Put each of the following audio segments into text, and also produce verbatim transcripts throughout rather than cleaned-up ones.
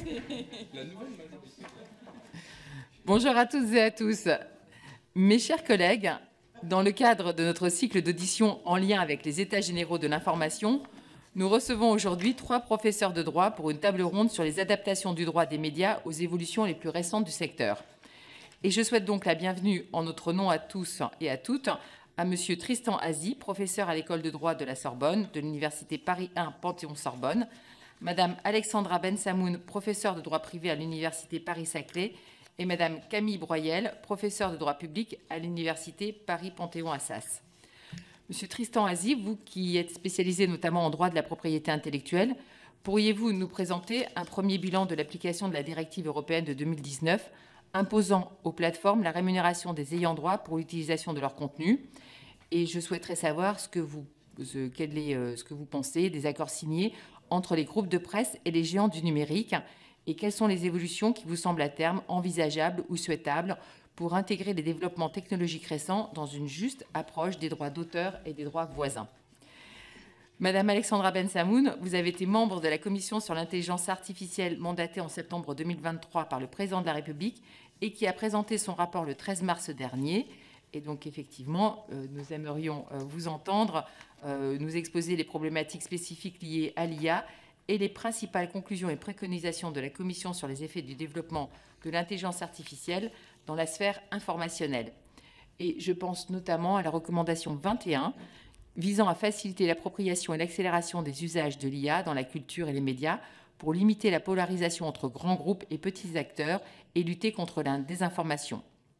La nouvelle majorité. Bonjour à toutes et à tous. Mes chers collègues, dans le cadre de notre cycle d'audition en lien avec les États généraux de l'information, nous recevons aujourd'hui trois professeurs de droit pour une table ronde sur les adaptations du droit des médias aux évolutions les plus récentes du secteur. Et je souhaite donc la bienvenue en notre nom à tous et à toutes à Monsieur Tristan Azy, professeur à l'école de droit de la Sorbonne, de l'Université Paris un Panthéon-Sorbonne, Madame Alexandra Bensamoun, professeure de droit privé à l'Université Paris-Saclay, et Madame Camille Broyel, professeure de droit public à l'Université Paris-Panthéon-Assas. Monsieur Tristan Azy, vous qui êtes spécialisé notamment en droit de la propriété intellectuelle, pourriez-vous nous présenter un premier bilan de l'application de la directive européenne de deux mille dix-neuf imposant aux plateformes la rémunération des ayants droit pour l'utilisation de leur contenu? Et je souhaiterais savoir ce que vous, ce, quel est, ce que vous pensez des accords signés entre les groupes de presse et les géants du numérique, et quelles sont les évolutions qui vous semblent à terme envisageables ou souhaitables pour intégrer les développements technologiques récents dans une juste approche des droits d'auteur et des droits voisins. Madame Alexandra Bensamoun, vous avez été membre de la commission sur l'intelligence artificielle mandatée en septembre deux mille vingt-trois par le président de la République et qui a présenté son rapport le treize mars dernier. Et donc, effectivement, euh, nous aimerions euh, vous entendre euh, nous exposer les problématiques spécifiques liées à l'I A et les principales conclusions et préconisations de la Commission sur les effets du développement de l'intelligence artificielle dans la sphère informationnelle. Et je pense notamment à la recommandation vingt et un visant à faciliter l'appropriation et l'accélération des usages de l'I A dans la culture et les médias pour limiter la polarisation entre grands groupes et petits acteurs et lutter contre la désinformation.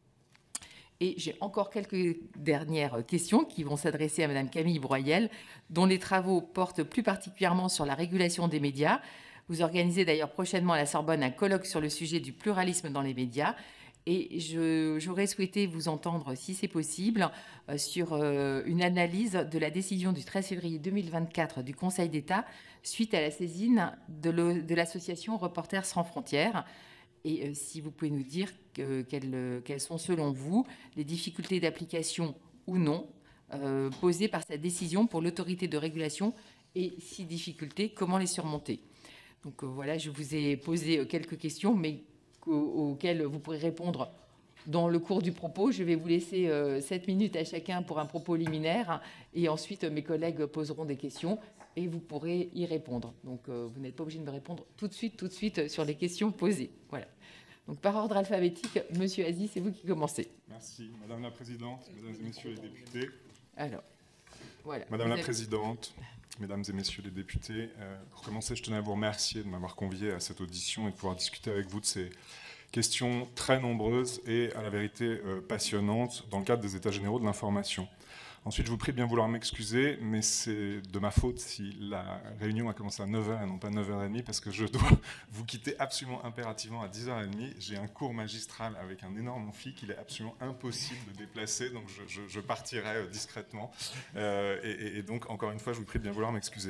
Et j'ai encore quelques dernières questions qui vont s'adresser à Madame Camille Broyel, dont les travaux portent plus particulièrement sur la régulation des médias. Vous organisez d'ailleurs prochainement à la Sorbonne un colloque sur le sujet du pluralisme dans les médias. Et j'aurais souhaité vous entendre, si c'est possible, euh, sur euh, une analyse de la décision du treize février deux mille vingt-quatre du Conseil d'État suite à la saisine de l'association Reporters sans frontières. Et euh, si vous pouvez nous dire que, quelles, quelles sont, selon vous, les difficultés d'application ou non euh, posées par cette décision pour l'autorité de régulation et, si difficultés, comment les surmonter? Donc euh, voilà, je vous ai posé quelques questions, mais auxquelles vous pourrez répondre dans le cours du propos. Je vais vous laisser euh, sept minutes à chacun pour un propos liminaire, et ensuite mes collègues poseront des questions et vous pourrez y répondre. Donc euh, vous n'êtes pas obligé de me répondre tout de suite, tout de suite sur les questions posées. Voilà. Donc par ordre alphabétique, Monsieur Azy, c'est vous qui commencez. Merci, Madame la Présidente, Mesdames et Messieurs les députés. Alors, voilà. Madame vous la avez... Présidente, Mesdames et Messieurs les députés, euh, pour commencer, je tenais à vous remercier de m'avoir convié à cette audition et de pouvoir discuter avec vous de ces questions très nombreuses et, à la vérité, euh, passionnantes dans le cadre des États généraux de l'information. Ensuite, je vous prie de bien vouloir m'excuser, mais c'est de ma faute si la réunion a commencé à neuf heures et non pas neuf heures trente, parce que je dois vous quitter absolument impérativement à dix heures trente. J'ai un cours magistral avec un énorme amphi qu'il est absolument impossible de déplacer, donc je, je, je partirai discrètement. Euh, et, et donc, encore une fois, je vous prie de bien vouloir m'excuser.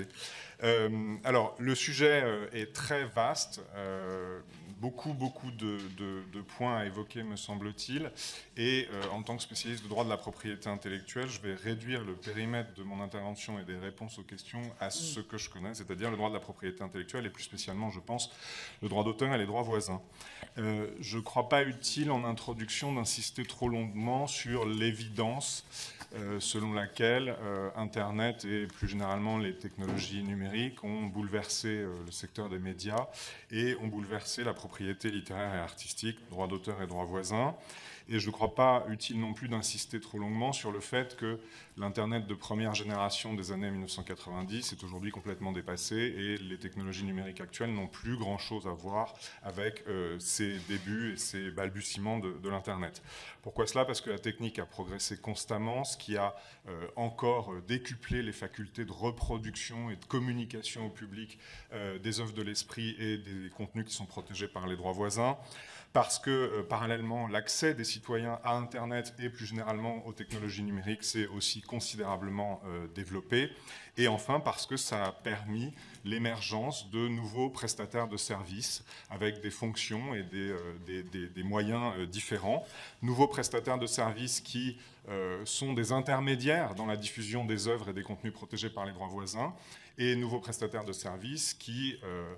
Euh, alors, le sujet est très vaste. Euh, Beaucoup, beaucoup de, de, de points à évoquer, me semble-t-il. Et euh, en tant que spécialiste de droit de la propriété intellectuelle, je vais réduire le périmètre de mon intervention et des réponses aux questions à ce que je connais, c'est-à-dire le droit de la propriété intellectuelle et plus spécialement, je pense, le droit d'auteur et les droits voisins. Euh, je ne crois pas utile en introduction d'insister trop longuement sur l'évidence Euh, selon laquelle euh, Internet et plus généralement les technologies numériques ont bouleversé euh, le secteur des médias et ont bouleversé la propriété littéraire et artistique, droits d'auteur et droits voisins. Et je ne crois pas utile non plus d'insister trop longuement sur le fait que l'Internet de première génération des années mille neuf cent quatre-vingt-dix est aujourd'hui complètement dépassé et les technologies numériques actuelles n'ont plus grand-chose à voir avec euh, ces débuts et ces balbutiements de, de l'Internet. Pourquoi cela? Parce que la technique a progressé constamment, ce qui a euh, encore décuplé les facultés de reproduction et de communication au public euh, des œuvres de l'esprit et des contenus qui sont protégés par les droits voisins. Parce que, euh, parallèlement, l'accès des citoyens à Internet et plus généralement aux technologies numériques s'est aussi considérablement euh, développé. Et enfin, parce que ça a permis l'émergence de nouveaux prestataires de services avec des fonctions et des, euh, des, des, des moyens euh, différents. Nouveaux prestataires de services qui euh, sont des intermédiaires dans la diffusion des œuvres et des contenus protégés par les droits voisins. Et nouveaux prestataires de services qui... Euh,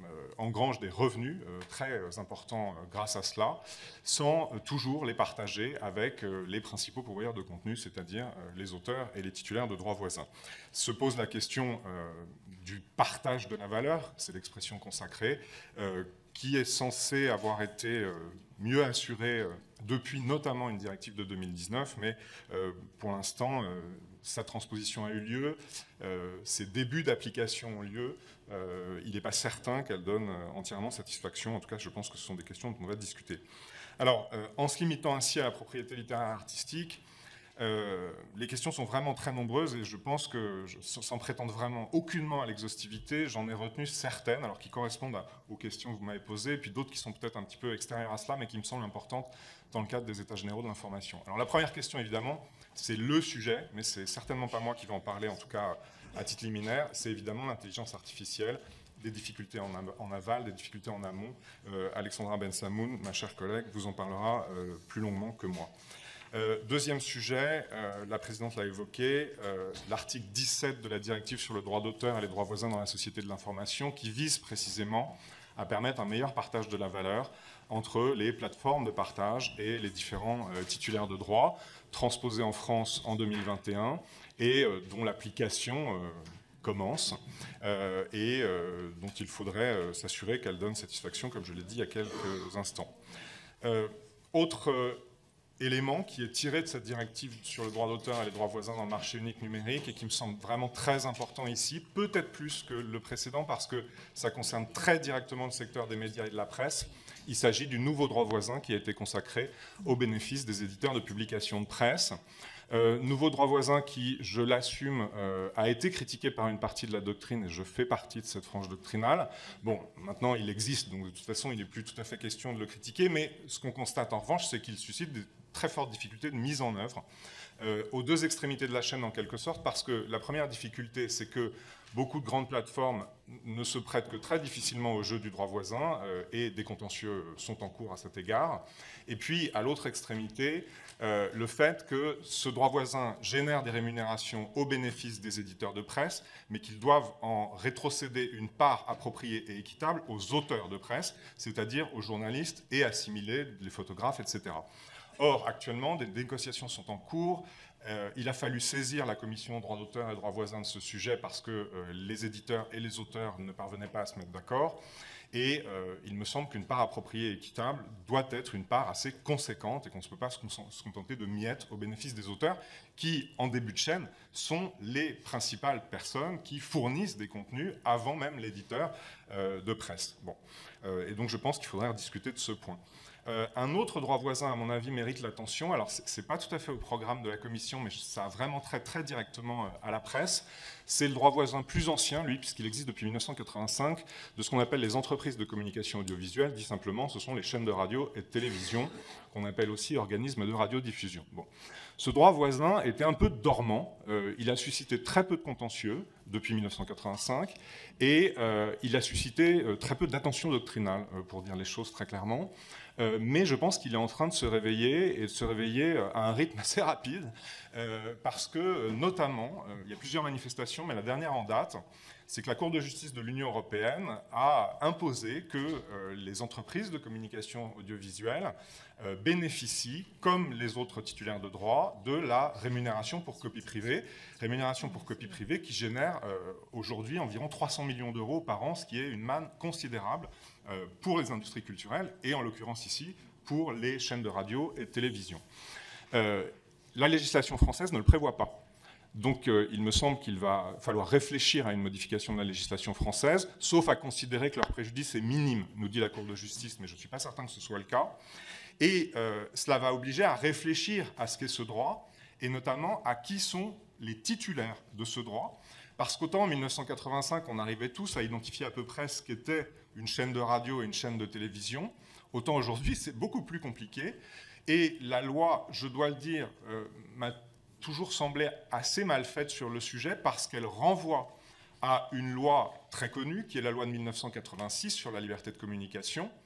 euh, engrangent des revenus euh, très importants euh, grâce à cela, sans euh, toujours les partager avec euh, les principaux pourvoyeurs de contenu, c'est-à-dire euh, les auteurs et les titulaires de droits voisins. Se pose la question euh, du partage de la valeur, c'est l'expression consacrée, euh, qui est censée avoir été euh, mieux assurée euh, depuis notamment une directive de deux mille dix-neuf, mais euh, pour l'instant, euh, sa transposition a eu lieu, euh, ses débuts d'application ont lieu, euh, il n'est pas certain qu'elle donne euh, entièrement satisfaction. En tout cas, je pense que ce sont des questions dont on va discuter. Alors, euh, en se limitant ainsi à la propriété littéraire et artistique, euh, les questions sont vraiment très nombreuses et je pense que, je, sans prétendre vraiment aucunement à l'exhaustivité, j'en ai retenu certaines, alors qui correspondent à, aux questions que vous m'avez posées, et puis d'autres qui sont peut-être un petit peu extérieures à cela, mais qui me semblent importantes dans le cadre des États généraux de l'information. Alors la première question, évidemment, c'est le sujet, mais c'est certainement pas moi qui vais en parler, en tout cas à titre liminaire, c'est évidemment l'intelligence artificielle, des difficultés en, en aval, des difficultés en amont. Euh, Alexandra Bensamoun, ma chère collègue, vous en parlera euh, plus longuement que moi. Euh, deuxième sujet, euh, la présidente l'a évoqué, euh, l'article dix-sept de la directive sur le droit d'auteur et les droits voisins dans la société de l'information, qui vise précisément à permettre un meilleur partage de la valeur entre les plateformes de partage et les différents euh, titulaires de droits, transposés en France en deux mille vingt et un, et euh, dont l'application euh, commence, euh, et euh, dont il faudrait euh, s'assurer qu'elle donne satisfaction, comme je l'ai dit il y a quelques instants. Euh, autre euh, élément qui est tiré de cette directive sur le droit d'auteur et les droits voisins dans le marché unique numérique et qui me semble vraiment très important ici, peut-être plus que le précédent parce que ça concerne très directement le secteur des médias et de la presse. Il s'agit du nouveau droit voisin qui a été consacré au bénéfice des éditeurs de publications de presse. Euh, nouveau droit voisin qui, je l'assume, euh, a été critiqué par une partie de la doctrine et je fais partie de cette frange doctrinale. Bon, maintenant il existe, donc de toute façon il n'est plus tout à fait question de le critiquer, mais ce qu'on constate en revanche, c'est qu'il suscite des très fortes difficultés de mise en œuvre euh, aux deux extrémités de la chaîne en quelque sorte, parce que la première difficulté, c'est que beaucoup de grandes plateformes ne se prêtent que très difficilement au jeu du droit voisin euh, et des contentieux sont en cours à cet égard. Et puis, à l'autre extrémité, euh, le fait que ce droit voisin génère des rémunérations au bénéfice des éditeurs de presse, mais qu'ils doivent en rétrocéder une part appropriée et équitable aux auteurs de presse, c'est-à-dire aux journalistes et assimilés, les photographes, et cetera. Or, actuellement, des négociations sont en cours. Euh, il a fallu saisir la commission droit d'auteur et droit voisin de ce sujet parce que euh, les éditeurs et les auteurs ne parvenaient pas à se mettre d'accord. Et euh, il me semble qu'une part appropriée et équitable doit être une part assez conséquente et qu'on ne peut pas se contenter de miettes au bénéfice des auteurs qui, en début de chaîne, sont les principales personnes qui fournissent des contenus avant même l'éditeur euh, de presse. Bon. Euh, et donc je pense qu'il faudrait en discuter de ce point. Euh, un autre droit voisin, à mon avis, mérite l'attention. Alors, ce n'est pas tout à fait au programme de la Commission, mais ça a vraiment très, très directement à la presse. C'est le droit voisin plus ancien, lui, puisqu'il existe depuis mille neuf cent quatre-vingt-cinq, de ce qu'on appelle les entreprises de communication audiovisuelle. Dit simplement, ce sont les chaînes de radio et de télévision, qu'on appelle aussi organismes de radiodiffusion. Bon. Ce droit voisin était un peu dormant. Euh, il a suscité très peu de contentieux depuis mille neuf cent quatre-vingt-cinq, et euh, il a suscité euh, très peu d'attention doctrinale, euh, pour dire les choses très clairement. Euh, mais je pense qu'il est en train de se réveiller, et de se réveiller à un rythme assez rapide, euh, parce que, notamment, euh, il y a plusieurs manifestations, mais la dernière en date, c'est que la Cour de justice de l'Union européenne a imposé que euh, les entreprises de communication audiovisuelle euh, bénéficient, comme les autres titulaires de droit, de la rémunération pour copie privée, rémunération pour copie privée qui génère euh, aujourd'hui environ trois cents millions d'euros par an, ce qui est une manne considérable euh, pour les industries culturelles, et en l'occurrence ici, pour les chaînes de radio et de télévision. Euh, la législation française ne le prévoit pas. Donc euh, il me semble qu'il va falloir réfléchir à une modification de la législation française, sauf à considérer que leur préjudice est minime, nous dit la Cour de justice, mais je ne suis pas certain que ce soit le cas. Et euh, cela va obliger à réfléchir à ce qu'est ce droit, et notamment à qui sont les titulaires de ce droit, parce qu'autant en mille neuf cent quatre-vingt-cinq, on arrivait tous à identifier à peu près ce qu'était une chaîne de radio et une chaîne de télévision, autant aujourd'hui c'est beaucoup plus compliqué. Et la loi, je dois le dire, euh, m'a toujours semblé assez mal faite sur le sujet parce qu'elle renvoie à une loi très connue, qui est la loi de mille neuf cent quatre-vingt-six sur la liberté de communication,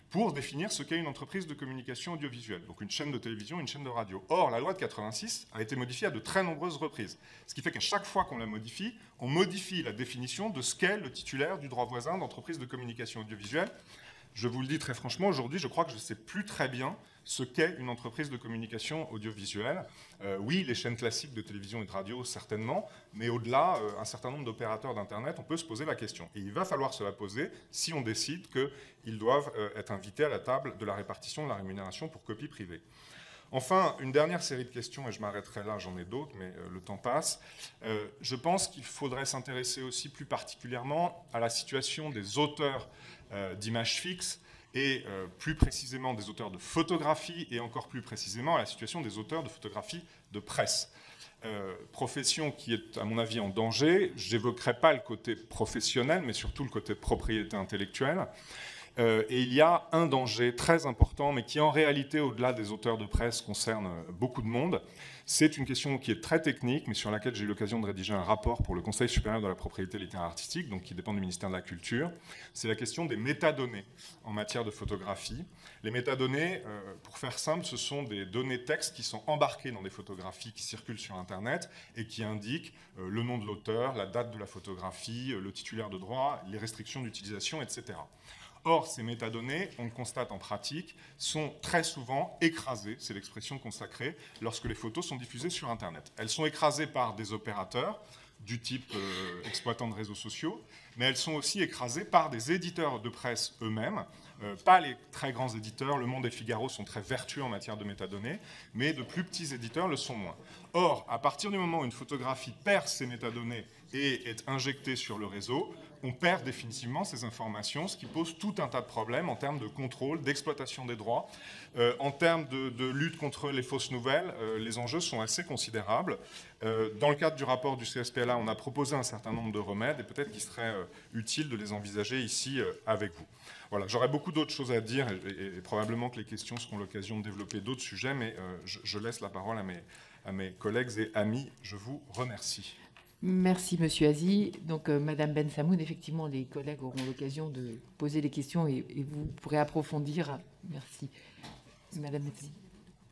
pour définir ce qu'est une entreprise de communication audiovisuelle, donc une chaîne de télévision, une chaîne de radio. Or, la loi de quatre-vingt-six a été modifiée à de très nombreuses reprises, ce qui fait qu'à chaque fois qu'on la modifie, on modifie la définition de ce qu'est le titulaire du droit voisin d'entreprise de communication audiovisuelle. Je vous le dis très franchement, aujourd'hui, je crois que je ne sais plus très bien ce qu'est une entreprise de communication audiovisuelle. Euh, oui, les chaînes classiques de télévision et de radio, certainement, mais au-delà, euh, un certain nombre d'opérateurs d'Internet, on peut se poser la question. Et il va falloir se la poser si on décide qu'ils doivent euh, être invités à la table de la répartition de la rémunération pour copie privée. Enfin, une dernière série de questions, et je m'arrêterai là, j'en ai d'autres, mais euh, le temps passe. Euh, je pense qu'il faudrait s'intéresser aussi plus particulièrement à la situation des auteurs euh, d'images fixes, et euh, plus précisément des auteurs de photographie, et encore plus précisément à la situation des auteurs de photographie de presse. Euh, profession qui est, à mon avis, en danger. Je n'évoquerai pas le côté professionnel, mais surtout le côté propriété intellectuelle. Euh, et il y a un danger très important, mais qui en réalité, au-delà des auteurs de presse, concerne beaucoup de monde. C'est une question qui est très technique, mais sur laquelle j'ai eu l'occasion de rédiger un rapport pour le Conseil supérieur de la propriété littéraire artistique, donc qui dépend du ministère de la Culture. C'est la question des métadonnées en matière de photographie. Les métadonnées, euh, pour faire simple, ce sont des données textes qui sont embarquées dans des photographies qui circulent sur Internet et qui indiquent euh, le nom de l'auteur, la date de la photographie, euh, le titulaire de droit, les restrictions d'utilisation, et cetera. Or, ces métadonnées, on le constate en pratique, sont très souvent écrasées, c'est l'expression consacrée, lorsque les photos sont diffusées sur Internet. Elles sont écrasées par des opérateurs du type euh, exploitants de réseaux sociaux, mais elles sont aussi écrasées par des éditeurs de presse eux-mêmes, euh, pas les très grands éditeurs, Le Monde et Figaro sont très vertueux en matière de métadonnées, mais de plus petits éditeurs le sont moins. Or, à partir du moment où une photographie perd ces métadonnées et est injectée sur le réseau, on perd définitivement ces informations, ce qui pose tout un tas de problèmes en termes de contrôle, d'exploitation des droits. Euh, en termes de, de lutte contre les fausses nouvelles, euh, les enjeux sont assez considérables. Euh, dans le cadre du rapport du C S P L A, on a proposé un certain nombre de remèdes et peut-être qu'il serait euh, utile de les envisager ici euh, avec vous. Voilà, j'aurais beaucoup d'autres choses à dire et, et, et probablement que les questions seront l'occasion de développer d'autres sujets, mais euh, je, je laisse la parole à mes, à mes collègues et amis. Je vous remercie. Merci, Monsieur Azy. Donc, euh, Madame Ben Samoun, effectivement, les collègues auront l'occasion de poser les questions et, et vous pourrez approfondir. Merci. Madame Ben Samoun.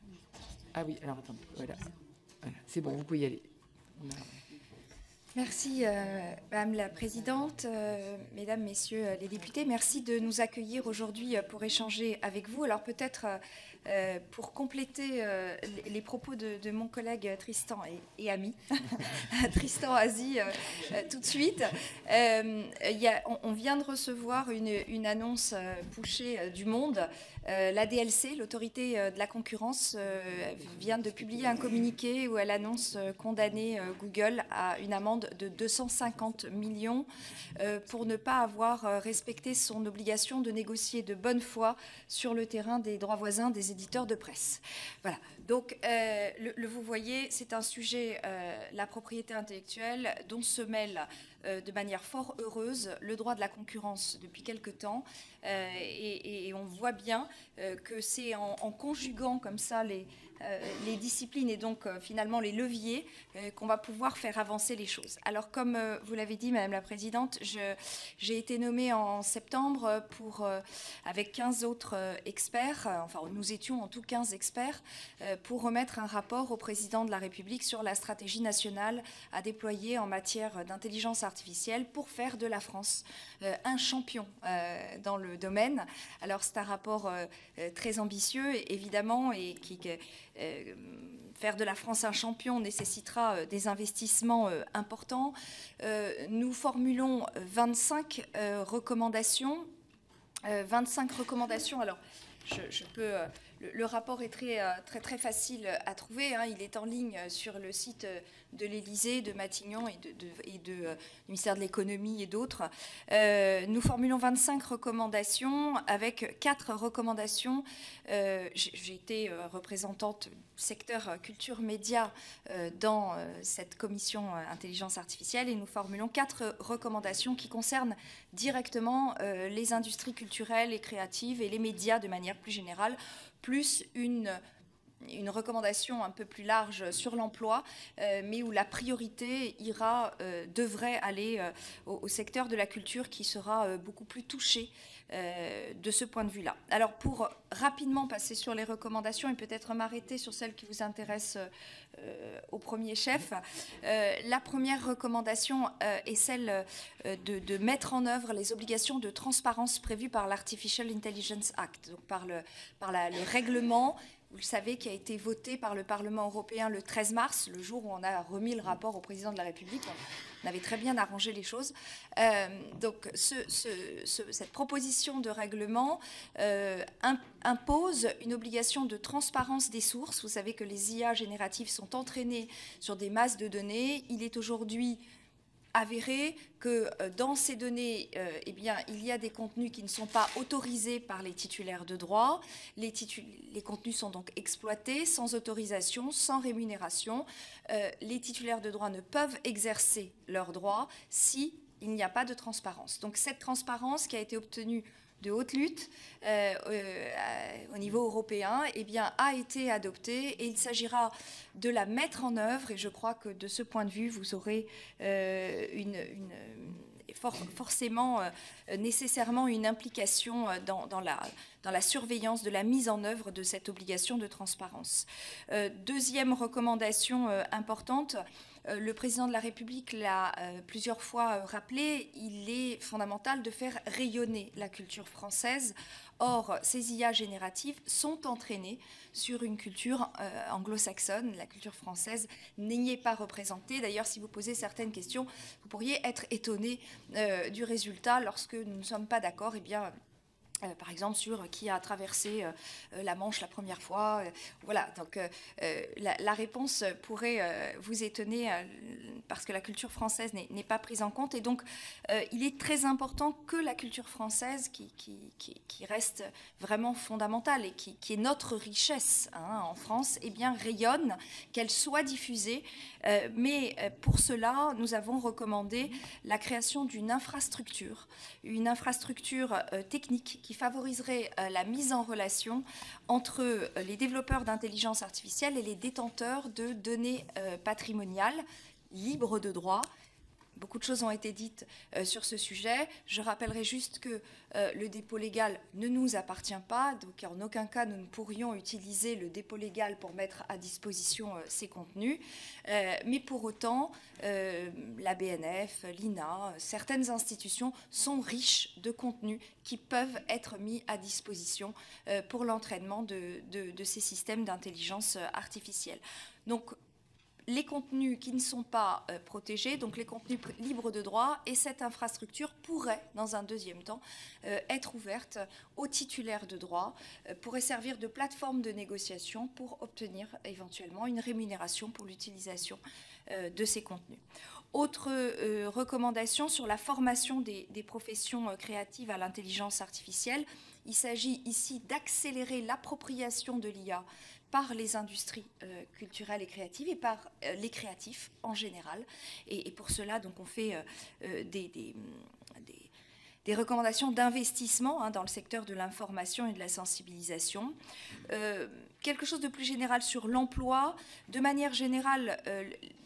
Ah oui, alors attendez, voilà. Voilà. C'est bon, vous pouvez y aller. On a... Merci, euh, Madame la Présidente, euh, Mesdames, Messieurs euh, les députés. Merci de nous accueillir aujourd'hui euh, pour échanger avec vous. Alors peut-être... Euh, Euh, pour compléter euh, les, les propos de, de mon collègue Tristan et, et ami, Tristan Azy, euh, euh, tout de suite, euh, y a, on, on vient de recevoir une, une annonce euh, pushée euh, du Monde. Euh, la D L C, l'autorité euh, de la concurrence, euh, vient de publier un communiqué où elle annonce euh, condamner euh, Google à une amende de deux cent cinquante millions euh, pour ne pas avoir euh, respecté son obligation de négocier de bonne foi sur le terrain des droits voisins des éditeurs de presse. Voilà. Donc, euh, le, le, vous voyez, c'est un sujet, euh, la propriété intellectuelle, dont se mêle euh, de manière fort heureuse le droit de la concurrence depuis quelque temps. Euh, et, et on voit bien euh, que c'est en, en conjuguant comme ça les, euh, les disciplines et donc euh, finalement les leviers euh, qu'on va pouvoir faire avancer les choses. Alors, comme euh, vous l'avez dit, Madame la Présidente, j'ai été nommée en septembre pour, euh, avec quinze autres euh, experts, euh, enfin nous étions en tout quinze experts, euh, pour remettre un rapport au président de la République sur la stratégie nationale à déployer en matière d'intelligence artificielle pour faire de la France euh, un champion euh, dans le domaine. Alors c'est un rapport euh, très ambitieux, évidemment, et qui... Euh, faire de la France un champion nécessitera euh, des investissements euh, importants. Euh, nous formulons vingt-cinq euh, recommandations. Euh, vingt-cinq recommandations. Alors, je, je peux... Euh, le, le rapport est très, euh, très, très facile à trouver. Hein. Il est en ligne sur le site de l'Élysée, de Matignon et, de, de, et de, euh, du ministère de l'Économie et d'autres. Euh, nous formulons vingt-cinq recommandations avec quatre recommandations. Euh, J'ai été euh, représentante secteur culture média euh, dans euh, cette commission euh, intelligence artificielle et nous formulons quatre recommandations qui concernent directement euh, les industries culturelles et créatives et les médias de manière plus générale, plus une une recommandation un peu plus large sur l'emploi, euh, mais où la priorité ira, euh, devrait aller euh, au, au secteur de la culture qui sera euh, beaucoup plus touché euh, de ce point de vue-là. Alors pour rapidement passer sur les recommandations et peut-être m'arrêter sur celles qui vous intéressent euh, au premier chef, euh, la première recommandation euh, est celle euh, de, de mettre en œuvre les obligations de transparence prévues par l'Artificial Intelligence Act, donc par le, par la, le règlement, vous le savez, qui a été voté par le Parlement européen le treize mars, le jour où on a remis le rapport au président de la République. On avait très bien arrangé les choses. Euh, donc, ce, ce, ce, cette proposition de règlement euh, impose une obligation de transparence des sources. Vous savez que les I A génératives sont entraînées sur des masses de données. Il est aujourd'hui avéré que euh, dans ces données, euh, eh bien, il y a des contenus qui ne sont pas autorisés par les titulaires de droit. Les, titu les contenus sont donc exploités sans autorisation, sans rémunération. Euh, les titulaires de droit ne peuvent exercer leurs droits si il n'y a pas de transparence. Donc cette transparence qui a été obtenue de haute lutte euh, euh, au niveau européen, eh bien, a été adoptée et il s'agira de la mettre en œuvre. Et je crois que de ce point de vue, vous aurez euh, une, une, for forcément, euh, nécessairement une implication dans, dans, la, dans la surveillance de la mise en œuvre de cette obligation de transparence. Euh, deuxième recommandation euh, importante, le président de la République l'a euh, plusieurs fois euh, rappelé, il est fondamental de faire rayonner la culture française. Or, ces I A génératives sont entraînées sur une culture euh, anglo-saxonne. La culture française n'y est pas représentée. D'ailleurs, si vous posez certaines questions, vous pourriez être étonné euh, du résultat lorsque nous ne sommes pas d'accord. Eh bien, Euh, par exemple, sur qui a traversé euh, la Manche la première fois. Euh, voilà, donc euh, la, la réponse pourrait euh, vous étonner euh, parce que la culture française n'est pas prise en compte. Et donc, euh, il est très important que la culture française, qui, qui, qui, qui reste vraiment fondamentale et qui, qui est notre richesse hein, en France, eh bien, rayonne, qu'elle soit diffusée. Euh, mais pour cela, nous avons recommandé la création d'une infrastructure, une infrastructure euh, technique qui favoriserait euh, la mise en relation entre euh, les développeurs d'intelligence artificielle et les détenteurs de données euh, patrimoniales libres de droit. Beaucoup de choses ont été dites euh, sur ce sujet. Je rappellerai juste que euh, le dépôt légal ne nous appartient pas, donc en aucun cas nous ne pourrions utiliser le dépôt légal pour mettre à disposition euh, ces contenus. Euh, mais pour autant, euh, la B N F, l'I N A, certaines institutions sont riches de contenus qui peuvent être mis à disposition euh, pour l'entraînement de, de, de ces systèmes d'intelligence artificielle. Donc, les contenus qui ne sont pas euh, protégés, donc les contenus libres de droit, et cette infrastructure pourrait, dans un deuxième temps, euh, être ouverte aux titulaires de droit, euh, pourrait servir de plateforme de négociation pour obtenir éventuellement une rémunération pour l'utilisation euh, de ces contenus. Autre euh, recommandation sur la formation des, des professions euh, créatives à l'intelligence artificielle. Il s'agit ici d'accélérer l'appropriation de l'I A par les industries euh, culturelles et créatives et par euh, les créatifs en général. Et, et pour cela, donc, on fait euh, des, des, des, des recommandations d'investissement hein, dans le secteur de l'information et de la sensibilisation. Euh, quelque chose de plus général sur l'emploi. De manière générale, euh,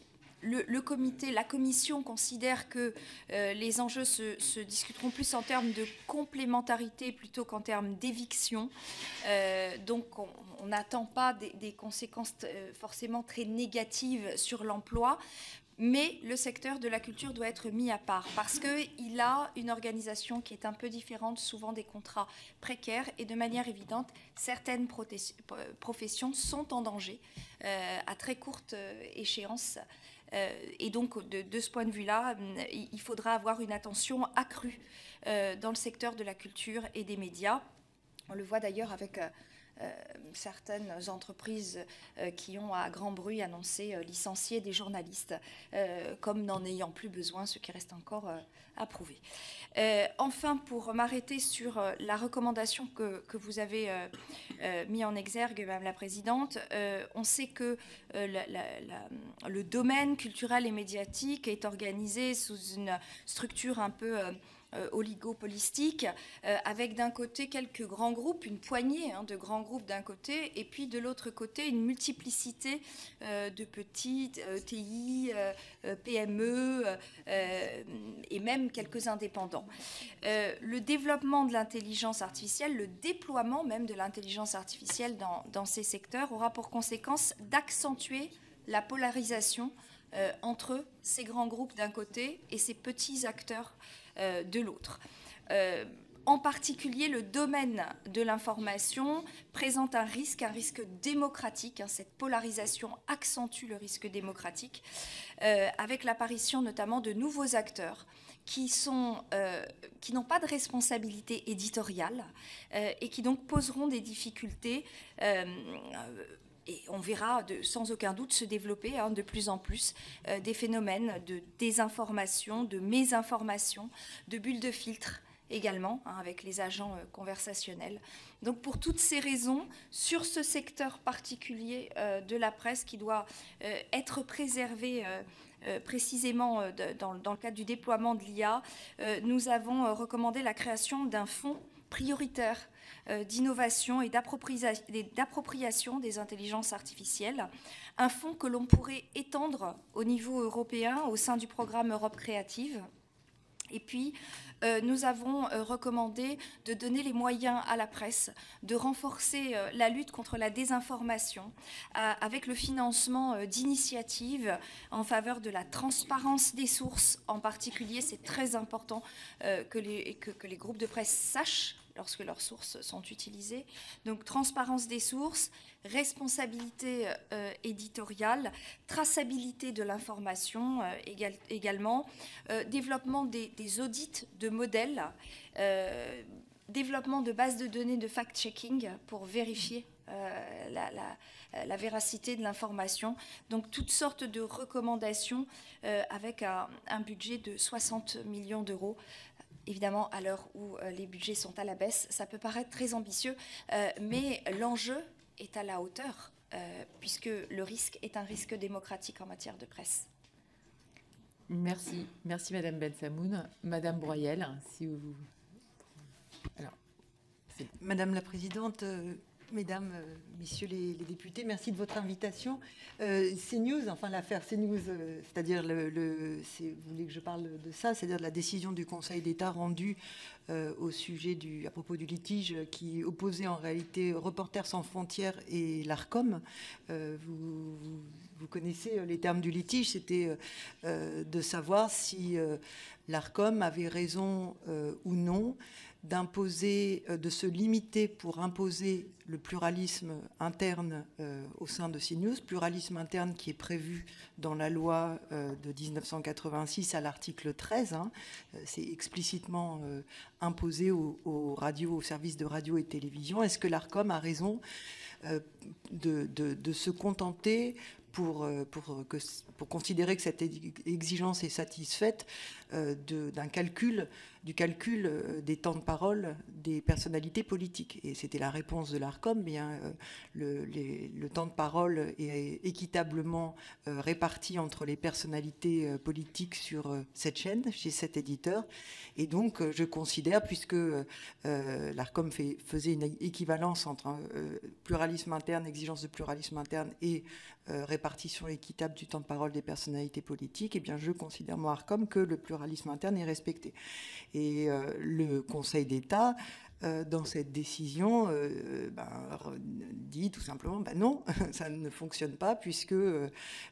Le, le comité, la commission considère que euh, les enjeux se, se discuteront plus en termes de complémentarité plutôt qu'en termes d'éviction. Euh, donc, on n'attend pas des, des conséquences euh, forcément très négatives sur l'emploi. Mais le secteur de la culture doit être mis à part parce qu'il a une organisation qui est un peu différente, souvent des contrats précaires, et de manière évidente, certaines professions sont en danger euh, à très courte échéance. Euh, et donc, de, de ce point de vue-là, il faudra avoir une attention accrue euh, dans le secteur de la culture et des médias. On le voit d'ailleurs avec euh, euh, certaines entreprises euh, qui ont à grand bruit annoncé euh, licencier des journalistes, euh, comme n'en ayant plus besoin, ce qui reste encore euh, à prouver. Euh, enfin, pour m'arrêter sur euh, la recommandation que, que vous avez euh, euh, mis en exergue, Madame la Présidente, euh, on sait que euh, la, la, la, le domaine culturel et médiatique est organisé sous une structure un peu... Euh, euh, oligopolistique, euh, avec d'un côté quelques grands groupes, une poignée hein, de grands groupes d'un côté, et puis de l'autre côté une multiplicité euh, de petites euh, T I, euh, P M E euh, et même quelques indépendants. Euh, le développement de l'intelligence artificielle, le déploiement même de l'intelligence artificielle dans, dans ces secteurs aura pour conséquence d'accentuer la polarisation euh, entre ces grands groupes d'un côté et ces petits acteurs euh, de l'autre. Euh, en particulier, le domaine de l'information présente un risque, un risque démocratique. Hein, cette polarisation accentue le risque démocratique, euh, avec l'apparition notamment de nouveaux acteurs qui sont, euh, qui n'ont pas de responsabilité éditoriale euh, et qui donc poseront des difficultés. Euh, Et on verra de, sans aucun doute se développer hein, de plus en plus euh, des phénomènes de désinformation, de mésinformation, de bulles de filtre également, hein, avec les agents euh, conversationnels. Donc pour toutes ces raisons, sur ce secteur particulier euh, de la presse qui doit euh, être préservé euh, euh, précisément euh, de, dans, dans le cadre du déploiement de l'I A, euh, nous avons euh, recommandé la création d'un fonds prioritaire euh, d'innovation et d'appropriation des intelligences artificielles, un fonds que l'on pourrait étendre au niveau européen au sein du programme Europe créative. Et puis, euh, nous avons euh, recommandé de donner les moyens à la presse, de renforcer euh, la lutte contre la désinformation euh, avec le financement euh, d'initiatives en faveur de la transparence des sources. En particulier, c'est très important euh, que, les, que, que les groupes de presse sachent lorsque leurs sources sont utilisées. Donc, transparence des sources, responsabilité euh, éditoriale, traçabilité de l'information euh, égal, également, euh, développement des, des audits de modèles, euh, développement de bases de données de fact-checking pour vérifier euh, la, la, la véracité de l'information. Donc, toutes sortes de recommandations euh, avec un, un budget de soixante millions d'euros. Évidemment, à l'heure où euh, les budgets sont à la baisse, ça peut paraître très ambitieux, euh, mais l'enjeu est à la hauteur, euh, puisque le risque est un risque démocratique en matière de presse. Merci. Merci, Madame Bensamoun. Madame Broyel, si vous... Alors, Madame la Présidente, euh, Mesdames, euh, Messieurs les, les députés, merci de votre invitation. Euh, CNews, enfin l'affaire CNews, euh, c'est-à-dire, le, le, vous voulez que je parle de ça, c'est-à-dire de la décision du Conseil d'État rendue euh, au sujet du, à propos du litige qui opposait en réalité Reporters sans frontières et l'ARCOM. Euh, vous, vous, vous connaissez les termes du litige, c'était euh, de savoir si euh, l'ARCOM avait raison euh, ou non d'imposer, de se limiter pour imposer le pluralisme interne euh, au sein de CNews, pluralisme interne qui est prévu dans la loi euh, de mille neuf cent quatre-vingt-six à l'article treize. Hein, c'est explicitement euh, imposé aux, aux radios, aux services de radio et télévision. Est-ce que l'ARCOM a raison euh, de, de, de se contenter Pour, pour, que, pour considérer que cette exigence est satisfaite euh, de, d'un calcul, du calcul des temps de parole des personnalités politiques. Et c'était la réponse de l'ARCOM, bien, euh, le, les, le temps de parole est équitablement euh, réparti entre les personnalités euh, politiques sur euh, cette chaîne, chez cet éditeur. Et donc, euh, je considère, puisque euh, l'ARCOM fait, faisait une équivalence entre euh, pluralisme interne, exigence de pluralisme interne et Euh, répartition équitable du temps de parole des personnalités politiques, eh bien, je considère, moi, ARCOM, que le pluralisme interne est respecté. Et euh, le Conseil d'État, euh, dans cette décision, euh, ben, dit tout simplement, ben non, ça ne fonctionne pas, puisque euh,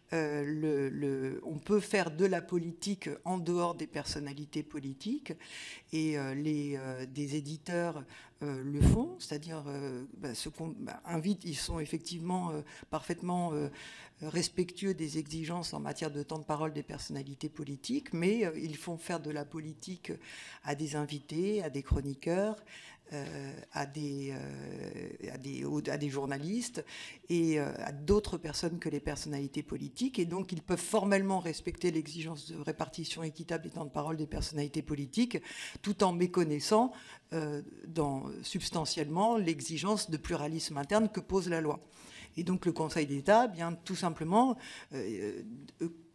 le, le, on peut faire de la politique en dehors des personnalités politiques, et euh, les, euh, des éditeurs euh, le font, c'est-à-dire euh, ben, ce qu'on ben, invite, ils sont effectivement euh, parfaitement euh, respectueux des exigences en matière de temps de parole des personnalités politiques, mais euh, ils font faire de la politique à des invités, à des chroniqueurs, Euh, à, des, euh, à, des, à des journalistes et euh, à d'autres personnes que les personnalités politiques. Et donc, ils peuvent formellement respecter l'exigence de répartition équitable des temps de parole des personnalités politiques, tout en méconnaissant euh, dans, substantiellement l'exigence de pluralisme interne que pose la loi. Et donc, le Conseil d'État, bien tout simplement, euh, euh,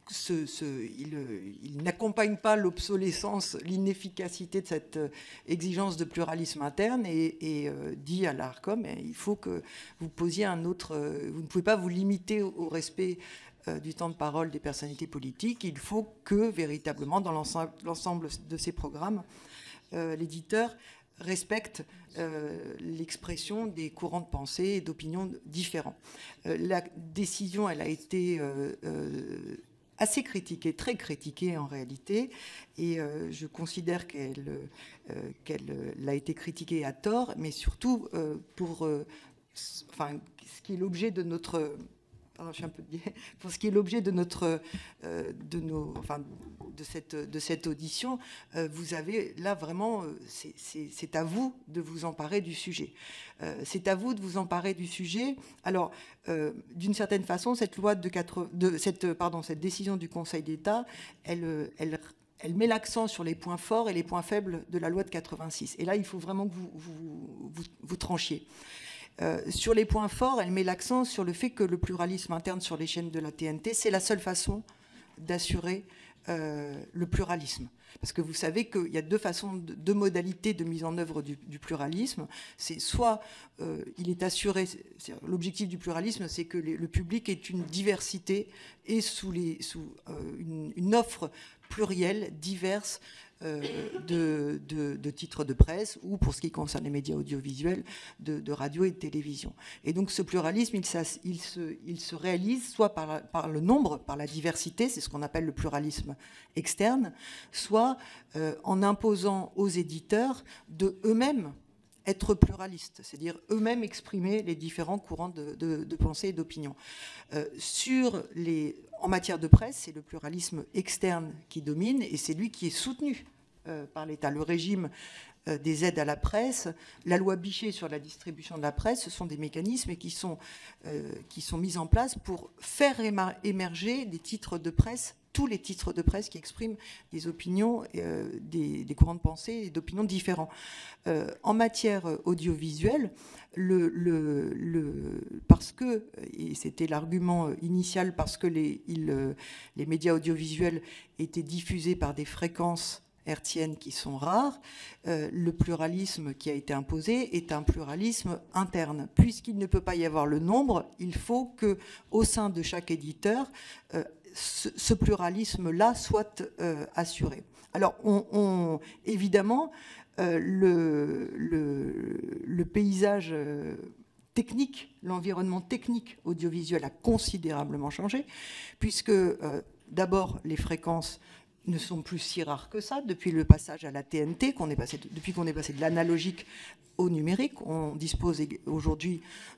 Ce, ce, il, il n'accompagne pas l'obsolescence, l'inefficacité de cette exigence de pluralisme interne et, et euh, dit à l'ARCOM, il faut que vous posiez un autre... Euh, vous ne pouvez pas vous limiter au, au respect euh, du temps de parole des personnalités politiques. Il faut que, véritablement, dans l'ensemble de ces programmes, euh, l'éditeur respecte euh, l'expression des courants de pensée et d'opinions différents. Euh, la décision, elle a été... Euh, euh, assez critiquée, très critiquée en réalité, et euh, je considère qu'elle euh, qu'elle euh, a été critiquée à tort, mais surtout euh, pour euh, enfin, ce qui est l'objet de notre... Pardon, je suis un peu biais. Pour ce qui est l'objet de notre, euh, de nos, enfin, de cette, de cette audition, euh, vous avez là vraiment, euh, c'est à vous de vous emparer du sujet. Euh, c'est à vous de vous emparer du sujet. Alors, euh, d'une certaine façon, cette loi de, quatre, de cette, pardon, cette décision du Conseil d'État, elle, elle Elle met l'accent sur les points forts et les points faibles de la loi de quatre-vingt-six. Et là, il faut vraiment que vous, vous, vous, vous tranchiez. Euh, sur les points forts, elle met l'accent sur le fait que le pluralisme interne sur les chaînes de la T N T, c'est la seule façon d'assurer euh, le pluralisme. Parce que vous savez qu'il y a deux façons, deux modalités de mise en œuvre du, du pluralisme. C'est soit euh, il est assuré, l'objectif du pluralisme, c'est que les, le public ait une diversité et sous, les, sous euh, une, une offre plurielle, diverse, Euh, de, de, de titres de presse ou, pour ce qui concerne les médias audiovisuels, de, de radio et de télévision. Et donc ce pluralisme, il, il, se, il se réalise soit par, par le nombre, par la diversité, c'est ce qu'on appelle le pluralisme externe, soit euh, en imposant aux éditeurs de eux-mêmes être pluralistes, c'est-à-dire eux-mêmes exprimer les différents courants de, de, de pensée et d'opinion. Euh, sur les, en matière de presse, c'est le pluralisme externe qui domine et c'est lui qui est soutenu euh, par l'État. Le régime euh, des aides à la presse, la loi Bichet sur la distribution de la presse, ce sont des mécanismes qui sont, euh, qui sont mis en place pour faire émerger des titres de presse, tous les titres de presse qui expriment des opinions, euh, des, des courants de pensée et d'opinions différents. Euh, en matière audiovisuelle, le, le, le, parce que, et c'était l'argument initial, parce que les, il, les médias audiovisuels étaient diffusés par des fréquences hertziennes qui sont rares, euh, le pluralisme qui a été imposé est un pluralisme interne. Puisqu'il ne peut pas y avoir le nombre, il faut qu'au sein de chaque éditeur, euh, ce, ce pluralisme-là soit euh, assuré. Alors, on, on, évidemment, euh, le, le, le paysage euh, technique, l'environnement technique audiovisuel a considérablement changé, puisque, euh, d'abord, les fréquences ne sont plus si rares que ça depuis le passage à la T N T, qu'on est passé, depuis qu'on est passé de l'analogique au numérique. On dispose aujourd'hui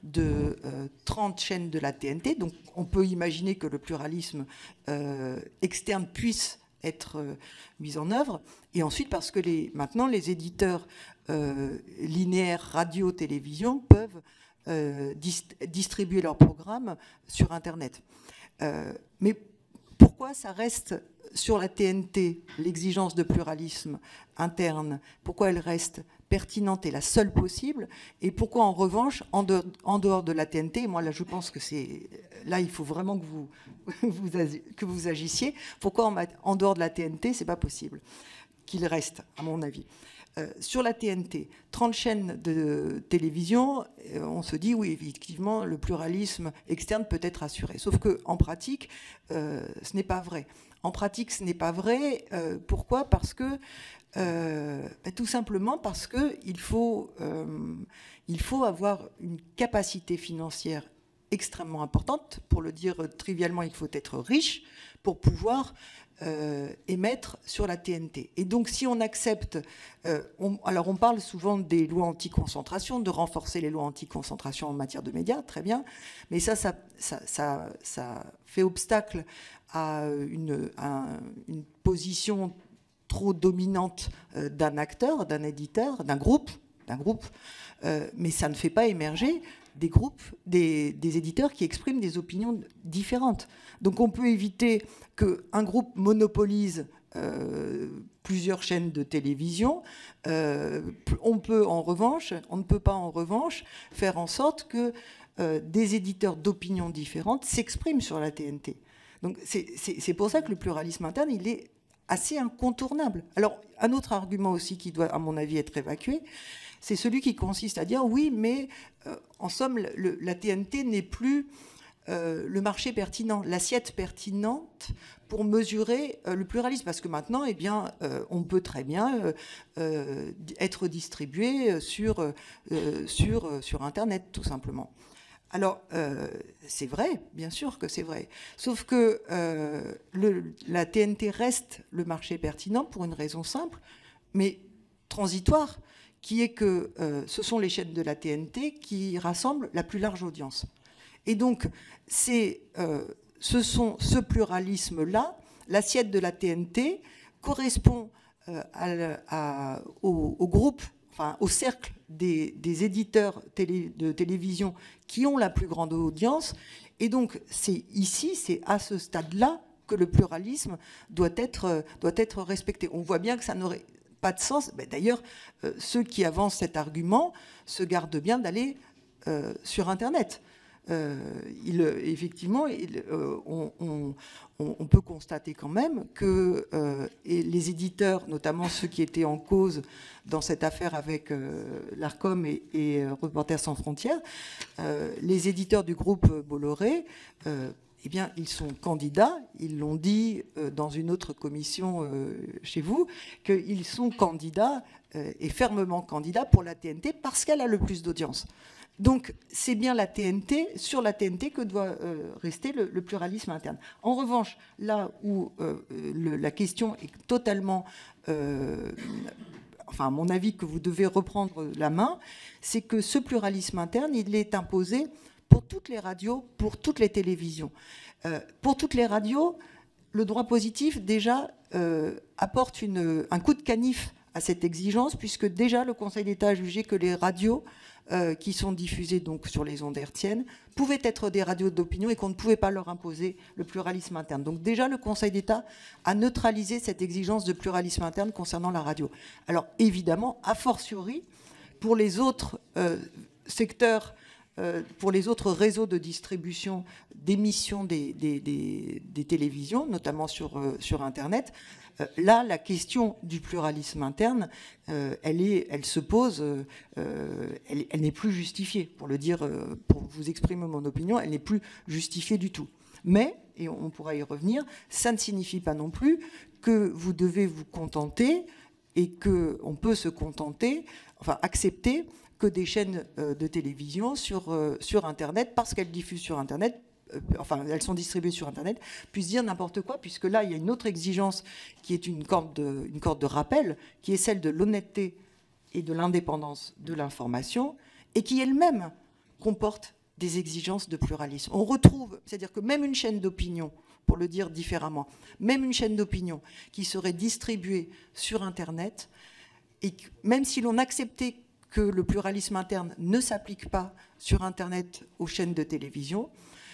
de euh, trente chaînes de la T N T, donc on peut imaginer que le pluralisme euh, externe puisse être euh, mis en œuvre. Et ensuite, parce que les, maintenant, les éditeurs euh, linéaires radio-télévision peuvent euh, dist distribuer leurs programmes sur Internet. Euh, mais pourquoi ça reste sur la T N T, l'exigence de pluralisme interne, pourquoi elle reste pertinente et la seule possible, et pourquoi en revanche, en dehors, en dehors de la T N T, moi là je pense que c'est, là il faut vraiment que vous, vous, que vous agissiez, pourquoi en, en dehors de la T N T, c'est pas possible qu'il reste, à mon avis. Euh, sur la T N T, trente chaînes de télévision, euh, on se dit, oui, effectivement, le pluralisme externe peut être assuré. Sauf qu'en pratique, euh, ce n'est pas vrai. En pratique, ce n'est pas vrai. Euh, pourquoi ? Parce que, euh, ben, tout simplement parce qu'il faut, euh, il faut avoir une capacité financière extrêmement importante. Pour le dire trivialement, il faut être riche pour pouvoir Euh, émettre sur la T N T. Et donc, si on accepte... Euh, on, alors, on parle souvent des lois anti-concentration, de renforcer les lois anti-concentration en matière de médias, très bien, mais ça, ça, ça, ça, ça fait obstacle à une, à une position trop dominante euh, d'un acteur, d'un éditeur, d'un groupe, d'un groupe, euh, mais ça ne fait pas émerger des groupes, des, des éditeurs qui expriment des opinions différentes. Donc on peut éviter qu'un groupe monopolise euh, plusieurs chaînes de télévision. Euh, on peut en revanche, on ne peut pas en revanche faire en sorte que euh, des éditeurs d'opinions différentes s'expriment sur la T N T. Donc c'est pour ça que le pluralisme interne, il est assez incontournable. Alors, un autre argument aussi qui doit, à mon avis, être évacué, c'est celui qui consiste à dire, oui, mais euh, en somme, le, la T N T n'est plus euh, le marché pertinent, l'assiette pertinente pour mesurer euh, le pluralisme. Parce que maintenant, eh bien, euh, on peut très bien euh, euh, être distribué sur, euh, sur, euh, sur Internet, tout simplement. Alors, euh, c'est vrai, bien sûr que c'est vrai. Sauf que euh, le, la T N T reste le marché pertinent pour une raison simple, mais transitoire, qui est que euh, ce sont les chaînes de la T N T qui rassemblent la plus large audience. Et donc, c'est, euh, ce sont ce pluralisme-là, l'assiette de la T N T correspond euh, à, à, au, au groupe, enfin au cercle des, des éditeurs télé, de télévision qui ont la plus grande audience. Et donc, c'est ici, c'est à ce stade-là que le pluralisme doit être, doit être respecté. On voit bien que ça n'aurait pas de sens. Ben, d'ailleurs, euh, ceux qui avancent cet argument se gardent bien d'aller euh, sur Internet. Euh, il, effectivement, il, euh, on, on, on peut constater quand même que euh, et les éditeurs, notamment ceux qui étaient en cause dans cette affaire avec euh, l'Arcom et, et Reporters sans frontières, euh, les éditeurs du groupe Bolloré, euh, eh bien, ils sont candidats, ils l'ont dit euh, dans une autre commission euh, chez vous, qu'ils sont candidats euh, et fermement candidats pour la T N T parce qu'elle a le plus d'audience. Donc, c'est bien la T N T, sur la T N T que doit euh, rester le, le pluralisme interne. En revanche, là où euh, le, la question est totalement, euh, enfin, à mon avis, que vous devez reprendre la main, c'est que ce pluralisme interne, il est imposé pour toutes les radios, pour toutes les télévisions. Euh, pour toutes les radios, le droit positif, déjà, euh, apporte une, un coup de canif à cette exigence, puisque déjà le Conseil d'État a jugé que les radios euh, qui sont diffusées donc, sur les ondes hertziennes pouvaient être des radios d'opinion et qu'on ne pouvait pas leur imposer le pluralisme interne. Donc déjà, le Conseil d'État a neutralisé cette exigence de pluralisme interne concernant la radio. Alors évidemment, a fortiori, pour les autres euh, secteurs, Euh, pour les autres réseaux de distribution d'émissions des, des, des, des télévisions, notamment sur, euh, sur Internet, euh, là, la question du pluralisme interne, euh, elle, est, elle se pose, euh, elle, elle n'est plus justifiée. Pour le dire, euh, pour vous exprimer mon opinion, elle n'est plus justifiée du tout. Mais, et on pourra y revenir, ça ne signifie pas non plus que vous devez vous contenter et qu'on peut se contenter, enfin accepter que des chaînes de télévision sur, euh, sur Internet, parce qu'elles diffusent sur Internet, euh, enfin, elles sont distribuées sur Internet, puissent dire n'importe quoi, puisque là, il y a une autre exigence qui est une corde de, une corde de rappel, qui est celle de l'honnêteté et de l'indépendance de l'information, et qui elle-même comporte des exigences de pluralisme. On retrouve, c'est-à-dire que même une chaîne d'opinion, pour le dire différemment, même une chaîne d'opinion qui serait distribuée sur Internet, et que, même si l'on acceptait que le pluralisme interne ne s'applique pas sur Internet aux chaînes de télévision,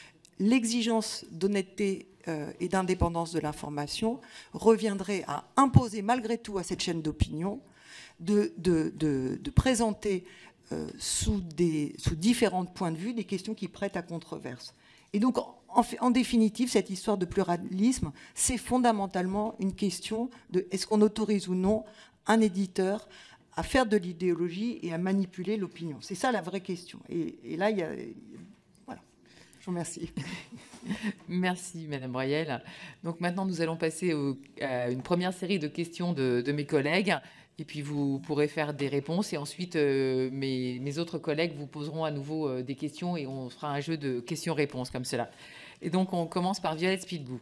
l'exigence d'honnêteté euh, et d'indépendance de l'information reviendrait à imposer malgré tout à cette chaîne d'opinion de, de, de, de présenter euh, sous, des, sous différents points de vue des questions qui prêtent à controverse. Et donc, en, en définitive, cette histoire de pluralisme, c'est fondamentalement une question de est-ce qu'on autorise ou non un éditeur à faire de l'idéologie et à manipuler l'opinion. C'est ça la vraie question. Et, et là, il y a... Voilà. Je vous remercie. Merci, Madame Brayel. Donc maintenant, nous allons passer au, à une première série de questions de, de mes collègues. Et puis, vous pourrez faire des réponses. Et ensuite, euh, mes, mes autres collègues vous poseront à nouveau euh, des questions et on fera un jeu de questions-réponses comme cela. Et donc, on commence par Violette Spilbou.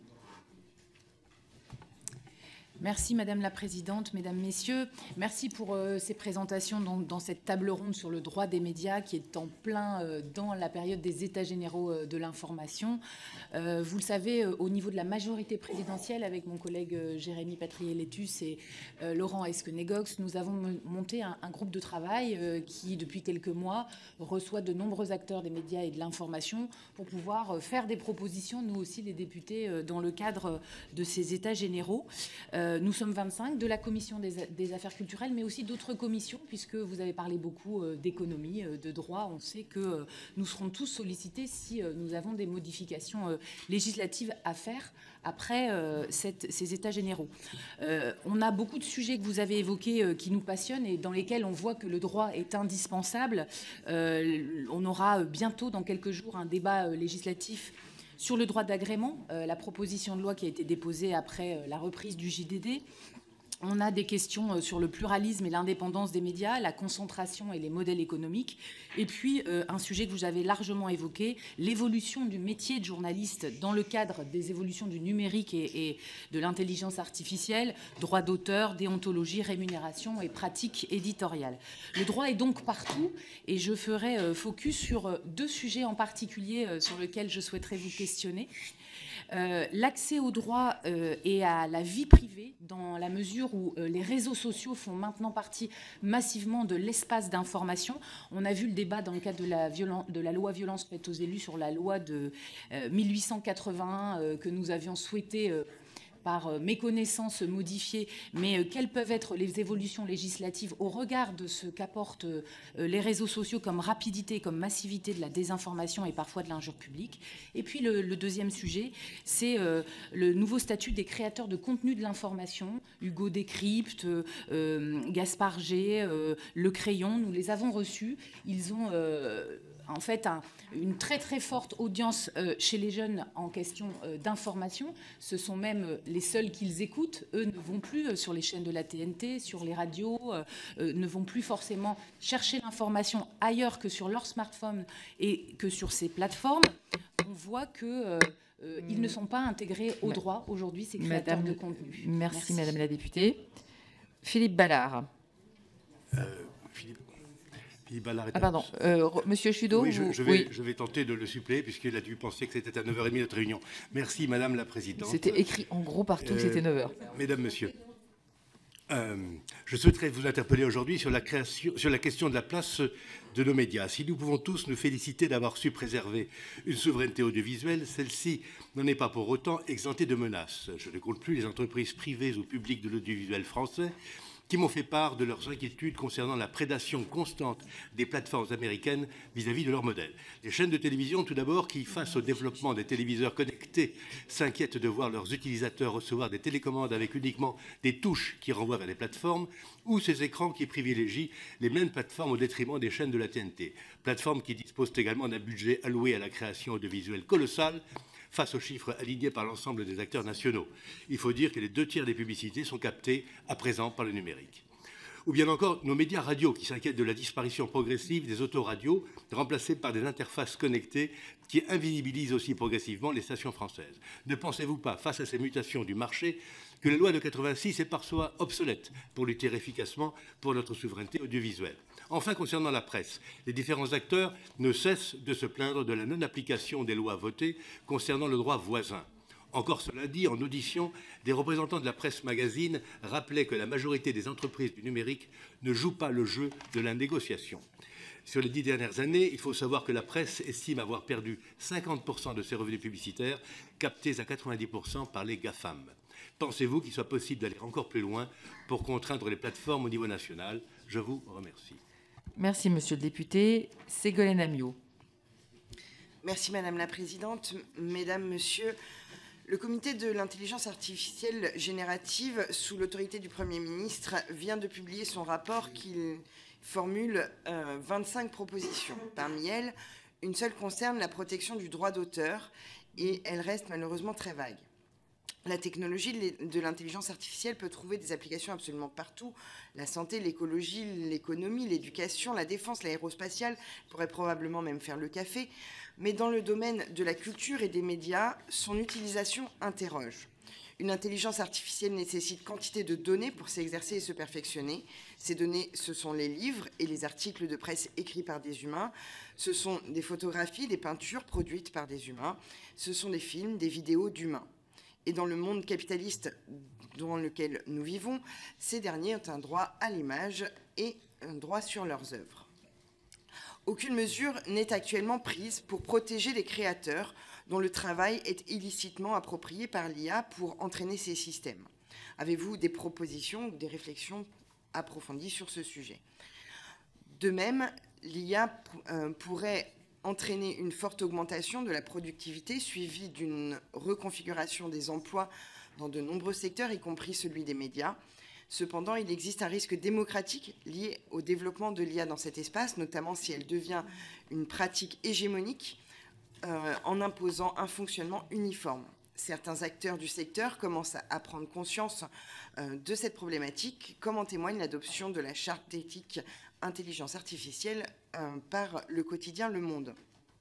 Merci Madame la Présidente, Mesdames, Messieurs. Merci pour euh, ces présentations dans, dans cette table ronde sur le droit des médias qui est en plein euh, dans la période des États généraux euh, de l'information. Euh, vous le savez, euh, au niveau de la majorité présidentielle, avec mon collègue euh, Jérémy Patrié-Létus et euh, Laurent Esquenégox, nous avons monté un, un groupe de travail euh, qui, depuis quelques mois, reçoit de nombreux acteurs des médias et de l'information pour pouvoir euh, faire des propositions, nous aussi les députés, euh, dans le cadre de ces États généraux. Euh, Euh, nous sommes vingt-cinq de la commission des, des affaires culturelles, mais aussi d'autres commissions, puisque vous avez parlé beaucoup euh, d'économie, euh, de droit. On sait que euh, nous serons tous sollicités si euh, nous avons des modifications euh, législatives à faire après euh, cette, ces états généraux. Euh, on a beaucoup de sujets que vous avez évoqués euh, qui nous passionnent et dans lesquels on voit que le droit est indispensable. Euh, on aura bientôt, dans quelques jours, un débat euh, législatif sur le droit d'agrément, euh, la proposition de loi qui a été déposée après euh, la reprise du J D D. On a des questions euh, sur le pluralisme et l'indépendance des médias, la concentration et les modèles économiques. Et puis, euh, un sujet que vous avez largement évoqué, l'évolution du métier de journaliste dans le cadre des évolutions du numérique et, et de l'intelligence artificielle, droit d'auteur, déontologie, rémunération et pratiques éditoriales. Le droit est donc partout et je ferai euh, focus sur euh, deux sujets en particulier euh, sur lesquels je souhaiterais vous questionner. Euh, l'accès au droit euh, et à la vie privée, dans la mesure où euh, les réseaux sociaux font maintenant partie massivement de l'espace d'information. On a vu le débat dans le cadre de la, violen- de la loi violence faite aux élus sur la loi de euh, mille huit cent quatre-vingt-un euh, que nous avions souhaité euh, par méconnaissance modifiée, mais quelles peuvent être les évolutions législatives au regard de ce qu'apportent les réseaux sociaux comme rapidité, comme massivité de la désinformation et parfois de l'injure publique. Et puis le, le deuxième sujet, c'est euh, le nouveau statut des créateurs de contenu de l'information. Hugo Décrypte, euh, Gaspard G, euh, Le Crayon, nous les avons reçus. Ils ont... Euh, en fait un, une très très forte audience euh, chez les jeunes en question euh, d'information. Ce sont même euh, les seuls qu'ils écoutent. Eux ne vont plus euh, sur les chaînes de la T N T, sur les radios, euh, euh, ne vont plus forcément chercher l'information ailleurs que sur leur smartphone et que sur ces plateformes. On voit que... Euh, euh, ils ne sont pas intégrés au droit aujourd'hui, ces créateurs Madame, de contenu. Merci, Merci Madame la députée. Philippe Ballard. Euh, Philippe, Philippe Ballard est Ah pardon, euh, Monsieur Chudeau. Oui, je, vous... je, vais, oui. je vais tenter de le suppléer puisqu'il a dû penser que c'était à neuf heures trente notre réunion. Merci Madame la Présidente. C'était écrit en gros partout, Euh, c'était neuf heures. Mesdames, Messieurs, euh, je souhaiterais vous interpeller aujourd'hui sur la, création, sur la question de la place de nos médias. Si nous pouvons tous nous féliciter d'avoir su préserver une souveraineté audiovisuelle, celle-ci n'en est pas pour autant exemptée de menaces. Je ne compte plus les entreprises privées ou publiques de l'audiovisuel français qui m'ont fait part de leurs inquiétudes concernant la prédation constante des plateformes américaines vis-à-vis de leurs modèles. Les chaînes de télévision, tout d'abord, qui, face au développement des téléviseurs connectés, s'inquiètent de voir leurs utilisateurs recevoir des télécommandes avec uniquement des touches qui renvoient vers les plateformes, ou ces écrans qui privilégient les mêmes plateformes au détriment des chaînes de la T N T. Plateformes qui disposent également d'un budget alloué à la création audiovisuelle colossale, face aux chiffres alignés par l'ensemble des acteurs nationaux. Il faut dire que les deux tiers des publicités sont captées à présent par le numérique. Ou bien encore nos médias radio qui s'inquiètent de la disparition progressive des autoradios remplacées par des interfaces connectées qui invisibilisent aussi progressivement les stations françaises. Ne pensez-vous pas, face à ces mutations du marché, que la loi de quatre-vingt-six est parfois obsolète pour lutter efficacement pour notre souveraineté audiovisuelle? Enfin, concernant la presse, les différents acteurs ne cessent de se plaindre de la non-application des lois votées concernant le droit voisin. Encore ce lundi, en audition, des représentants de la presse magazine rappelaient que la majorité des entreprises du numérique ne jouent pas le jeu de la négociation. Sur les dix dernières années, il faut savoir que la presse estime avoir perdu cinquante pour cent de ses revenus publicitaires, captés à quatre-vingt-dix pour cent par les GAFAM. Pensez-vous qu'il soit possible d'aller encore plus loin pour contraindre les plateformes au niveau national? Je vous remercie. Merci, Monsieur le député. Ségolène Amiot. Merci, Madame la Présidente. Mesdames, Messieurs, le Comité de l'intelligence artificielle générative, sous l'autorité du Premier ministre, vient de publier son rapport qui formule euh, vingt-cinq propositions. Parmi elles, une seule concerne la protection du droit d'auteur et elle reste malheureusement très vague. La technologie de l'intelligence artificielle peut trouver des applications absolument partout. La santé, l'écologie, l'économie, l'éducation, la défense, l'aérospatiale pourrait probablement même faire le café. Mais dans le domaine de la culture et des médias, son utilisation interroge. Une intelligence artificielle nécessite quantité de données pour s'exercer et se perfectionner. Ces données, ce sont les livres et les articles de presse écrits par des humains. Ce sont des photographies, des peintures produites par des humains. Ce sont des films, des vidéos d'humains. Et dans le monde capitaliste dans lequel nous vivons, ces derniers ont un droit à l'image et un droit sur leurs œuvres. Aucune mesure n'est actuellement prise pour protéger les créateurs dont le travail est illicitement approprié par l'I A pour entraîner ces systèmes. Avez-vous des propositions ou des réflexions approfondies sur ce sujet? De même, l'I A euh, pourrait entraîner une forte augmentation de la productivité suivie d'une reconfiguration des emplois dans de nombreux secteurs, y compris celui des médias. Cependant, il existe un risque démocratique lié au développement de l'I A dans cet espace, notamment si elle devient une pratique hégémonique euh, en imposant un fonctionnement uniforme. Certains acteurs du secteur commencent à prendre conscience euh, de cette problématique, comme en témoigne l'adoption de la charte d'éthique intelligence artificielle euh, par le quotidien Le Monde.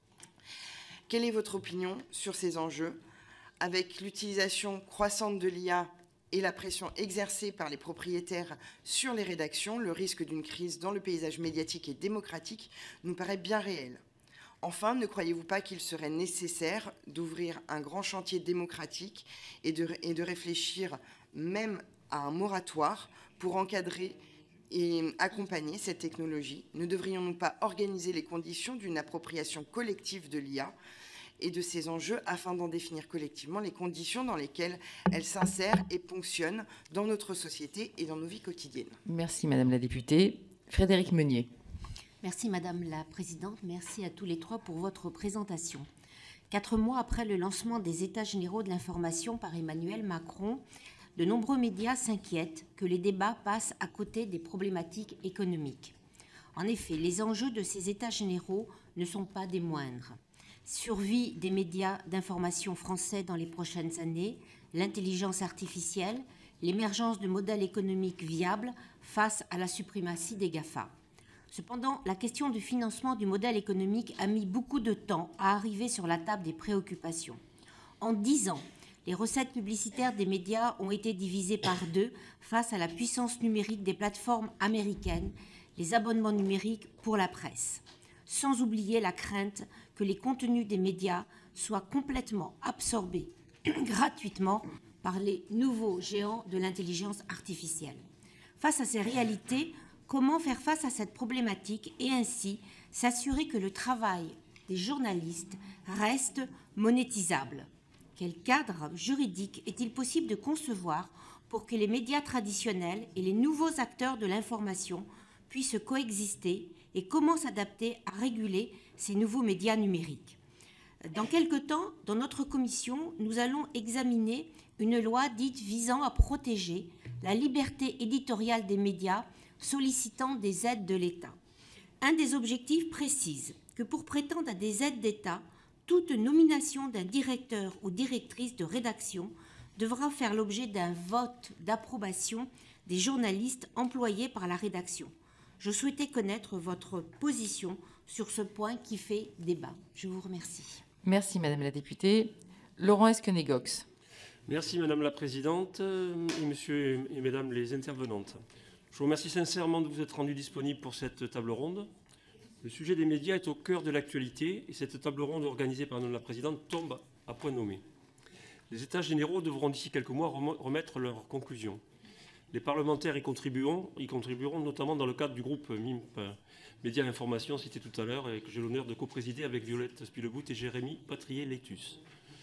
Quelle est votre opinion sur ces enjeux? Avec l'utilisation croissante de l'I A et la pression exercée par les propriétaires sur les rédactions, le risque d'une crise dans le paysage médiatique et démocratique nous paraît bien réel. Enfin, ne croyez-vous pas qu'il serait nécessaire d'ouvrir un grand chantier démocratique et de, et de réfléchir même à un moratoire pour encadrer et accompagner cette technologie? Ne devrions-nous pas organiser les conditions d'une appropriation collective de l'I A et de ces enjeux afin d'en définir collectivement les conditions dans lesquelles elle s'insère et fonctionne dans notre société et dans nos vies quotidiennes? Merci Madame la députée. Frédérique Meunier. Merci Madame la Présidente, merci à tous les trois pour votre présentation. Quatre mois après le lancement des États généraux de l'information par Emmanuel Macron, de nombreux médias s'inquiètent que les débats passent à côté des problématiques économiques. En effet, les enjeux de ces États généraux ne sont pas des moindres. Survie des médias d'information français dans les prochaines années, l'intelligence artificielle, l'émergence de modèles économiques viables face à la suprématie des GAFA. Cependant, la question du financement du modèle économique a mis beaucoup de temps à arriver sur la table des préoccupations. En dix ans, les recettes publicitaires des médias ont été divisées par deux face à la puissance numérique des plateformes américaines, les abonnements numériques pour la presse. Sans oublier la crainte que les contenus des médias soient complètement absorbés gratuitement par les nouveaux géants de l'intelligence artificielle. Face à ces réalités, comment faire face à cette problématique et ainsi s'assurer que le travail des journalistes reste monétisable? Quel cadre juridique est-il possible de concevoir pour que les médias traditionnels et les nouveaux acteurs de l'information puissent coexister et comment s'adapter à réguler ces nouveaux médias numériques? Dans quelque temps, dans notre commission, nous allons examiner une loi dite visant à protéger la liberté éditoriale des médias, sollicitant des aides de l'État. Un des objectifs précise que pour prétendre à des aides d'État, toute nomination d'un directeur ou directrice de rédaction devra faire l'objet d'un vote d'approbation des journalistes employés par la rédaction. Je souhaitais connaître votre position sur ce point qui fait débat. Je vous remercie. Merci Madame la députée. Laurent Esquenet-Gox. Merci Madame la Présidente et Monsieur et Mesdames les intervenantes. Je vous remercie sincèrement de vous être rendu disponible pour cette table ronde. Le sujet des médias est au cœur de l'actualité et cette table ronde organisée par Madame la Présidente tombe à point nommé. Les États généraux devront d'ici quelques mois remettre leurs conclusions. Les parlementaires y contribueront, y contribueront notamment dans le cadre du groupe M I M P, Médias et Information, cité tout à l'heure, et que j'ai l'honneur de coprésider avec Violette Spilebout et Jérémy Patrier-Létus.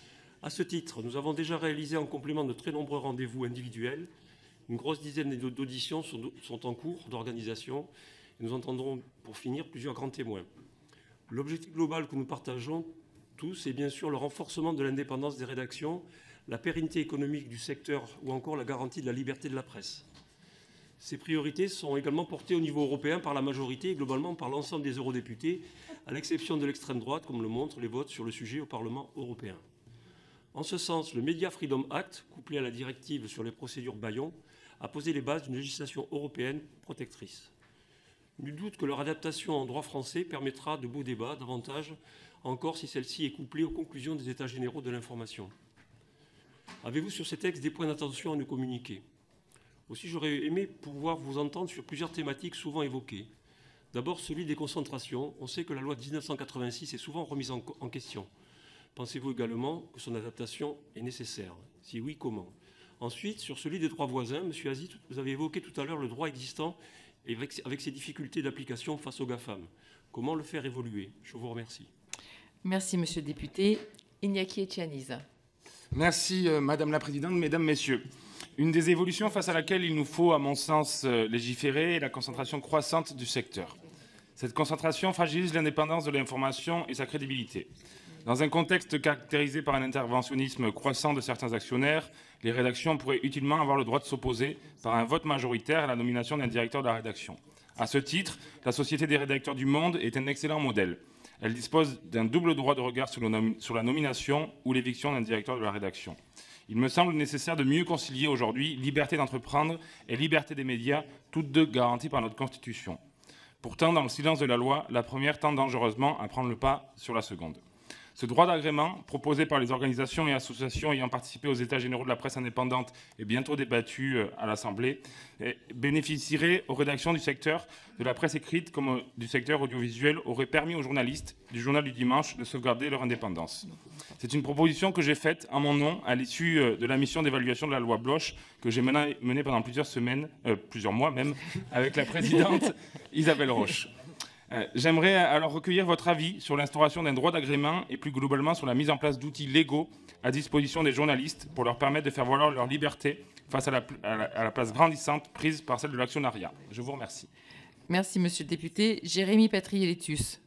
À ce titre, nous avons déjà réalisé en complément de très nombreux rendez-vous individuels. Une grosse dizaine d'auditions sont en cours d'organisation. Nous entendrons, pour finir, plusieurs grands témoins. L'objectif global que nous partageons tous est bien sûr le renforcement de l'indépendance des rédactions, la pérennité économique du secteur ou encore la garantie de la liberté de la presse. Ces priorités sont également portées au niveau européen par la majorité et globalement par l'ensemble des eurodéputés, à l'exception de l'extrême droite, comme le montrent les votes sur le sujet au Parlement européen. En ce sens, le Media Freedom Act, couplé à la directive sur les procédures Bayon, a posé les bases d'une législation européenne protectrice. Nul doute que leur adaptation en droit français permettra de beaux débats, davantage encore si celle-ci est couplée aux conclusions des États généraux de l'information. Avez-vous sur ces textes des points d'attention à nous communiquer? Aussi, j'aurais aimé pouvoir vous entendre sur plusieurs thématiques souvent évoquées. D'abord, celui des concentrations. On sait que la loi de mille neuf cent quatre-vingt-six est souvent remise en, en question. Pensez-vous également que son adaptation est nécessaire? Si oui, comment? Ensuite, sur celui des droits voisins, M. Aziz, vous avez évoqué tout à l'heure le droit existant et avec, avec ses difficultés d'application face aux GAFAM. Comment le faire évoluer? Je vous remercie. Merci, Monsieur le député. Iñaki Etxeaniz. Merci, euh, Madame la Présidente, Mesdames, Messieurs. Une des évolutions face à laquelle il nous faut, à mon sens, légiférer est la concentration croissante du secteur. Cette concentration fragilise l'indépendance de l'information et sa crédibilité. Dans un contexte caractérisé par un interventionnisme croissant de certains actionnaires, les rédactions pourraient utilement avoir le droit de s'opposer par un vote majoritaire à la nomination d'un directeur de la rédaction. À ce titre, la Société des rédacteurs du Monde est un excellent modèle. Elle dispose d'un double droit de regard sur, le, sur la nomination ou l'éviction d'un directeur de la rédaction. Il me semble nécessaire de mieux concilier aujourd'hui liberté d'entreprendre et liberté des médias, toutes deux garanties par notre Constitution. Pourtant, dans le silence de la loi, la première tend dangereusement à prendre le pas sur la seconde. Ce droit d'agrément, proposé par les organisations et associations ayant participé aux États généraux de la presse indépendante et bientôt débattu à l'Assemblée, bénéficierait aux rédactions du secteur de la presse écrite comme du secteur audiovisuel, aurait permis aux journalistes du Journal du Dimanche de sauvegarder leur indépendance. C'est une proposition que j'ai faite en mon nom à l'issue de la mission d'évaluation de la loi Bloch que j'ai menée pendant plusieurs semaines, euh, plusieurs mois même, avec la présidente Isabelle Roche. Euh, J'aimerais alors recueillir votre avis sur l'instauration d'un droit d'agrément et plus globalement sur la mise en place d'outils légaux à disposition des journalistes pour leur permettre de faire valoir leur liberté face à la, à la, à la place grandissante prise par celle de l'actionnariat. Je vous remercie. Merci, monsieur le député. Jérémy Patrier-Létus.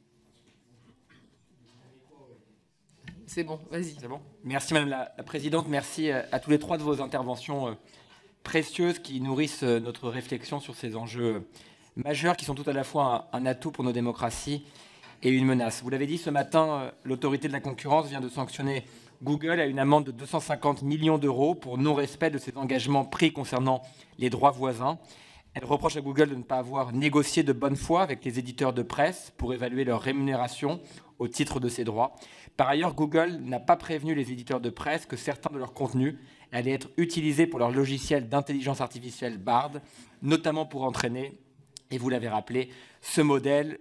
C'est bon, vas-y. C'est bon. Merci, madame la, la présidente. Merci à, à tous les trois de vos interventions euh, précieuses qui nourrissent euh, notre réflexion sur ces enjeux euh, majeurs qui sont tout à la fois un, un atout pour nos démocraties et une menace. Vous l'avez dit, ce matin, euh, l'autorité de la concurrence vient de sanctionner Google à une amende de deux cent cinquante millions d'euros pour non-respect de ses engagements pris concernant les droits voisins. Elle reproche à Google de ne pas avoir négocié de bonne foi avec les éditeurs de presse pour évaluer leur rémunération au titre de ces droits. Par ailleurs, Google n'a pas prévenu les éditeurs de presse que certains de leurs contenus allaient être utilisés pour leur logiciel d'intelligence artificielle Bard, notamment pour entraîner, et vous l'avez rappelé, ce modèle.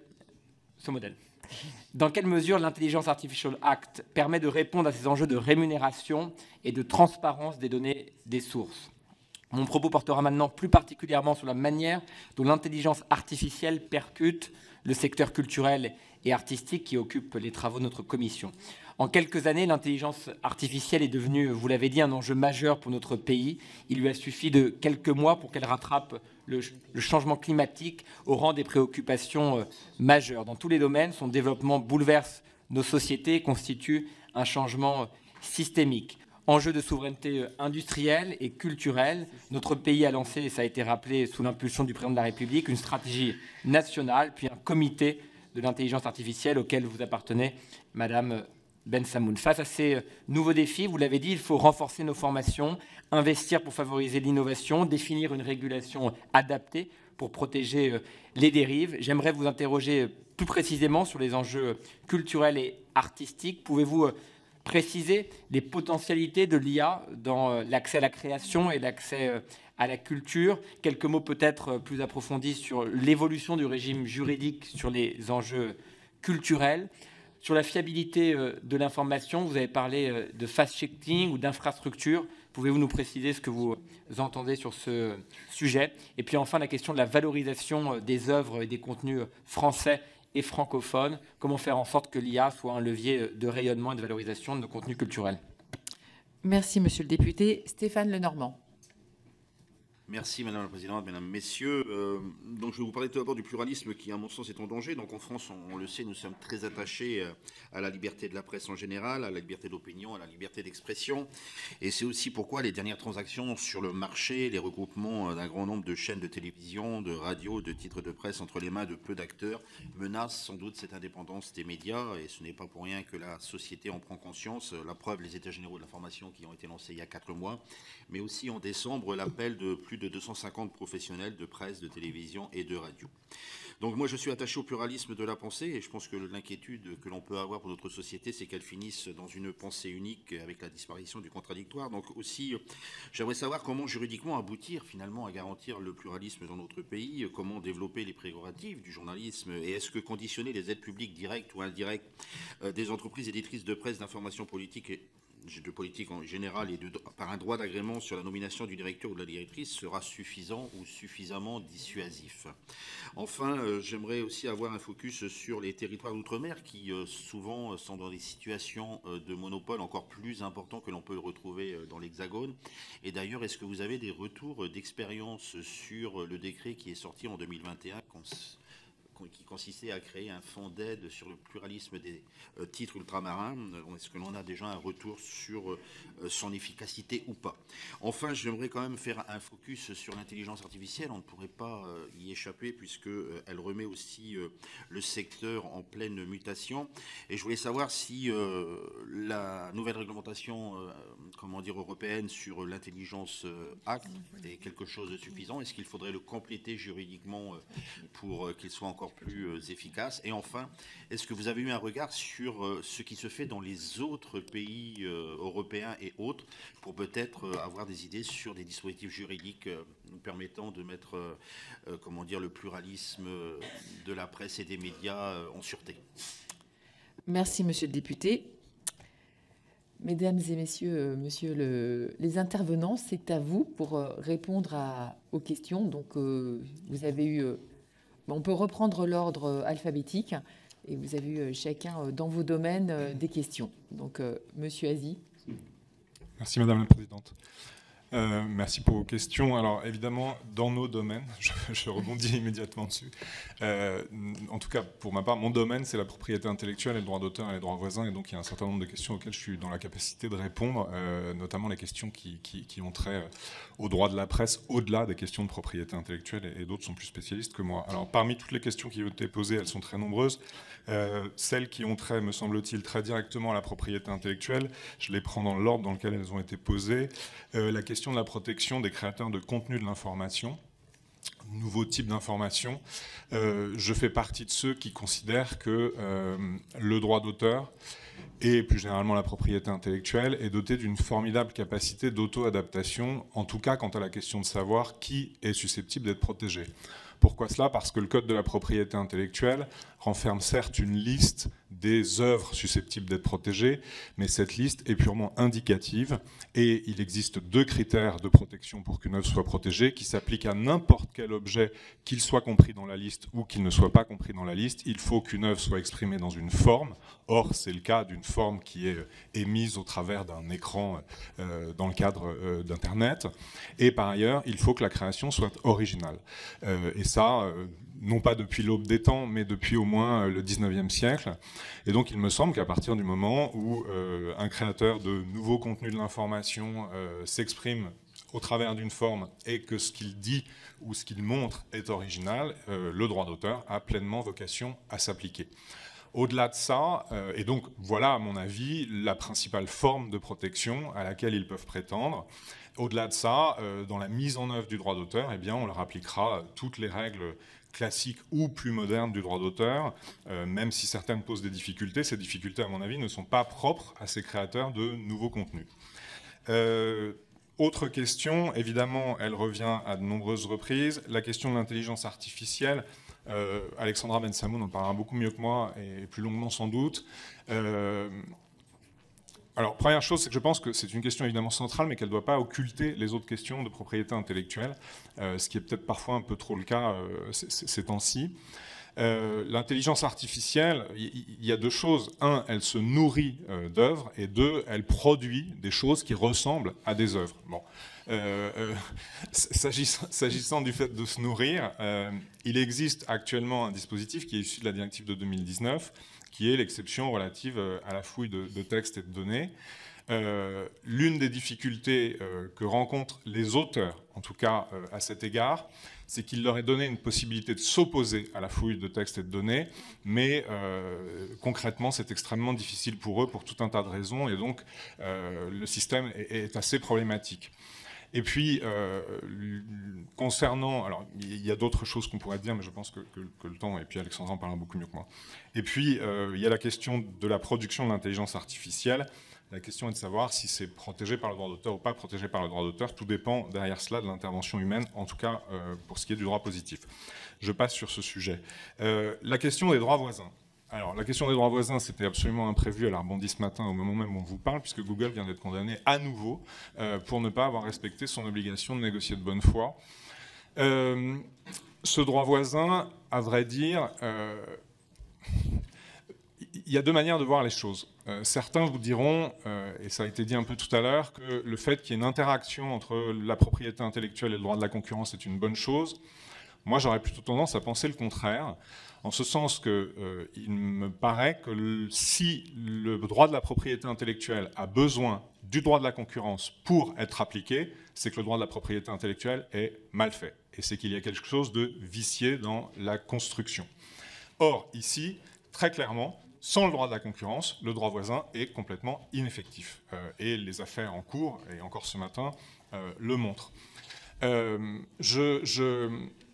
Ce modèle. Dans quelle mesure l'Intelligence Artificial Act permet de répondre à ces enjeux de rémunération et de transparence des données des sources ? Mon propos portera maintenant plus particulièrement sur la manière dont l'intelligence artificielle percute le secteur culturel et artistique qui occupe les travaux de notre commission. En quelques années, l'intelligence artificielle est devenue, vous l'avez dit, un enjeu majeur pour notre pays. Il lui a suffi de quelques mois pour qu'elle rattrape le, le changement climatique au rang des préoccupations majeures. Dans tous les domaines, son développement bouleverse nos sociétés et constitue un changement systémique. Enjeu de souveraineté industrielle et culturelle, notre pays a lancé, et ça a été rappelé sous l'impulsion du président de la République, une stratégie nationale, puis un comité de l'intelligence artificielle auquel vous appartenez, Madame Bensamoun. Face à ces nouveaux défis, vous l'avez dit, il faut renforcer nos formations, investir pour favoriser l'innovation, définir une régulation adaptée pour protéger les dérives. J'aimerais vous interroger plus précisément sur les enjeux culturels et artistiques. Pouvez-vous préciser les potentialités de l'I A dans l'accès à la création et l'accès à la culture? Quelques mots peut-être plus approfondis sur l'évolution du régime juridique sur les enjeux culturels. Sur la fiabilité de l'information, vous avez parlé de fact-checking ou d'infrastructure. Pouvez-vous nous préciser ce que vous entendez sur ce sujet? Et puis enfin, la question de la valorisation des œuvres et des contenus français et francophones. Comment faire en sorte que l'I A soit un levier de rayonnement et de valorisation de nos contenus culturels? Merci, monsieur le député. Stéphane Lenormand. Merci Madame la Présidente, Mesdames, Messieurs. Euh, donc je vais vous parler tout d'abord du pluralisme qui, à mon sens, est en danger. Donc en France, on, on le sait, nous sommes très attachés à la liberté de la presse en général, à la liberté d'opinion, à la liberté d'expression. Et c'est aussi pourquoi les dernières transactions sur le marché, les regroupements d'un grand nombre de chaînes de télévision, de radio, de titres de presse entre les mains de peu d'acteurs menacent sans doute cette indépendance des médias. Et ce n'est pas pour rien que la société en prend conscience. La preuve, les États généraux de l'information qui ont été lancés il y a quatre mois, mais aussi en décembre, l'appel de plus de deux cent cinquante professionnels de presse, de télévision et de radio. Donc moi je suis attaché au pluralisme de la pensée et je pense que l'inquiétude que l'on peut avoir pour notre société, c'est qu'elle finisse dans une pensée unique avec la disparition du contradictoire. Donc aussi j'aimerais savoir comment juridiquement aboutir finalement à garantir le pluralisme dans notre pays, comment développer les prérogatives du journalisme et est-ce que conditionner les aides publiques directes ou indirectes des entreprises éditrices de presse d'information politique et de politique en général et de, par un droit d'agrément sur la nomination du directeur ou de la directrice sera suffisant ou suffisamment dissuasif. Enfin, euh, j'aimerais aussi avoir un focus sur les territoires d'outre-mer qui euh, souvent sont dans des situations euh, de monopole encore plus importants que l'on peut le retrouver euh, dans l'Hexagone. Et d'ailleurs, est-ce que vous avez des retours d'expérience sur le décret qui est sorti en deux mille vingt et un qui consistait à créer un fonds d'aide sur le pluralisme des euh, titres ultramarins? Est-ce que l'on a déjà un retour sur euh, son efficacité ou pas? Enfin, j'aimerais quand même faire un focus sur l'intelligence artificielle. On ne pourrait pas euh, y échapper puisqu'elle euh, remet aussi euh, le secteur en pleine mutation. Et je voulais savoir si euh, la nouvelle réglementation euh, comment dire, européenne sur l'intelligence euh, Act est quelque chose de suffisant. Est-ce qu'il faudrait le compléter juridiquement euh, pour euh, qu'il soit encore plus euh, efficace? Et enfin, est-ce que vous avez eu un regard sur euh, ce qui se fait dans les autres pays euh, européens et autres pour peut-être euh, avoir des idées sur des dispositifs juridiques euh, nous permettant de mettre euh, euh, comment dire, le pluralisme de la presse et des médias euh, en sûreté? Merci, monsieur le député. Mesdames et messieurs, euh, monsieur le, les intervenants, c'est à vous pour euh, répondre à, aux questions. Donc, euh, vous avez eu... Euh, on peut reprendre l'ordre euh, alphabétique et vous avez eu euh, chacun euh, dans vos domaines euh, des questions. Donc, euh, monsieur Azy. Merci, madame la présidente. Euh, merci pour vos questions. Alors évidemment, dans nos domaines, je, je rebondis immédiatement dessus. Euh, en tout cas, pour ma part, mon domaine, c'est la propriété intellectuelle et le droit d'auteur et les droits voisins. Et donc, il y a un certain nombre de questions auxquelles je suis dans la capacité de répondre, euh, notamment les questions qui, qui, qui ont trait au droit de la presse, au-delà des questions de propriété intellectuelle, et, et d'autres sont plus spécialistes que moi. Alors, parmi toutes les questions qui ont été posées, elles sont très nombreuses. Euh, celles qui ont trait, me semble-t-il, très directement à la propriété intellectuelle, je les prends dans l'ordre dans lequel elles ont été posées. Euh, la question de la protection des créateurs de contenu de l'information, nouveau type d'information. Euh, je fais partie de ceux qui considèrent que euh, le droit d'auteur et plus généralement la propriété intellectuelle est doté d'une formidable capacité d'auto-adaptation, en tout cas quant à la question de savoir qui est susceptible d'être protégé. Pourquoi cela? Parce que le Code de la propriété intellectuelle renferme certes une liste des œuvres susceptibles d'être protégées, mais cette liste est purement indicative et il existe deux critères de protection pour qu'une œuvre soit protégée qui s'appliquent à n'importe quel objet, qu'il soit compris dans la liste ou qu'il ne soit pas compris dans la liste. Il faut qu'une œuvre soit exprimée dans une forme. Or, c'est le cas d'une forme qui est émise au travers d'un écran euh, dans le cadre euh, d'Internet. Et par ailleurs, il faut que la création soit originale. Euh, et ça, euh, non pas depuis l'aube des temps, mais depuis au moins le dix-neuvième siècle. Et donc, il me semble qu'à partir du moment où euh, un créateur de nouveaux contenus de l'information euh, s'exprime au travers d'une forme et que ce qu'il dit ou ce qu'il montre est original, euh, le droit d'auteur a pleinement vocation à s'appliquer. Au-delà de ça, euh, et donc voilà à mon avis la principale forme de protection à laquelle ils peuvent prétendre. Au-delà de ça, euh, dans la mise en œuvre du droit d'auteur, eh bien, on leur appliquera toutes les règles classiques ou plus modernes du droit d'auteur, euh, même si certaines posent des difficultés. Ces difficultés, à mon avis, ne sont pas propres à ces créateurs de nouveaux contenus. Euh, autre question, évidemment, elle revient à de nombreuses reprises, la question de l'intelligence artificielle. Euh, Alexandra Bensamoun en parlera beaucoup mieux que moi et plus longuement sans doute. Euh, alors, première chose, c'est que je pense que c'est une question évidemment centrale, mais qu'elle ne doit pas occulter les autres questions de propriété intellectuelle, euh, ce qui est peut-être parfois un peu trop le cas euh, ces, ces temps-ci. Euh, L'intelligence artificielle, il y, y a deux choses. Un, elle se nourrit euh, d'œuvres, et deux, elle produit des choses qui ressemblent à des œuvres. Bon. Euh, euh, s'agissant, s'agissant du fait de se nourrir, euh, il existe actuellement un dispositif qui est issu de la directive de deux mille dix-neuf, qui est l'exception relative à la fouille de, de textes et de données. Euh, L'une des difficultés euh, que rencontrent les auteurs, en tout cas euh, à cet égard, c'est qu'il leur est donné une possibilité de s'opposer à la fouille de textes et de données, mais euh, concrètement, c'est extrêmement difficile pour eux pour tout un tas de raisons, et donc euh, le système est, est assez problématique. Et puis, euh, concernant... Alors, il y a d'autres choses qu'on pourrait dire, mais je pense que, que, que le temps... Et puis, Alexandra en parlera beaucoup mieux que moi. Et puis, euh, il y a la question de la production de l'intelligence artificielle. La question est de savoir si c'est protégé par le droit d'auteur ou pas protégé par le droit d'auteur. Tout dépend, derrière cela, de l'intervention humaine, en tout cas, euh, pour ce qui est du droit positif. Je passe sur ce sujet. Euh, la question des droits voisins. Alors, la question des droits voisins, c'était absolument imprévu. Elle a rebondi ce matin au moment même où on vous parle, puisque Google vient d'être condamné à nouveau euh, pour ne pas avoir respecté son obligation de négocier de bonne foi. Euh, ce droit voisin, à vrai dire, euh, il y a deux manières de voir les choses. Euh, certains vous diront, euh, et ça a été dit un peu tout à l'heure, que le fait qu'il y ait une interaction entre la propriété intellectuelle et le droit de la concurrence est une bonne chose. Moi, j'aurais plutôt tendance à penser le contraire, en ce sens qu'il euh, me paraît que le, si le droit de la propriété intellectuelle a besoin du droit de la concurrence pour être appliqué, c'est que le droit de la propriété intellectuelle est mal fait. Et c'est qu'il y a quelque chose de vicié dans la construction. Or, ici, très clairement, sans le droit de la concurrence, le droit voisin est complètement ineffectif. Euh, et les affaires en cours, et encore ce matin, euh, le montrent. Euh, je... je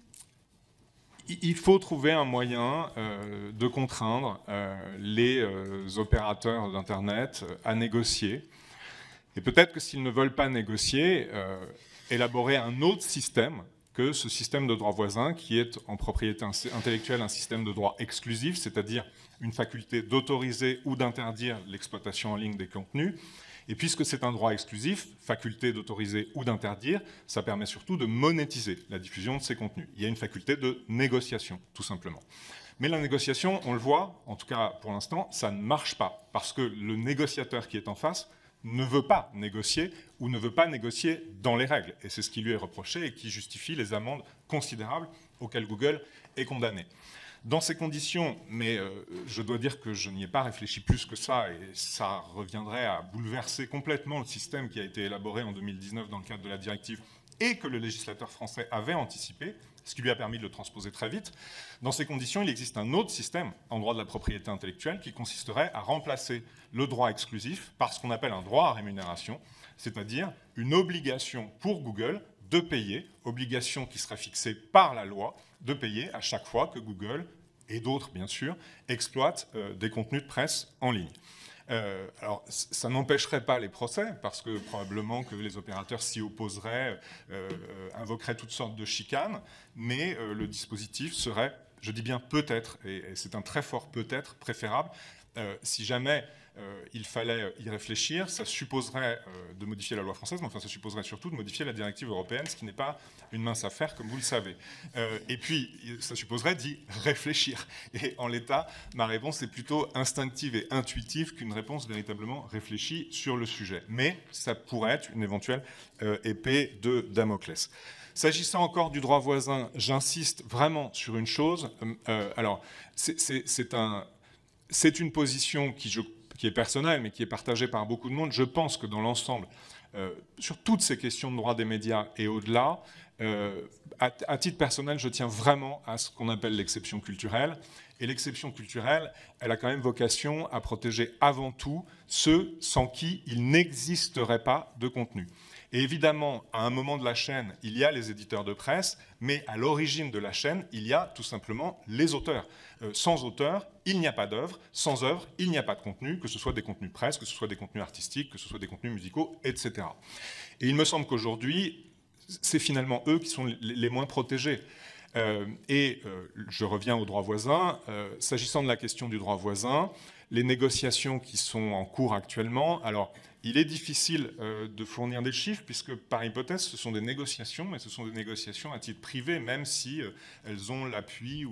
Il faut trouver un moyen euh, de contraindre euh, les euh, opérateurs d'Internet à négocier. Et peut-être que s'ils ne veulent pas négocier, euh, élaborer un autre système que ce système de droit voisin qui est en propriété intellectuelle un système de droit exclusif, c'est-à-dire une faculté d'autoriser ou d'interdire l'exploitation en ligne des contenus. Et puisque c'est un droit exclusif, faculté d'autoriser ou d'interdire, ça permet surtout de monétiser la diffusion de ces contenus. Il y a une faculté de négociation, tout simplement. Mais la négociation, on le voit, en tout cas pour l'instant, ça ne marche pas, parce que le négociateur qui est en face ne veut pas négocier ou ne veut pas négocier dans les règles. Et c'est ce qui lui est reproché et qui justifie les amendes considérables auxquelles Google est condamné. Dans ces conditions, mais euh, je dois dire que je n'y ai pas réfléchi plus que ça, et ça reviendrait à bouleverser complètement le système qui a été élaboré en deux mille dix-neuf dans le cadre de la directive et que le législateur français avait anticipé, ce qui lui a permis de le transposer très vite. Dans ces conditions, il existe un autre système en droit de la propriété intellectuelle qui consisterait à remplacer le droit exclusif par ce qu'on appelle un droit à rémunération, c'est-à-dire une obligation pour Google de payer, obligation qui serait fixée par la loi, de payer à chaque fois que Google, et d'autres bien sûr, exploitent euh, des contenus de presse en ligne. Euh, alors, ça n'empêcherait pas les procès, parce que probablement que les opérateurs s'y opposeraient, euh, euh, invoqueraient toutes sortes de chicanes, mais euh, le dispositif serait, je dis bien peut-être, et, et c'est un très fort peut-être préférable, euh, si jamais euh, il fallait y réfléchir, ça supposerait euh, de modifier la loi française, mais enfin ça supposerait surtout de modifier la directive européenne, ce qui n'est pas une mince affaire, comme vous le savez. Euh, et puis, ça supposerait d'y réfléchir. Et en l'état, ma réponse est plutôt instinctive et intuitive qu'une réponse véritablement réfléchie sur le sujet. Mais ça pourrait être une éventuelle euh, épée de Damoclès. S'agissant encore du droit voisin, j'insiste vraiment sur une chose. Euh, alors, c'est un... C'est une position qui, je, qui est personnelle, mais qui est partagée par beaucoup de monde. Je pense que dans l'ensemble, euh, sur toutes ces questions de droit des médias et au-delà, euh, à, à titre personnel, je tiens vraiment à ce qu'on appelle l'exception culturelle. Et l'exception culturelle, elle a quand même vocation à protéger avant tout ceux sans qui il n'existerait pas de contenu. Et évidemment, à un moment de la chaîne, il y a les éditeurs de presse, mais à l'origine de la chaîne, il y a tout simplement les auteurs. Euh, sans auteurs, il n'y a pas d'œuvre. Sans œuvre, il n'y a pas de contenu, que ce soit des contenus de presse, que ce soit des contenus artistiques, que ce soit des contenus musicaux, et cetera. Et il me semble qu'aujourd'hui, c'est finalement eux qui sont les moins protégés. Euh, et euh, je reviens au droit voisin. Euh, S'agissant de la question du droit voisin, les négociations qui sont en cours actuellement, alors il est difficile euh, de fournir des chiffres puisque par hypothèse ce sont des négociations, mais ce sont des négociations à titre privé, même si euh, elles ont l'appui ou,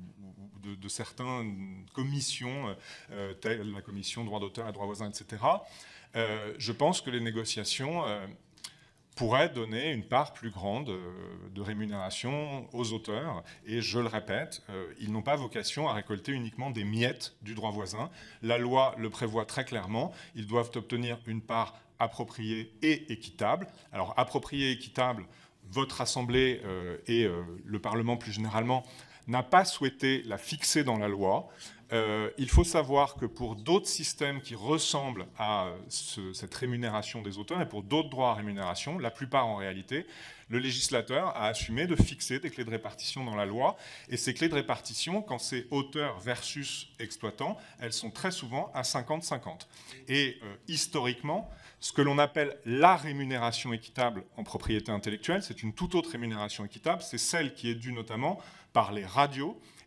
ou de, de certaines commissions, euh, telles la commission droit d'auteur et droit voisin, et cetera. Euh, je pense que les négociations euh, pourrait donner une part plus grande de rémunération aux auteurs. Et je le répète, euh, ils n'ont pas vocation à récolter uniquement des miettes du droit voisin. La loi le prévoit très clairement. Ils doivent obtenir une part appropriée et équitable. Alors, appropriée et équitable, votre Assemblée euh, et euh, le Parlement plus généralement n'a pas souhaité la fixer dans la loi. Euh, il faut savoir que pour d'autres systèmes qui ressemblent à ce, cette rémunération des auteurs et pour d'autres droits à rémunération, la plupart en réalité, le législateur a assumé de fixer des clés de répartition dans la loi. Et ces clés de répartition, quand c'est auteur versus exploitant, elles sont très souvent à cinquante cinquante. Et euh, historiquement, ce que l'on appelle la rémunération équitable en propriété intellectuelle, c'est une toute autre rémunération équitable, c'est celle qui est due notamment par les radios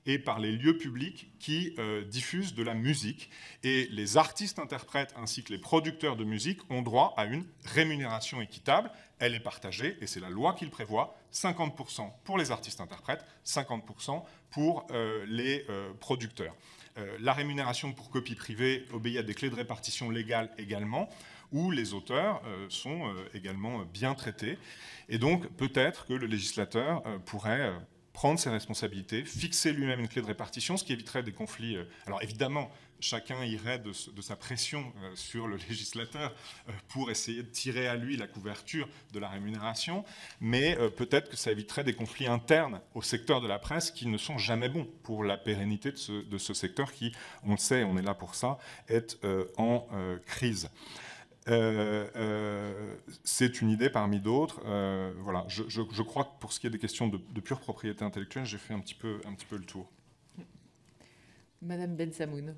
et par les lieux publics qui euh, diffusent de la musique. Et les artistes-interprètes ainsi que les producteurs de musique ont droit à une rémunération équitable. Elle est partagée, et c'est la loi qui le prévoit, cinquante pour cent pour les artistes-interprètes, cinquante pour cent pour euh, les euh, producteurs. Euh, la rémunération pour copie privée obéit à des clés de répartition légales également, où les auteurs euh, sont euh, également bien traités. Et donc, peut-être que le législateur euh, pourrait euh, prendre ses responsabilités, fixer lui-même une clé de répartition, ce qui éviterait des conflits. Euh, alors, évidemment, chacun irait de, de sa pression euh, sur le législateur euh, pour essayer de tirer à lui la couverture de la rémunération, mais euh, peut-être que ça éviterait des conflits internes au secteur de la presse qui ne sont jamais bons pour la pérennité de ce, de ce secteur qui, on le sait, on est là pour ça, est euh, en euh, crise. Euh, euh, c'est une idée parmi d'autres. Euh, voilà, je, je, je crois que pour ce qui est des questions de, de pure propriété intellectuelle, j'ai fait un petit peu, un petit peu le tour. Madame Bensamoun.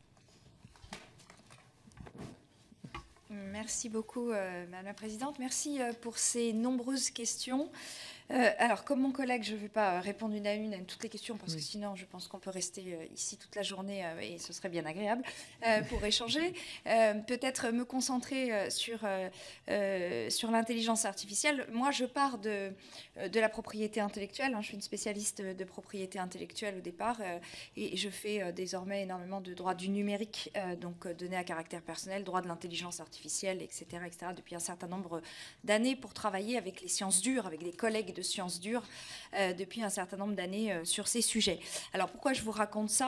Merci beaucoup, euh, Madame la Présidente. Merci euh, pour ces nombreuses questions. Euh, alors, comme mon collègue, je ne vais pas répondre une à une à toutes les questions, parce que sinon, je pense qu'on peut rester euh, ici toute la journée euh, et ce serait bien agréable euh, pour échanger. Euh, Peut-être me concentrer euh, sur, euh, euh, sur l'intelligence artificielle. Moi, je pars de, de la propriété intellectuelle. Hein. Je suis une spécialiste de propriété intellectuelle au départ euh, et je fais euh, désormais énormément de droit du numérique, euh, donc euh, données à caractère personnel, droit de l'intelligence artificielle, et cetera, et cetera, depuis un certain nombre d'années pour travailler avec les sciences dures, avec des collègues de sciences dures euh, depuis un certain nombre d'années euh, sur ces sujets. Alors pourquoi je vous raconte ça ?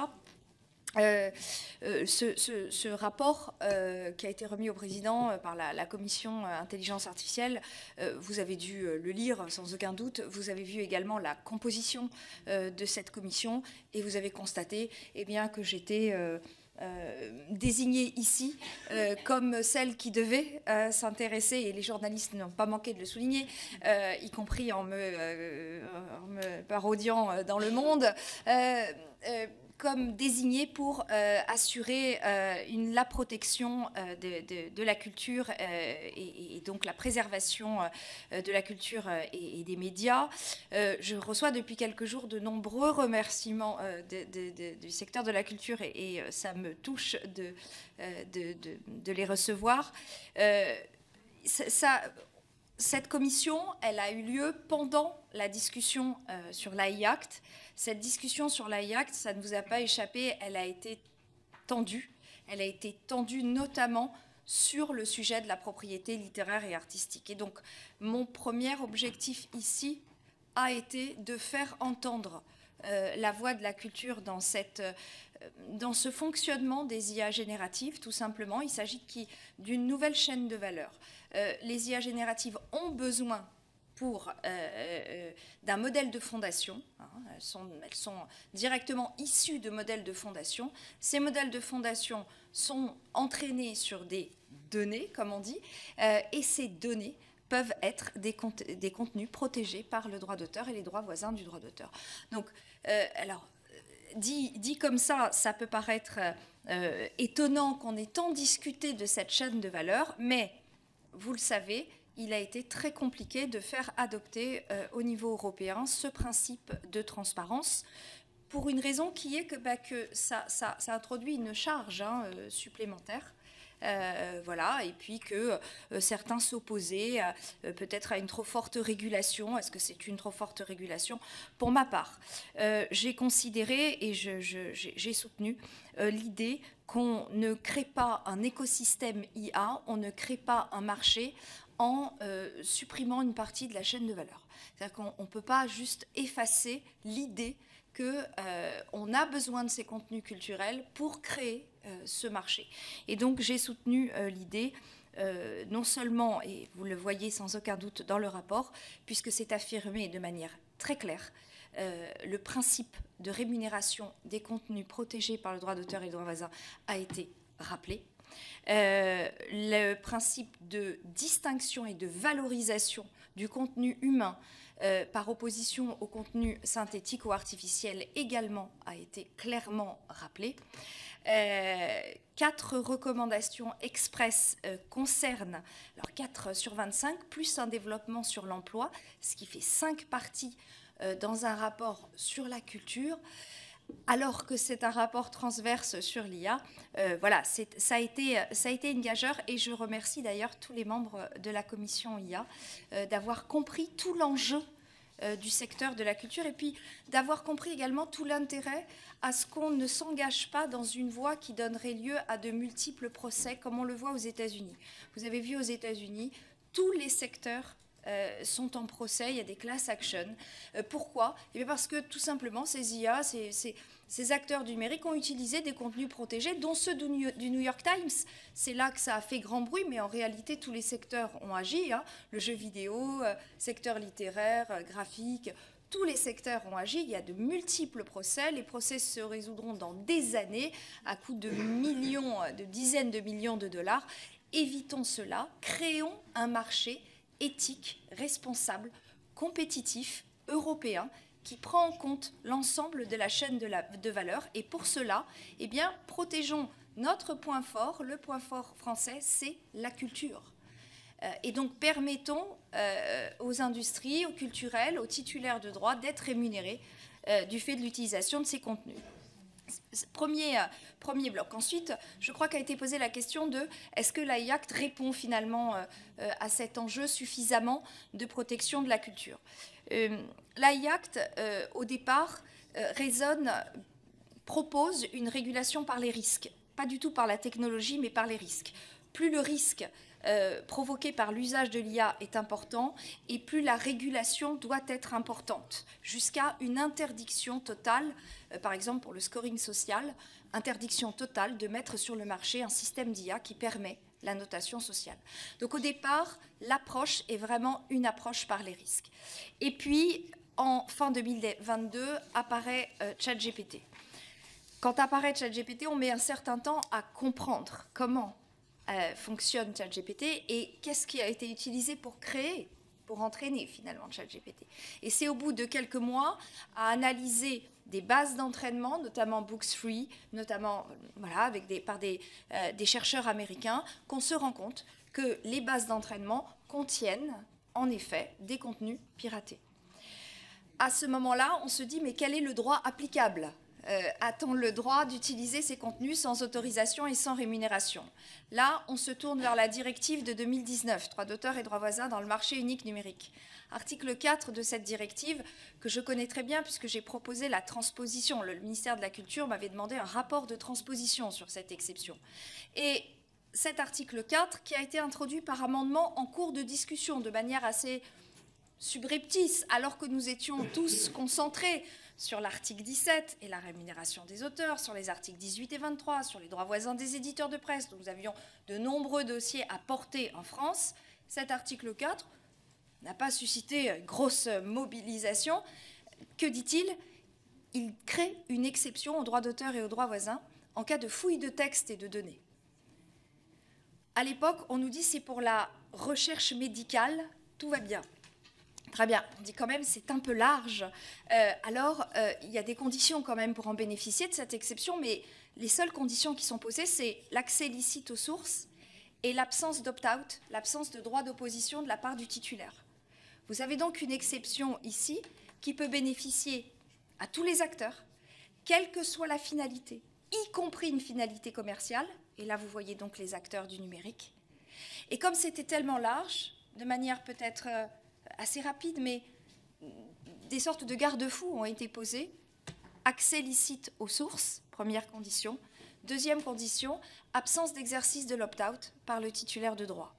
Euh, euh, ce, ce, ce rapport euh, qui a été remis au président euh, par la, la commission euh, intelligence artificielle, euh, vous avez dû euh, le lire sans aucun doute. Vous avez vu également la composition euh, de cette commission et vous avez constaté eh bien, que j'étais euh, Euh, désignée ici euh, comme celle qui devait euh, s'intéresser, et les journalistes n'ont pas manqué de le souligner, euh, y compris en me, euh, en me parodiant dans Le Monde, euh, euh, comme désignée pour euh, assurer euh, une, la protection euh, de, de, de la culture euh, et, et donc la préservation euh, de la culture euh, et, et des médias. Euh, je reçois depuis quelques jours de nombreux remerciements euh, de, de, de, du secteur de la culture et, et ça me touche de, de, de, de les recevoir. Euh, ça, ça, cette commission, elle a eu lieu pendant la discussion euh, sur l'A I Act. Cette discussion sur l'A I Act, ça ne vous a pas échappé, elle a été tendue. Elle a été tendue notamment sur le sujet de la propriété littéraire et artistique. Et donc, mon premier objectif ici a été de faire entendre euh, la voix de la culture dans, cette, euh, dans ce fonctionnement des I A génératives, tout simplement. Il s'agit d'une nouvelle chaîne de valeur. Euh, les I A génératives ont besoin pour euh, euh, d'un modèle de fondation. Hein, elles, sont, elles sont directement issues de modèles de fondation. Ces modèles de fondation sont entraînés sur des données, comme on dit, euh, et ces données peuvent être des, cont des contenus protégés par le droit d'auteur et les droits voisins du droit d'auteur. Donc, euh, alors, dit, dit comme ça, ça peut paraître euh, étonnant qu'on ait tant discuté de cette chaîne de valeur, mais vous le savez, il a été très compliqué de faire adopter euh, au niveau européen ce principe de transparence pour une raison qui est que, bah, que ça, ça, ça introduit une charge hein, euh, supplémentaire. Euh, voilà, et puis que euh, certains s'opposaient euh, peut-être à une trop forte régulation. Est-ce que c'est une trop forte régulation? Pour ma part, euh, j'ai considéré et j'ai soutenu euh, l'idée qu'on ne crée pas un écosystème I A, on ne crée pas un marché en euh, supprimant une partie de la chaîne de valeur. C'est-à-dire qu'on ne peut pas juste effacer l'idée qu'on euh, a besoin de ces contenus culturels pour créer euh, ce marché. Et donc j'ai soutenu euh, l'idée, euh, non seulement, et vous le voyez sans aucun doute dans le rapport, puisque c'est affirmé de manière très claire, euh, le principe de rémunération des contenus protégés par le droit d'auteur et le droit voisin a été rappelé. Euh, le principe de distinction et de valorisation du contenu humain euh, par opposition au contenu synthétique ou artificiel également a été clairement rappelé. Euh, quatre recommandations express euh, concernent, alors quatre sur vingt-cinq, plus un développement sur l'emploi, ce qui fait cinq parties euh, dans un rapport sur la culture. alors que c'est un rapport transverse sur l'I A, euh, voilà, ça a, été, ça a été une gageure et je remercie d'ailleurs tous les membres de la commission I A euh, d'avoir compris tout l'enjeu euh, du secteur de la culture et puis d'avoir compris également tout l'intérêt à ce qu'on ne s'engage pas dans une voie qui donnerait lieu à de multiples procès comme on le voit aux États-Unis. Vous avez vu aux États-Unis, tous les secteurs Euh, sont en procès, il y a des class actions. Euh, pourquoi? Eh bien parce que tout simplement ces I A, ces, ces, ces acteurs du numérique ont utilisé des contenus protégés, dont ceux du New, du New York Times. C'est là que ça a fait grand bruit, mais en réalité tous les secteurs ont agi. Hein. Le jeu vidéo, euh, secteur littéraire, euh, graphique, tous les secteurs ont agi. Il y a de multiples procès. Les procès se résoudront dans des années à coût de millions, de dizaines de millions de dollars. Évitons cela, créons un marché éthique, responsable, compétitif, européen, qui prend en compte l'ensemble de la chaîne de, la, de valeur. Et pour cela, eh bien, protégeons notre point fort. Le point fort français, c'est la culture. Euh, et donc, permettons euh, aux industries, aux culturels, aux titulaires de droits d'être rémunérés euh, du fait de l'utilisation de ces contenus. Premier, euh, premier bloc. Ensuite, je crois qu'a été posée la question de est-ce que l'A I Act répond finalement euh, euh, à cet enjeu suffisamment de protection de la culture. Euh, L'A I Act, euh, au départ, euh, raisonne, propose une régulation par les risques, pas du tout par la technologie, mais par les risques. Plus le risque Euh, provoqué par l'usage de l'I A est important et plus la régulation doit être importante, jusqu'à une interdiction totale, euh, par exemple pour le scoring social, interdiction totale de mettre sur le marché un système d'I A qui permet la notation sociale. Donc au départ, l'approche est vraiment une approche par les risques. Et puis, en fin deux mille vingt-deux, apparaît euh, ChatGPT. Quand apparaît ChatGPT, on met un certain temps à comprendre comment Euh, fonctionne ChatGPT et qu'est-ce qui a été utilisé pour créer, pour entraîner finalement ChatGPT. Et c'est au bout de quelques mois à analyser des bases d'entraînement, notamment Books-Free, notamment voilà, avec des, par des, euh, des chercheurs américains, qu'on se rend compte que les bases d'entraînement contiennent en effet des contenus piratés. À ce moment-là, on se dit mais quel est le droit applicable ? Euh, a-t-on le droit d'utiliser ces contenus sans autorisation et sans rémunération? Là, on se tourne vers la directive de deux mille dix-neuf, droits d'auteur et droits voisins dans le marché unique numérique. Article quatre de cette directive, que je connais très bien puisque j'ai proposé la transposition. Le ministère de la Culture m'avait demandé un rapport de transposition sur cette exception. Et cet article quatre, qui a été introduit par amendement en cours de discussion de manière assez subreptice, alors que nous étions tous concentrés sur l'article dix-sept et la rémunération des auteurs, sur les articles dix-huit et vingt-trois, sur les droits voisins des éditeurs de presse, dont nous avions de nombreux dossiers à porter en France, cet article quatre n'a pas suscité une grosse mobilisation. Que dit-il? Il crée une exception aux droits d'auteur et aux droits voisins en cas de fouille de textes et de données. À l'époque, on nous dit c'est pour la recherche médicale, tout va bien. Très bien, on dit quand même c'est un peu large. Euh, alors, euh, il y a des conditions quand même pour en bénéficier de cette exception, mais les seules conditions qui sont posées, c'est l'accès licite aux sources et l'absence d'opt-out, l'absence de droit d'opposition de la part du titulaire. Vous avez donc une exception ici qui peut bénéficier à tous les acteurs, quelle que soit la finalité, y compris une finalité commerciale, et là vous voyez donc les acteurs du numérique. Et comme c'était tellement large, de manière peut-être euh, assez rapide, mais des sortes de garde-fous ont été posés. Accès licite aux sources, première condition. Deuxième condition, absence d'exercice de l'opt-out par le titulaire de droit.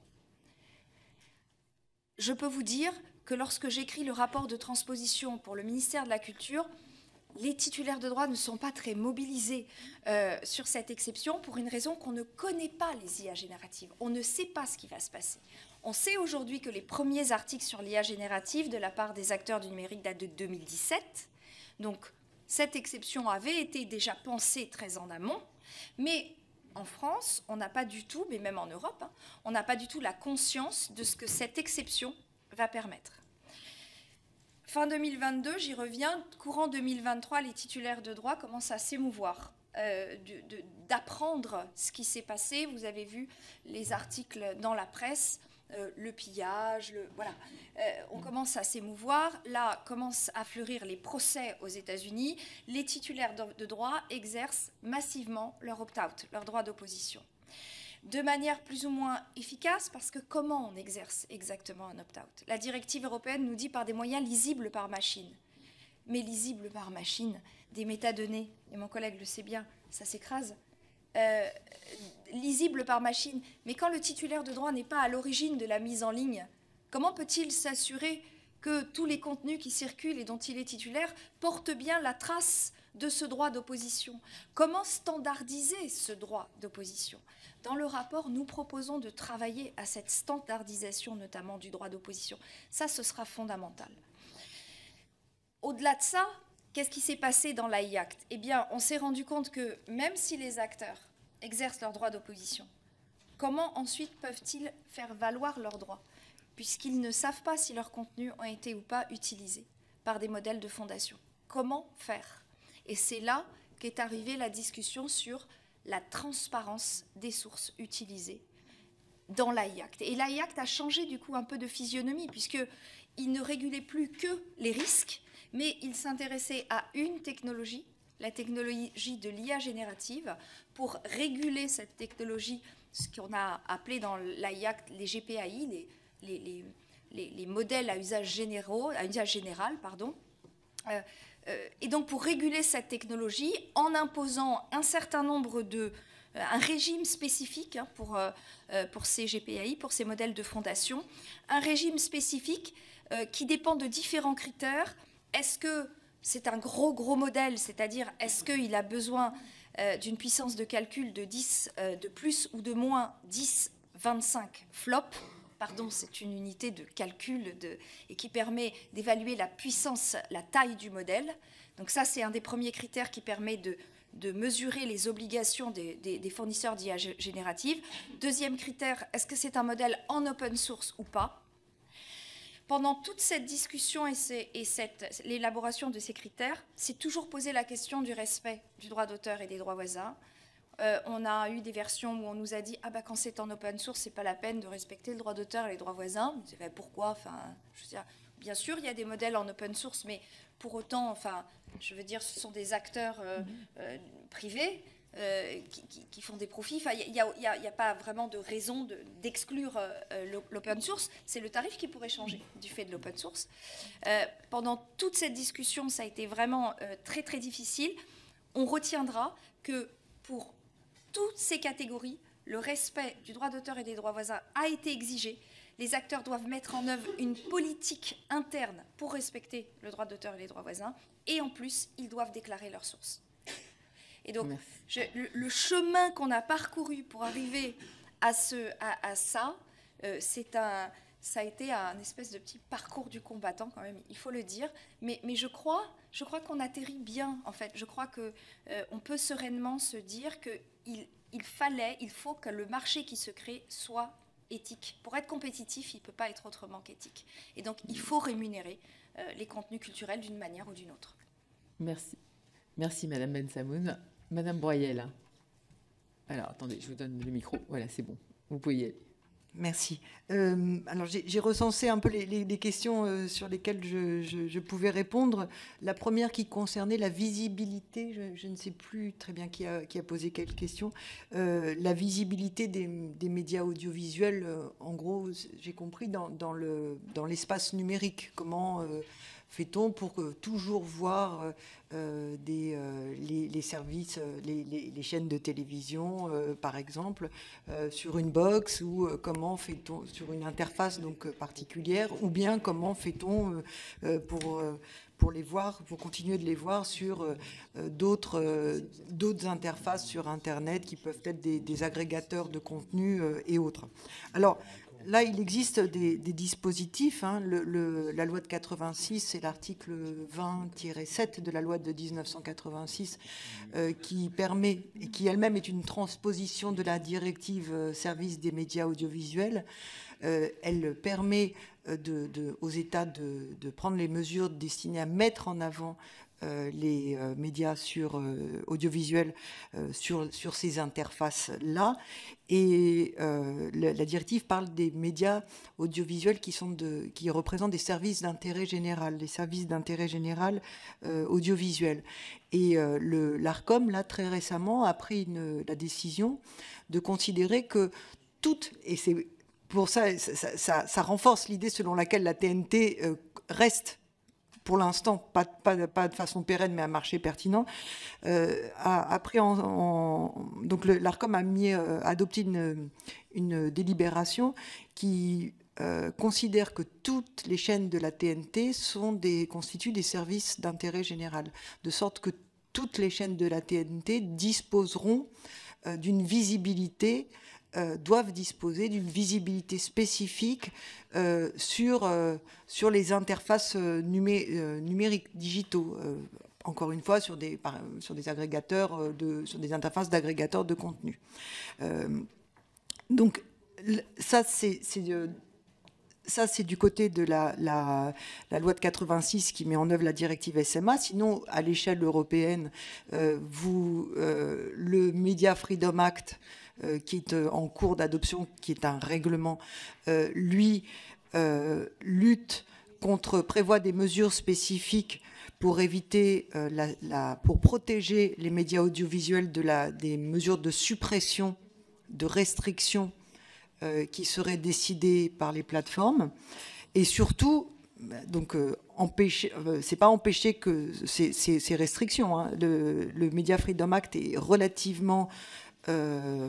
Je peux vous dire que lorsque j'écris le rapport de transposition pour le ministère de la Culture, les titulaires de droit ne sont pas très mobilisés euh, sur cette exception pour une raison qu'on ne connaît pas les I A génératives. On ne sait pas ce qui va se passer. On sait aujourd'hui que les premiers articles sur l'I A générative de la part des acteurs du numérique datent de deux mille dix-sept. Donc, cette exception avait été déjà pensée très en amont. Mais en France, on n'a pas du tout, mais même en Europe, hein, on n'a pas du tout la conscience de ce que cette exception va permettre. Fin deux mille vingt-deux, j'y reviens, courant deux mille vingt-trois, les titulaires de droit commencent à s'émouvoir, euh, d'apprendre ce qui s'est passé. Vous avez vu les articles dans la presse. euh, le pillage, le, voilà. Euh, on commence à s'émouvoir. Là, commencent à fleurir les procès aux États-Unis. Les titulaires de, de droit exercent massivement leur opt-out, leur droit d'opposition. De manière plus ou moins efficace, parce que comment on exerce exactement un opt-out? La directive européenne nous dit par des moyens lisibles par machine. Mais lisibles par machine, des métadonnées, et mon collègue le sait bien, ça s'écrase. Euh, lisible par machine, mais quand le titulaire de droit n'est pas à l'origine de la mise en ligne, comment peut-il s'assurer que tous les contenus qui circulent et dont il est titulaire portent bien la trace de ce droit d'opposition? Comment standardiser ce droit d'opposition? Dans le rapport, nous proposons de travailler à cette standardisation, notamment du droit d'opposition. Ça, ce sera fondamental. Au-delà de ça, qu'est-ce qui s'est passé dans l'A I Act? Eh bien, on s'est rendu compte que même si les acteurs exercent leur droit d'opposition, comment ensuite peuvent-ils faire valoir leurs droits, puisqu'ils ne savent pas si leurs contenus ont été ou pas utilisés par des modèles de fondation? Comment faire? Et c'est là qu'est arrivée la discussion sur la transparence des sources utilisées dans l'A I Act. Et l'A I Act a changé du coup un peu de physionomie, puisqu'il ne régulait plus que les risques, mais il s'intéressait à une technologie, la technologie de l'I A générative, pour réguler cette technologie, ce qu'on a appelé dans l'A I Act les G P A I, les, les, les, les, les modèles à usage, généraux, à usage général. Pardon. Euh, euh, et donc pour réguler cette technologie, en imposant un certain nombre de... Euh, un régime spécifique hein, pour, euh, pour ces G P A I, pour ces modèles de fondation, un régime spécifique euh, qui dépend de différents critères. Est-ce que c'est un gros, gros modèle, c'est-à-dire est-ce qu'il a besoin euh, d'une puissance de calcul de dix, euh, de plus ou de moins dix, vingt-cinq flops? Pardon, c'est une unité de calcul de, et qui permet d'évaluer la puissance, la taille du modèle. Donc ça, c'est un des premiers critères qui permet de, de mesurer les obligations des, des, des fournisseurs d'I A générative. Deuxième critère, est-ce que c'est un modèle en open source ou pas? Pendant toute cette discussion et, et l'élaboration de ces critères, c'est toujours posé la question du respect du droit d'auteur et des droits voisins. Euh, on a eu des versions où on nous a dit « Ah ben quand c'est en open source, c'est pas la peine de respecter le droit d'auteur et les droits voisins. » Pourquoi enfin, je veux dire, bien sûr, il y a des modèles en open source, mais pour autant, enfin, je veux dire, ce sont des acteurs euh, euh, privés. Euh, qui, qui, qui font des profits. Enfin, il n'y a, a, a pas vraiment de raison d'exclure de, euh, l'open source. C'est le tarif qui pourrait changer du fait de l'open source. Euh, pendant toute cette discussion, ça a été vraiment euh, très, très difficile. On retiendra que pour toutes ces catégories, le respect du droit d'auteur et des droits voisins a été exigé. Les acteurs doivent mettre en œuvre une politique interne pour respecter le droit d'auteur et les droits voisins. Et en plus, ils doivent déclarer leurs sources. Et donc, je, le, le chemin qu'on a parcouru pour arriver à, ce, à, à ça, euh, c'est un, ça a été un espèce de petit parcours du combattant quand même, il faut le dire. Mais, mais je crois, je crois qu'on atterrit bien, en fait. Je crois qu'on euh, peut sereinement se dire qu'il il fallait, il faut que le marché qui se crée soit éthique. Pour être compétitif, il ne peut pas être autrement qu'éthique. Et donc, il faut rémunérer euh, les contenus culturels d'une manière ou d'une autre. Merci. Merci, Madame Bensamoun. Madame Broyel. Alors, attendez, je vous donne le micro. Voilà, c'est bon. Vous pouvez y aller. Merci. Euh, alors, j'ai recensé un peu les, les, les questions euh, sur lesquelles je, je, je pouvais répondre. La première qui concernait la visibilité, je, je ne sais plus très bien qui a, qui a posé quelle question, euh, la visibilité des, des médias audiovisuels, euh, en gros, j'ai compris, dans, dans le, dans l'espace numérique. Comment euh, fait-on pour que, toujours voir euh, des, euh, les, les services, les, les, les chaînes de télévision, euh, par exemple, euh, sur une box, ou euh, comment fait-on sur une interface donc, particulière, ou bien comment fait-on euh, pour, euh, pour les voir, pour continuer de les voir sur euh, d'autres euh, d'autres interfaces sur Internet qui peuvent être des, des agrégateurs de contenu euh, et autres. Alors, là, il existe des, des dispositifs. Hein. Le, le, la loi de quatre-vingt-six, c'est l'article vingt tiret sept de la loi de mille neuf cent quatre-vingt-six euh, qui permet, et qui elle-même est une transposition de la directive euh, service des médias audiovisuels. Euh, elle permet euh, de, de, aux États de, de prendre les mesures destinées à mettre en avant euh, les euh, médias sur, euh, audiovisuels euh, sur, sur ces interfaces-là. Et euh, la, la directive parle des médias audiovisuels qui, sont de, qui représentent des services d'intérêt général, des services d'intérêt général euh, audiovisuels. Et euh, le, l'ARCOM, là, très récemment, a pris une, la décision de considérer que toutes, et c'est pour ça, ça, ça, ça renforce l'idée selon laquelle la T N T euh, reste, pour l'instant, pas, pas, pas de façon pérenne, mais un marché pertinent, euh, a, a pris en, en, donc l'ARCOM a mis, euh, adopté une, une délibération qui euh, considère que toutes les chaînes de la T N T sont des, constituent des services d'intérêt général, de sorte que toutes les chaînes de la T N T disposeront euh, d'une visibilité Euh, doivent disposer d'une visibilité spécifique euh, sur, euh, sur les interfaces euh, numé euh, numériques, digitaux. Euh, encore une fois, sur des, par, sur des agrégateurs, euh, de, sur des interfaces d'agrégateurs de contenu. Euh, donc, ça, c'est... Euh, Ça, c'est du côté de la, la, la loi de quatre-vingt-six qui met en œuvre la directive S M A. Sinon, à l'échelle européenne, euh, vous, euh, le Media Freedom Act, euh, qui est euh, en cours d'adoption, qui est un règlement, euh, lui, euh, lutte contre, prévoit des mesures spécifiques pour éviter, euh, la, la, pour protéger les médias audiovisuels de la, des mesures de suppression, de restriction Euh, qui seraient décidées par les plateformes, et surtout, donc euh, empêcher, euh, c'est pas empêcher que ces, ces, ces restrictions. Hein. Le, le Media Freedom Act est relativement, euh,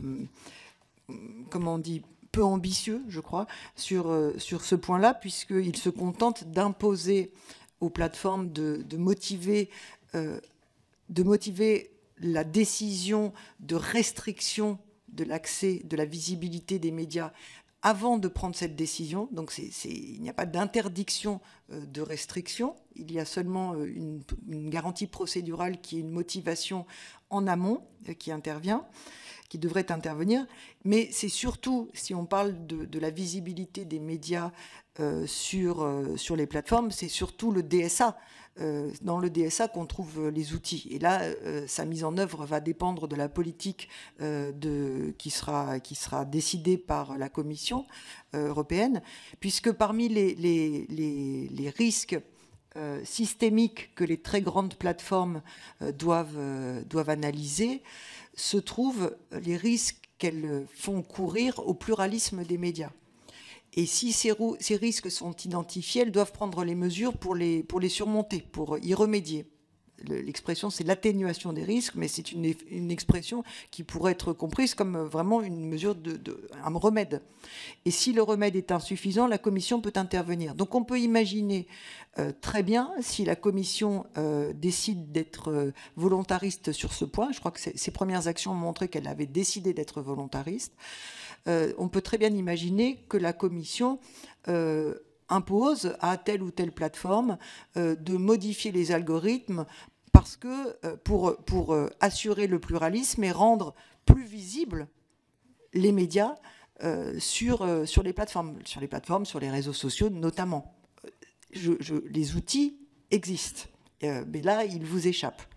comment on dit, peu ambitieux, je crois, sur euh, sur ce point-là, puisqu'il se contente d'imposer aux plateformes de, de motiver, euh, de motiver la décision de restriction de l'accès, de la visibilité des médias avant de prendre cette décision. Donc c'est, c'est, il n'y a pas d'interdiction euh, de restriction, il y a seulement euh, une, une garantie procédurale qui est une motivation en amont euh, qui intervient, qui devrait intervenir. Mais c'est surtout, si on parle de, de la visibilité des médias euh, sur, euh, sur les plateformes, c'est surtout le D S A. Euh, dans le D S A qu'on trouve les outils. Et là, euh, sa mise en œuvre va dépendre de la politique euh, de, qui, sera, qui sera décidée par la Commission euh, européenne, puisque parmi les, les, les, les risques euh, systémiques que les très grandes plateformes euh, doivent, euh, doivent analyser, se trouvent les risques qu'elles font courir au pluralisme des médias. Et si ces, ces risques sont identifiés, elles doivent prendre les mesures pour les, pour les surmonter, pour y remédier. L'expression, c'est l'atténuation des risques, mais c'est une, une expression qui pourrait être comprise comme vraiment une mesure, de, de, un remède. Et si le remède est insuffisant, la Commission peut intervenir. Donc on peut imaginer euh, très bien, si la Commission euh, décide d'être euh, volontariste sur ce point, je crois que ses premières actions ont montré qu'elle avait décidé d'être volontariste, euh, on peut très bien imaginer que la Commission euh, impose à telle ou telle plateforme euh, de modifier les algorithmes parce que euh, pour, pour euh, assurer le pluralisme et rendre plus visibles les médias euh, sur, euh, sur les plateformes, sur les plateformes, sur les réseaux sociaux notamment. Je, je, les outils existent, euh, mais là, ils vous échappent.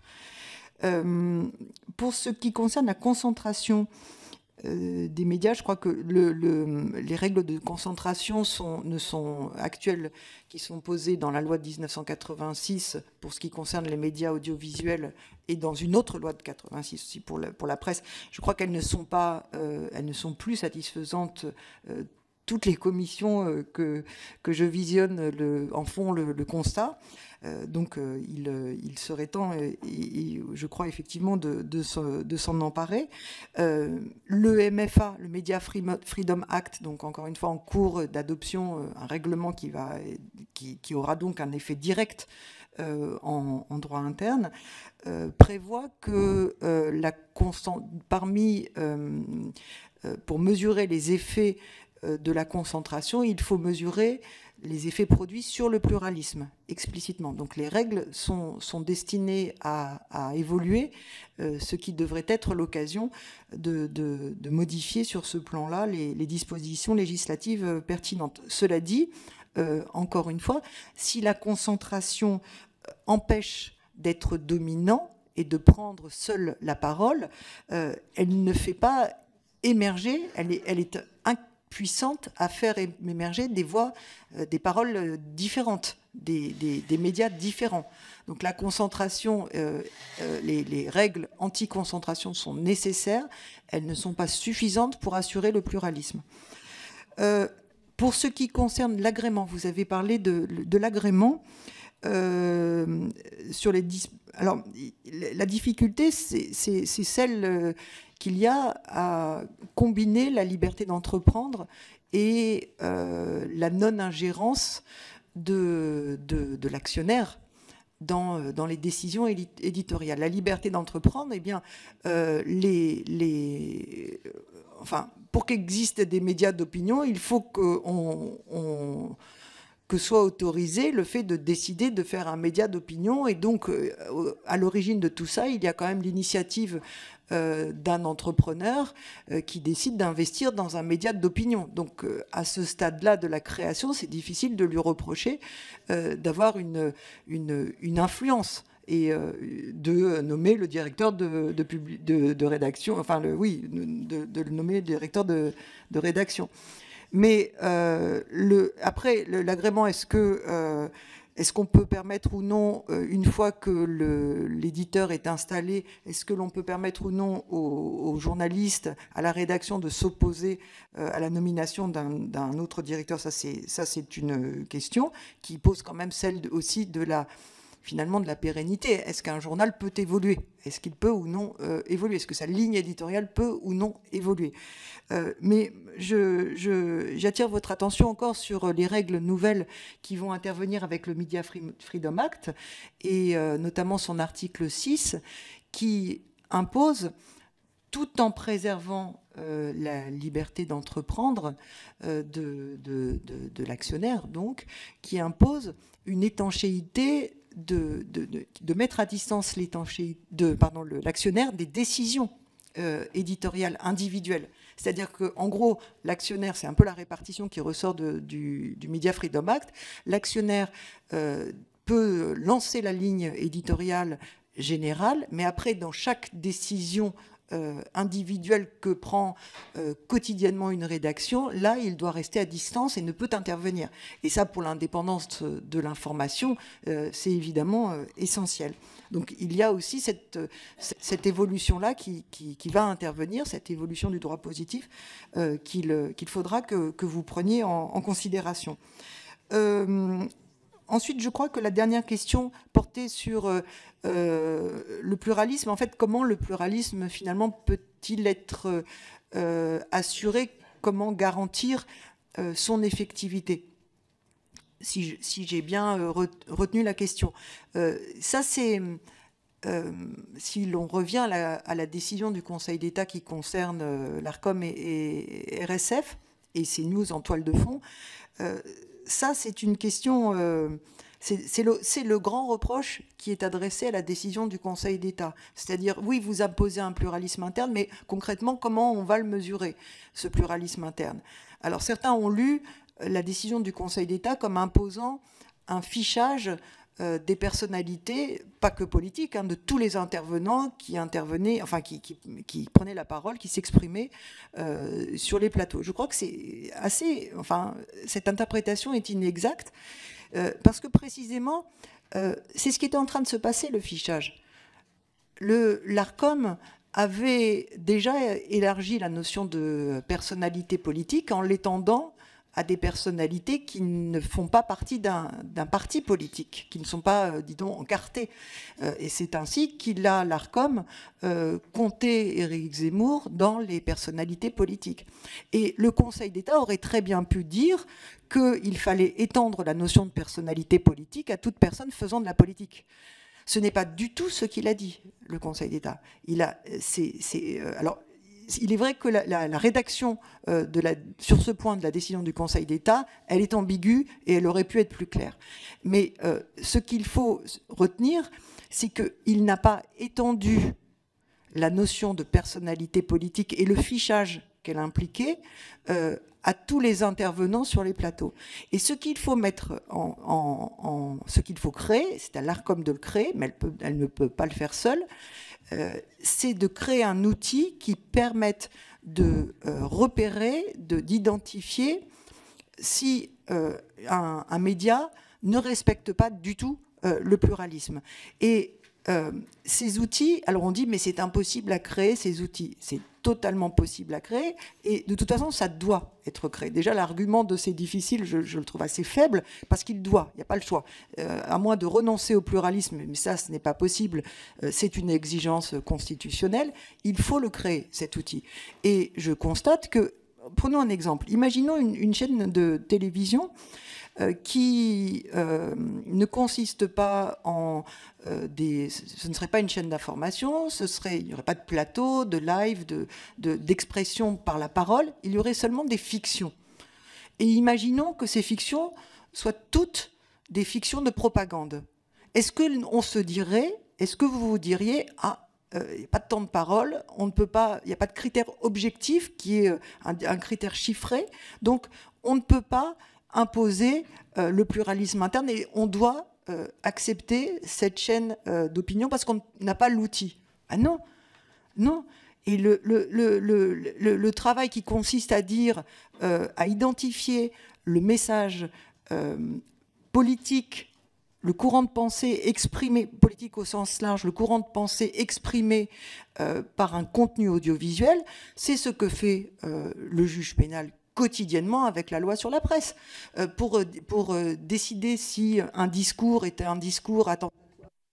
Euh, pour ce qui concerne la concentration Euh, des médias, je crois que le, le, les règles de concentration sont, ne sont actuelles, qui sont posées dans la loi de mille neuf cent quatre-vingt-six pour ce qui concerne les médias audiovisuels et dans une autre loi de quatre-vingt-six aussi pour la, pour la presse. Je crois qu'elles ne sont pas, euh, elles ne sont plus satisfaisantes. Euh, toutes les commissions euh, que, que je visionne le, en font le, le constat. Euh, donc euh, il, il serait temps, et, et, je crois effectivement, de, de, se, de s'en emparer. Euh, le M F A, le Media Freedom Act, donc encore une fois en cours d'adoption, un règlement qui, va, qui, qui aura donc un effet direct euh, en, en droit interne, euh, prévoit que euh, la constant, parmi, euh, euh, pour mesurer les effets euh, de la concentration, il faut mesurer les effets produits sur le pluralisme, explicitement. Donc les règles sont, sont destinées à, à évoluer, euh, ce qui devrait être l'occasion de, de, de modifier sur ce plan-là les, les dispositions législatives pertinentes. Cela dit, euh, encore une fois, si la concentration empêche d'être dominant et de prendre seule la parole, euh, elle ne fait pas émerger, elle est, elle est impuissante à faire émerger des voix, euh, des paroles différentes, des, des, des médias différents. Donc la concentration, euh, euh, les, les règles anti-concentration sont nécessaires, elles ne sont pas suffisantes pour assurer le pluralisme. Euh, pour ce qui concerne l'agrément, vous avez parlé de, de l'agrément. Euh, sur les dis alors la difficulté c'est celle euh, qu'il y a à combiner la liberté d'entreprendre et euh, la non-ingérence de, de, de l'actionnaire dans, dans les décisions éditoriales. La liberté d'entreprendre, eh bien, euh, les, les, enfin, pour qu'existent des médias d'opinion, il faut qu'on on, que soit autorisé le fait de décider de faire un média d'opinion. Et donc, euh, à l'origine de tout ça, il y a quand même l'initiative euh, d'un entrepreneur euh, qui décide d'investir dans un média d'opinion. Donc, euh, à ce stade-là de la création, c'est difficile de lui reprocher euh, d'avoir une, une, une influence et euh, de nommer le directeur de, de, de, de rédaction, enfin, le, oui, de, de le nommer directeur de, de rédaction. Mais euh, le, après, l'agrément, est-ce que euh, est-ce qu'on peut permettre ou non, euh, une fois que l'éditeur est installé, est-ce que l'on peut permettre ou non aux, aux journalistes, à la rédaction, de s'opposer euh, à la nomination d'un autre directeur? Ça, c'est une question qui pose quand même celle de, aussi de la... finalement de la pérennité. Est-ce qu'un journal peut évoluer? Est-ce qu'il peut ou non euh, évoluer? Est-ce que sa ligne éditoriale peut ou non évoluer? euh, Mais j'attire votre attention encore sur les règles nouvelles qui vont intervenir avec le Media Freedom Act, et euh, notamment son article six, qui impose, tout en préservant euh, la liberté d'entreprendre euh, de, de, de, de l'actionnaire, donc, qui impose une étanchéité De, de, de, de mettre à distance de, pardon, l'actionnaire des décisions euh, éditoriales individuelles. C'est-à-dire qu'en gros, l'actionnaire, c'est un peu la répartition qui ressort de, du, du Media Freedom Act, l'actionnaire euh, peut lancer la ligne éditoriale générale, mais après, dans chaque décision Euh, individuel que prend euh, quotidiennement une rédaction, là, il doit rester à distance et ne peut intervenir. Et ça, pour l'indépendance de l'information, euh, c'est évidemment euh, essentiel. Donc, il y a aussi cette, cette évolution-là qui, qui, qui va intervenir, cette évolution du droit positif euh, qu'il qu'il faudra que, que vous preniez en, en considération. Euh, Ensuite, je crois que la dernière question portait sur euh, euh, le pluralisme. En fait, comment le pluralisme, finalement, peut-il être euh, assuré? Comment garantir euh, son effectivité? Si, si j'ai bien euh, retenu la question. Euh, ça, c'est... Euh, si l'on revient à la, à la décision du Conseil d'État qui concerne euh, l'ARCOM et, et R S F, et ces news en toile de fond, euh, ça, c'est une question, euh, c'est le, le grand reproche qui est adressé à la décision du Conseil d'État. C'est-à-dire, oui, vous imposez un pluralisme interne, mais concrètement, comment on va le mesurer, ce pluralisme interne? Alors, certains ont lu la décision du Conseil d'État comme imposant un fichage euh, des personnalités, pas que politiques, hein, de tous les intervenants qui intervenaient, enfin, qui, qui, qui prenaient la parole, qui s'exprimaient euh, sur les plateaux. Je crois que c'est assez... Enfin, cette interprétation est inexacte, euh, parce que précisément, euh, c'est ce qui était en train de se passer, le fichage. L'ARCOM avait déjà élargi la notion de personnalité politique en l'étendant à des personnalités qui ne font pas partie d'un parti politique, qui ne sont pas, euh, disons, encartées. Euh, et c'est ainsi qu'il a, l'ARCOM, euh, compté Éric Zemmour dans les personnalités politiques. Et le Conseil d'État aurait très bien pu dire qu'il fallait étendre la notion de personnalité politique à toute personne faisant de la politique. Ce n'est pas du tout ce qu'il a dit, le Conseil d'État. Il a, c'est, c'est, euh, alors, il est vrai que la, la, la rédaction euh, de la, sur ce point de la décision du Conseil d'État, elle est ambiguë et elle aurait pu être plus claire. Mais euh, ce qu'il faut retenir, c'est qu'il n'a pas étendu la notion de personnalité politique et le fichage qu'elle impliquait euh, à tous les intervenants sur les plateaux. Et ce qu'il faut mettre en, en, en ce qu'il faut créer, c'est à l'Arcom de le créer, mais elle, peut, elle ne peut pas le faire seule, euh, c'est de créer un outil qui permette de euh, repérer, de, d'identifier si euh, un, un média ne respecte pas du tout euh, le pluralisme. Et euh, ces outils, alors on dit mais c'est impossible à créer ces outils. C'est totalement possible à créer et de toute façon ça doit être créé. Déjà l'argument de c'est difficile, je, je le trouve assez faible parce qu'il doit, il n'y a pas le choix. Euh, à moins de renoncer au pluralisme, mais ça ce n'est pas possible, euh, c'est une exigence constitutionnelle, il faut le créer cet outil. Et je constate que, prenons un exemple, imaginons une, une chaîne de télévision euh, qui euh, ne consiste pas en euh, des... Ce ne serait pas une chaîne d'information, ce serait, il n'y aurait pas de plateau, de live, de, de, d'expression par la parole, il y aurait seulement des fictions. Et imaginons que ces fictions soient toutes des fictions de propagande. Est-ce qu'on se dirait, est-ce que vous vous diriez, ah, il euh, n'y a pas de temps de parole, on ne peut pas, il n'y a pas de critère objectif qui est un, un critère chiffré, donc on ne peut pas imposer euh, le pluralisme interne et on doit euh, accepter cette chaîne euh, d'opinion parce qu'on n'a pas l'outil. Ah non, non. Et le, le, le, le, le, le travail qui consiste à dire, euh, à identifier le message euh, politique, le courant de pensée exprimé, politique au sens large, le courant de pensée exprimé euh, par un contenu audiovisuel, c'est ce que fait euh, le juge pénal quotidiennement avec la loi sur la presse, euh, pour, pour euh, décider si un discours était un discours attentatoire.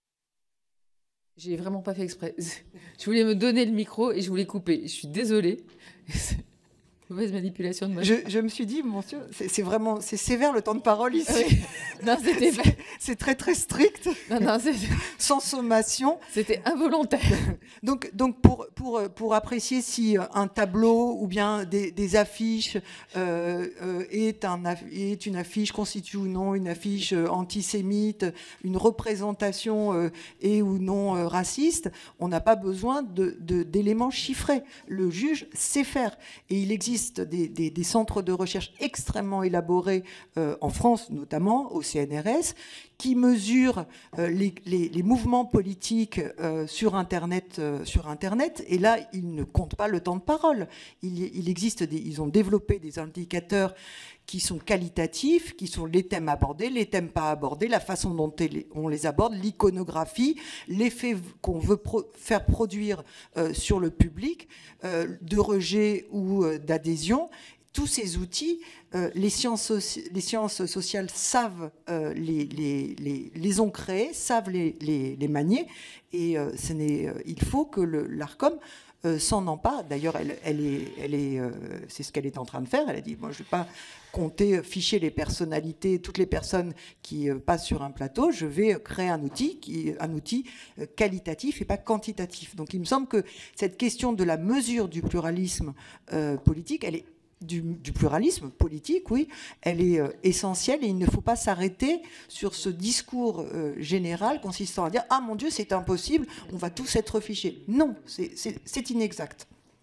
J'ai vraiment pas fait exprès. Je voulais me donner le micro et je voulais couper. Je suis désolée. Mauvaise manipulation de ma je, je me suis dit, mon Dieu, c'est, c'est vraiment, c'est sévère le temps de parole ici. Oui. Non, c'était c'est, c'est très très strict. Non, non, c'est... Sans sommation. C'était involontaire. Donc, donc pour, pour, pour apprécier si un tableau ou bien des, des affiches euh, euh, est, un, est une affiche, constitue ou non une affiche antisémite, une représentation euh, est ou non euh, raciste, on n'a pas besoin de, de, d'éléments chiffrés. Le juge sait faire. Et il existe Des, des, des centres de recherche extrêmement élaborés euh, en France, notamment au C N R S, qui mesurent euh, les, les, les mouvements politiques euh, sur Internet, euh, sur Internet. Et là, ils ne comptent pas le temps de parole. Il, il existe des, ils ont développé des indicateurs qui sont qualitatifs, qui sont les thèmes abordés, les thèmes pas abordés, la façon dont on les aborde, l'iconographie, l'effet qu'on veut pro faire produire euh, sur le public, euh, de rejet ou euh, d'adhésion. Tous ces outils, euh, les, sciences les sciences sociales savent euh, les, les, les, les ont créés, savent les, les, les manier, et euh, ce n'est, euh, il faut que l'Arcom euh, s'en empare. D'ailleurs, elle, elle est, elle est, euh, c'est ce qu'elle est en train de faire. Elle a dit, moi, je ne vais pas compter, ficher les personnalités, toutes les personnes qui euh, passent sur un plateau. Je vais créer un outil, qui, un outil euh, qualitatif et pas quantitatif. Donc, il me semble que cette question de la mesure du pluralisme euh, politique, elle est Du, du pluralisme politique, oui, elle est euh, essentielle et il ne faut pas s'arrêter sur ce discours euh, général consistant à dire « Ah mon Dieu, c'est impossible, on va tous être fichés ». Non, c'est, c'est, c'est inexact.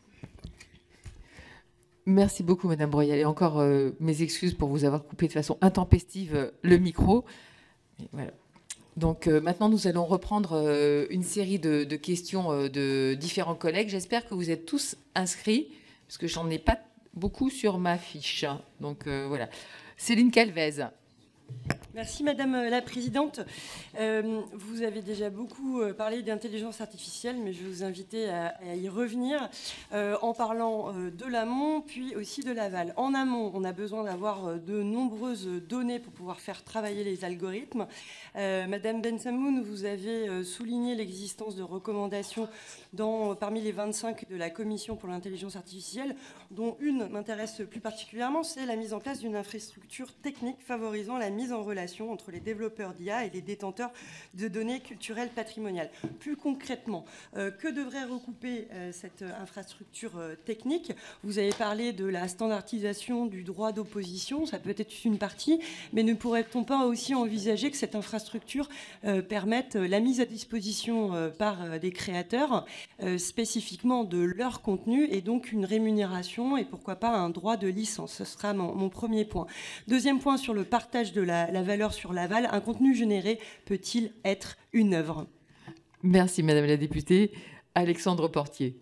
Merci beaucoup, Madame Breuil. Et encore euh, mes excuses pour vous avoir coupé de façon intempestive euh, le micro. Et voilà. Donc euh, maintenant, nous allons reprendre euh, une série de, de questions euh, de différents collègues. J'espère que vous êtes tous inscrits, parce que j'en ai pas beaucoup sur ma fiche. Donc euh, voilà. Céline Calvez. Merci Madame la Présidente. Euh, vous avez déjà beaucoup parlé d'intelligence artificielle, mais je vais vous inviter à, à y revenir euh, en parlant euh, de l'amont, puis aussi de l'aval. En amont, on a besoin d'avoir de nombreuses données pour pouvoir faire travailler les algorithmes. Euh, Madame Bensamoun, vous avez euh, souligné l'existence de recommandations dans, parmi les vingt-cinq de la Commission pour l'intelligence artificielle, dont une m'intéresse plus particulièrement, c'est la mise en place d'une infrastructure technique favorisant la mise en relation relations entre les développeurs d'I A et les détenteurs de données culturelles patrimoniales. Plus concrètement, euh, que devrait recouper euh, cette infrastructure euh, technique? Vous avez parlé de la standardisation du droit d'opposition, ça peut être une partie, mais ne pourrait-on pas aussi envisager que cette infrastructure euh, permette la mise à disposition euh, par euh, des créateurs euh, spécifiquement de leur contenu et donc une rémunération et pourquoi pas un droit de licence? Ce sera mon, mon premier point. Deuxième point sur le partage de la, la valeur sur l'aval. Un contenu généré peut-il être une œuvre? Merci Madame la députée. Alexandre Portier.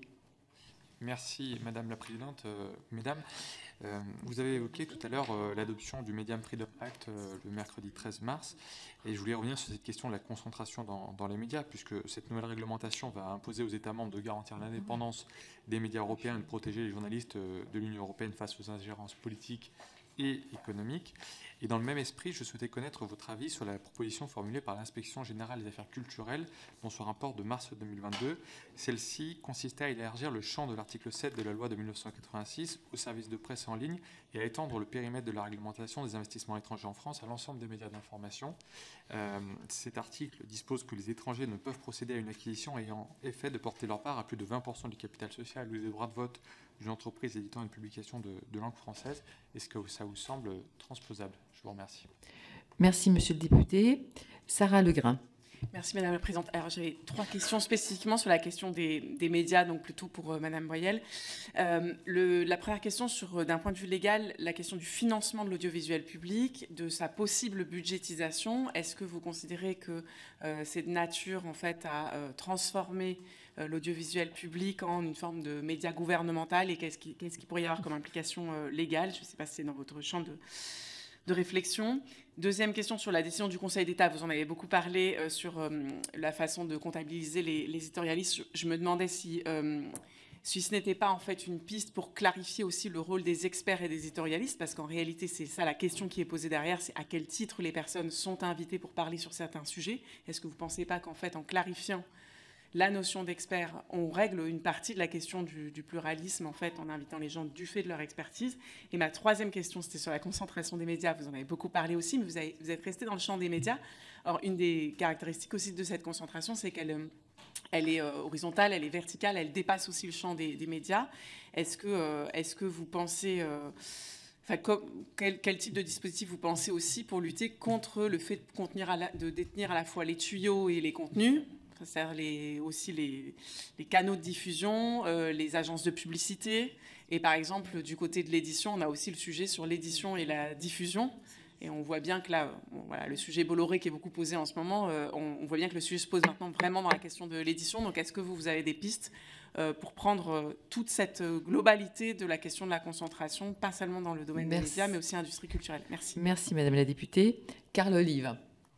Merci Madame la Présidente. Euh, mesdames, euh, vous avez évoqué tout à l'heure euh, l'adoption du Media Freedom Act euh, le mercredi treize mars. Et je voulais revenir sur cette question de la concentration dans, dans les médias, puisque cette nouvelle réglementation va imposer aux États membres de garantir l'indépendance des médias européens et de protéger les journalistes de l'Union européenne face aux ingérences politiques et économiques. Et dans le même esprit, je souhaitais connaître votre avis sur la proposition formulée par l'Inspection générale des affaires culturelles dans son rapport de mars deux mille vingt-deux. Celle-ci consistait à élargir le champ de l'article sept de la loi de mille neuf cent quatre-vingt-six aux services de presse en ligne et à étendre le périmètre de la réglementation des investissements étrangers en France à l'ensemble des médias d'information. Euh, cet article dispose que les étrangers ne peuvent procéder à une acquisition ayant effet de porter leur part à plus de vingt pour cent du capital social ou des droits de vote d'une entreprise éditant une publication de, de langue française. Est-ce que ça vous semble transposable? Je vous remercie. Merci, Monsieur le député. Sarah Legrain. Merci Madame la Présidente. Alors j'avais trois questions spécifiquement sur la question des, des médias, donc plutôt pour euh, Madame Boyel. Euh, le, la première question sur, d'un point de vue légal, la question du financement de l'audiovisuel public, de sa possible budgétisation. Est-ce que vous considérez que euh, c'est de nature en fait à euh, transformer euh, l'audiovisuel public en une forme de média gouvernemental et qu'est-ce qui, qu'est-ce qui pourrait y avoir comme implication euh, légale? Je ne sais pas si c'est dans votre champ de de réflexion. Deuxième question sur la décision du Conseil d'État. Vous en avez beaucoup parlé euh, sur euh, la façon de comptabiliser les, les éditorialistes. Je, je me demandais si, euh, si ce n'était pas en fait une piste pour clarifier aussi le rôle des experts et des éditorialistes, parce qu'en réalité, c'est ça la question qui est posée derrière, c'est à quel titre les personnes sont invitées pour parler sur certains sujets. Est-ce que vous ne pensez pas qu'en fait, en clarifiant la notion d'expert, on règle une partie de la question du, du pluralisme, en fait, en invitant les gens du fait de leur expertise? Et ma troisième question, c'était sur la concentration des médias. Vous en avez beaucoup parlé aussi, mais vous, avez, vous êtes resté dans le champ des médias. Or, une des caractéristiques aussi de cette concentration, c'est qu'elle elle est euh, horizontale, elle est verticale, elle dépasse aussi le champ des, des médias. Est-ce que, euh, est-ce que vous pensez... Euh, Enfin, quel, quel type de dispositif vous pensez aussi pour lutter contre le fait de, contenir à la, de détenir à la fois les tuyaux et les contenus, c'est-à-dire les, aussi les, les canaux de diffusion, euh, les agences de publicité. Et par exemple, du côté de l'édition, on a aussi le sujet sur l'édition et la diffusion. Et on voit bien que là, bon, voilà, le sujet Bolloré qui est beaucoup posé en ce moment, euh, on, on voit bien que le sujet se pose maintenant vraiment dans la question de l'édition. Donc est-ce que vous, vous avez des pistes euh, pour prendre euh, toute cette globalité de la question de la concentration, pas seulement dans le domaine Merci. des médias, mais aussi industrie culturelle? Merci. Merci Madame la députée. Carl Olive.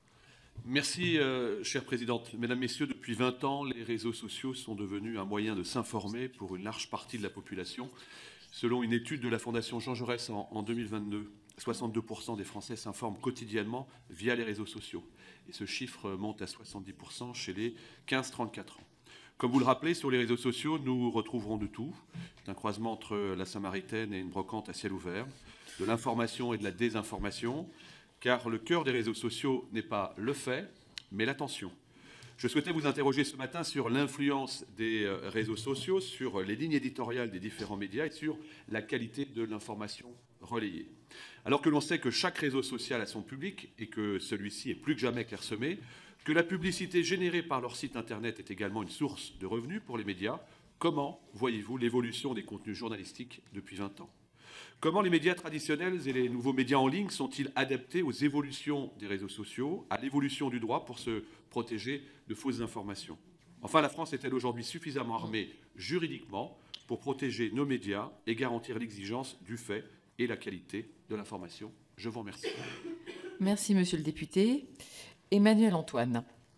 Merci, euh, chère Présidente. Mesdames, Messieurs, depuis vingt ans, les réseaux sociaux sont devenus un moyen de s'informer pour une large partie de la population. Selon une étude de la Fondation Jean Jaurès en, en deux mille vingt-deux, soixante-deux pour cent des Français s'informent quotidiennement via les réseaux sociaux. Et ce chiffre monte à soixante-dix pour cent chez les quinze trente-quatre ans. Comme vous le rappelez, sur les réseaux sociaux, nous retrouverons de tout. C'est un croisement entre la Samaritaine et une brocante à ciel ouvert, de l'information et de la désinformation, car le cœur des réseaux sociaux n'est pas le fait, mais l'attention. Je souhaitais vous interroger ce matin sur l'influence des réseaux sociaux, sur les lignes éditoriales des différents médias et sur la qualité de l'information relayée. Alors que l'on sait que chaque réseau social a son public et que celui-ci est plus que jamais clairsemé, que la publicité générée par leur site internet est également une source de revenus pour les médias, comment voyez-vous l'évolution des contenus journalistiques depuis vingt ans? Comment les médias traditionnels et les nouveaux médias en ligne sont-ils adaptés aux évolutions des réseaux sociaux, à l'évolution du droit pour se protéger de fausses informations? Enfin, la France est-elle aujourd'hui suffisamment armée juridiquement pour protéger nos médias et garantir l'exigence du fait et la qualité de l'information? Je vous remercie. Merci, Monsieur le député. Emmanuel Antoine.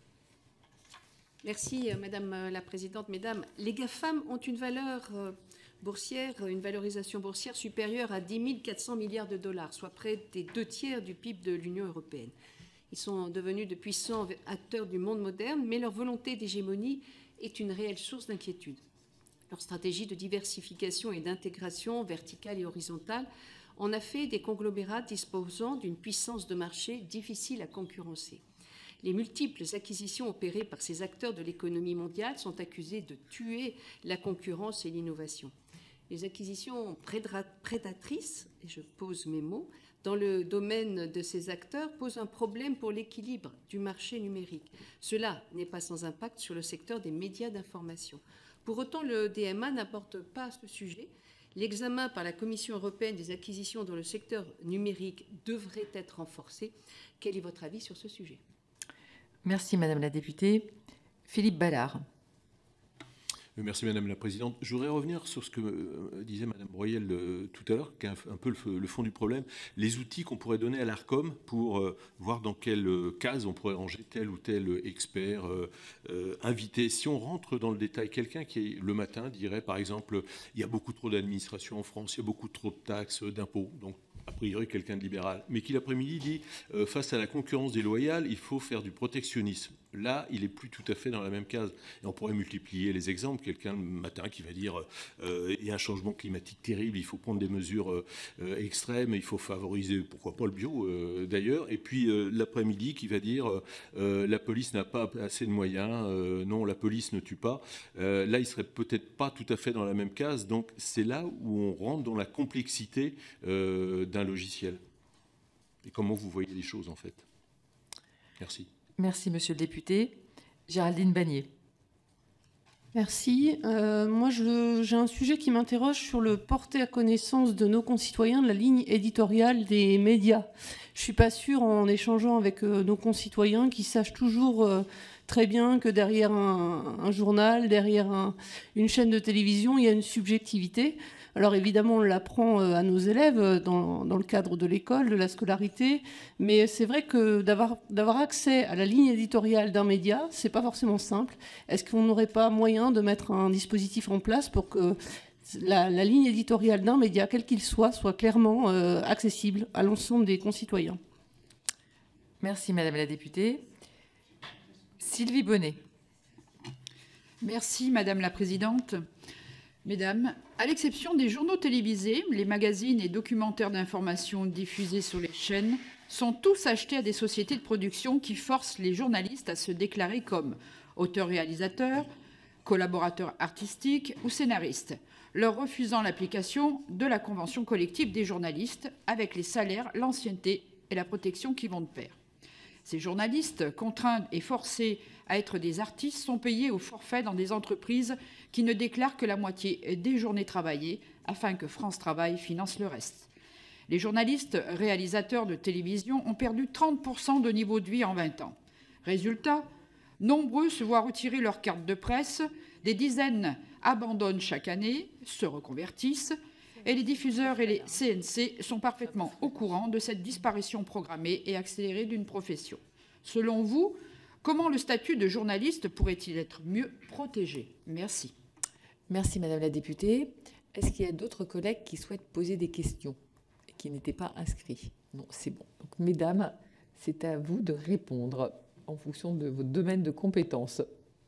Merci, Madame la Présidente. Mesdames, les GAFAM ont une valeur boursière, une valorisation boursière supérieure à dix mille quatre cents milliards de dollars, soit près des deux tiers du P I B de l'Union européenne. Ils sont devenus de puissants acteurs du monde moderne, mais leur volonté d'hégémonie est une réelle source d'inquiétude. Leur stratégie de diversification et d'intégration verticale et horizontale en a fait des conglomérats disposant d'une puissance de marché difficile à concurrencer. Les multiples acquisitions opérées par ces acteurs de l'économie mondiale sont accusées de tuer la concurrence et l'innovation. Les acquisitions prédatrices, et je pose mes mots, dans le domaine de ces acteurs posent un problème pour l'équilibre du marché numérique. Cela n'est pas sans impact sur le secteur des médias d'information. Pour autant, le D M A n'aborde pas ce sujet. L'examen par la Commission européenne des acquisitions dans le secteur numérique devrait être renforcé. Quel est votre avis sur ce sujet ? Merci Madame la députée. Philippe Ballard. Merci Madame la Présidente. Je voudrais revenir sur ce que euh, disait Madame Broyel euh, tout à l'heure, qui est un, un peu le, le fond du problème. Les outils qu'on pourrait donner à l'ARCOM pour euh, voir dans quelle euh, case on pourrait ranger tel ou tel expert euh, euh, invité. Si on rentre dans le détail, quelqu'un qui, le matin, dirait par exemple, il y a beaucoup trop d'administration en France, il y a beaucoup trop de taxes, d'impôts, donc a priori quelqu'un de libéral, mais qui l'après-midi dit, euh, face à la concurrence déloyale, il faut faire du protectionnisme. Là, il n'est plus tout à fait dans la même case. Et on pourrait multiplier les exemples. Quelqu'un le matin qui va dire euh, il y a un changement climatique terrible, il faut prendre des mesures euh, extrêmes, il faut favoriser, pourquoi pas le bio euh, d'ailleurs. Et puis euh, l'après-midi qui va dire euh, la police n'a pas assez de moyens, euh, non, la police ne tue pas. Euh, là, il serait peut-être pas tout à fait dans la même case. Donc c'est là où on rentre dans la complexité euh, d'un logiciel. Et comment vous voyez les choses en fait. Merci. Merci, Monsieur le député. Géraldine Bagnier. Merci. Euh, moi, j'ai un sujet qui m'interroge sur le porter à connaissance de nos concitoyens de la ligne éditoriale des médias. Je ne suis pas sûre, en échangeant avec euh, nos concitoyens, qu'ils sachent toujours euh, très bien que derrière un, un journal, derrière un, une chaîne de télévision, il y a une subjectivité. Alors évidemment, on l'apprend à nos élèves dans, dans le cadre de l'école, de la scolarité, mais c'est vrai que d'avoir d'avoir accès à la ligne éditoriale d'un média, c'est pas forcément simple. Est-ce qu'on n'aurait pas moyen de mettre un dispositif en place pour que la, la ligne éditoriale d'un média, quel qu'il soit, soit clairement euh, accessible à l'ensemble des concitoyens ? Merci Madame la députée. Sylvie Bonnet. Merci Madame la Présidente. Mesdames, à l'exception des journaux télévisés, les magazines et documentaires d'information diffusés sur les chaînes sont tous achetés à des sociétés de production qui forcent les journalistes à se déclarer comme auteurs-réalisateurs, collaborateurs artistiques ou scénaristes, leur refusant l'application de la convention collective des journalistes avec les salaires, l'ancienneté et la protection qui vont de pair. Ces journalistes, contraints et forcés à être des artistes, sont payés au forfait dans des entreprises qui ne déclarent que la moitié des journées travaillées afin que France Travail finance le reste. Les journalistes réalisateurs de télévision ont perdu trente pour cent de niveau de vie en vingt ans. Résultat, nombreux se voient retirer leur carte de presse, des dizaines abandonnent chaque année, se reconvertissent, et les diffuseurs et les C N C sont parfaitement au courant de cette disparition programmée et accélérée d'une profession. Selon vous, comment le statut de journaliste pourrait-il être mieux protégé? Merci. Merci Madame la députée. Est-ce qu'il y a d'autres collègues qui souhaitent poser des questions et qui n'étaient pas inscrits? Non, c'est bon. Donc, mesdames, c'est à vous de répondre en fonction de votre domaine de compétences.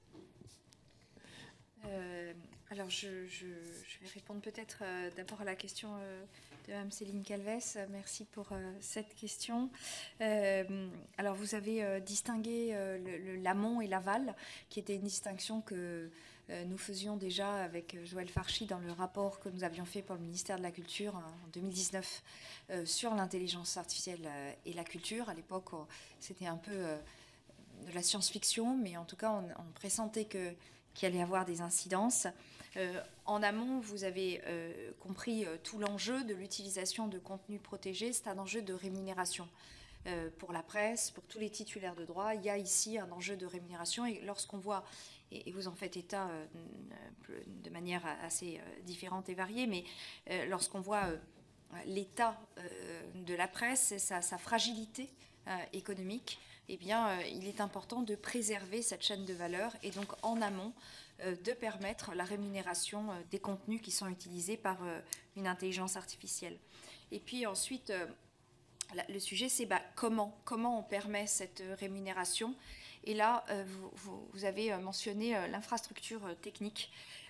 Euh, alors, je, je, je vais répondre peut-être euh, d'abord à la question euh, de Mme Céline Calves. Merci pour euh, cette question. Euh, alors, vous avez euh, distingué euh, l'amont et l'aval, qui était une distinction que euh, nous faisions déjà avec Joël Farchi dans le rapport que nous avions fait pour le ministère de la Culture en deux mille dix-neuf euh, sur l'intelligence artificielle euh, et la culture. À l'époque, oh, c'était un peu euh, de la science-fiction, mais en tout cas, on, on pressentait que, qu'il allait y avoir des incidences. Euh, en amont, vous avez euh, compris euh, tout l'enjeu de l'utilisation de contenus protégés. C'est un enjeu de rémunération. Euh, pour la presse, pour tous les titulaires de droits, il y a ici un enjeu de rémunération. Et lorsqu'on voit, et, et vous en faites état euh, de manière assez euh, différente et variée, mais euh, lorsqu'on voit euh, l'état euh, de la presse et sa, sa fragilité euh, économique, eh bien, euh, il est important de préserver cette chaîne de valeur et donc en amont euh, de permettre la rémunération euh, des contenus qui sont utilisés par euh, une intelligence artificielle. Et puis ensuite, euh, la, le sujet, c'est bah, comment, comment on permet cette euh, rémunération. Et là, euh, vous, vous, vous avez mentionné euh, l'infrastructure euh, technique.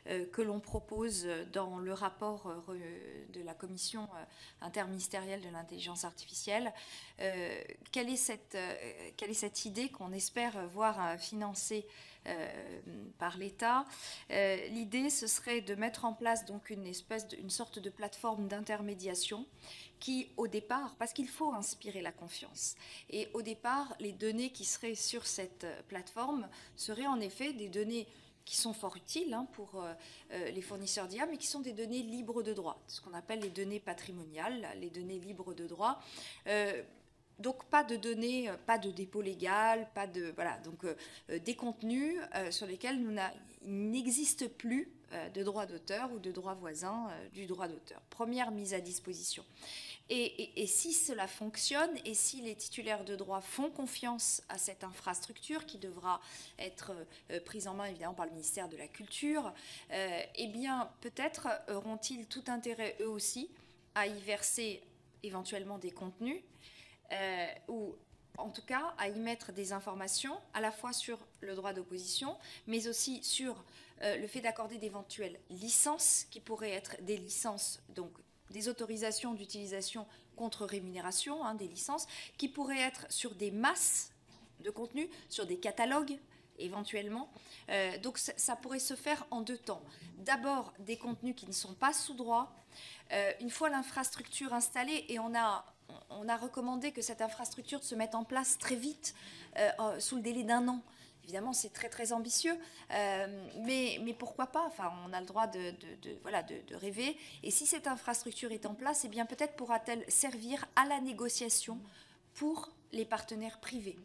euh, que l'on propose dans le rapport euh, de la commission euh, interministérielle de l'intelligence artificielle. Euh, quelle est cette, euh, quelle est cette idée qu'on espère voir euh, financée euh, par l'État? euh, L'idée, ce serait de mettre en place donc une espèce de, une sorte de plateforme d'intermédiation qui, au départ, parce qu'il faut inspirer la confiance, et au départ, les données qui seraient sur cette plateforme seraient en effet des données qui sont fort utiles hein, pour euh, les fournisseurs d'I A, mais qui sont des données libres de droit, ce qu'on appelle les données patrimoniales, les données libres de droit. Euh, Donc pas de données, pas de dépôt légal, pas de voilà donc euh, des contenus euh, sur lesquels nous n'a, il n'existe plus euh, de droit d'auteur ou de droit voisin euh, du droit d'auteur. Première mise à disposition. Et, et, et si cela fonctionne et si les titulaires de droit font confiance à cette infrastructure qui devra être euh, prise en main évidemment par le ministère de la Culture, euh, eh bien peut-être auront-ils tout intérêt eux aussi à y verser éventuellement des contenus. Euh, ou en tout cas à y mettre des informations à la fois sur le droit d'opposition, mais aussi sur euh, le fait d'accorder d'éventuelles licences qui pourraient être des licences, donc des autorisations d'utilisation contre rémunération, hein, des licences qui pourraient être sur des masses de contenu, sur des catalogues éventuellement. Euh, donc ça, ça pourrait se faire en deux temps. D'abord des contenus qui ne sont pas sous droit. Euh, une fois l'infrastructure installée, et on a On a recommandé que cette infrastructure se mette en place très vite, euh, sous le délai d'un an. Évidemment, c'est très très ambitieux, euh, mais, mais pourquoi pas? Enfin, on a le droit de, de, de, voilà, de, de rêver. Et si cette infrastructure est en place, eh bien peut-être pourra-t-elle servir à la négociation pour les partenaires privés.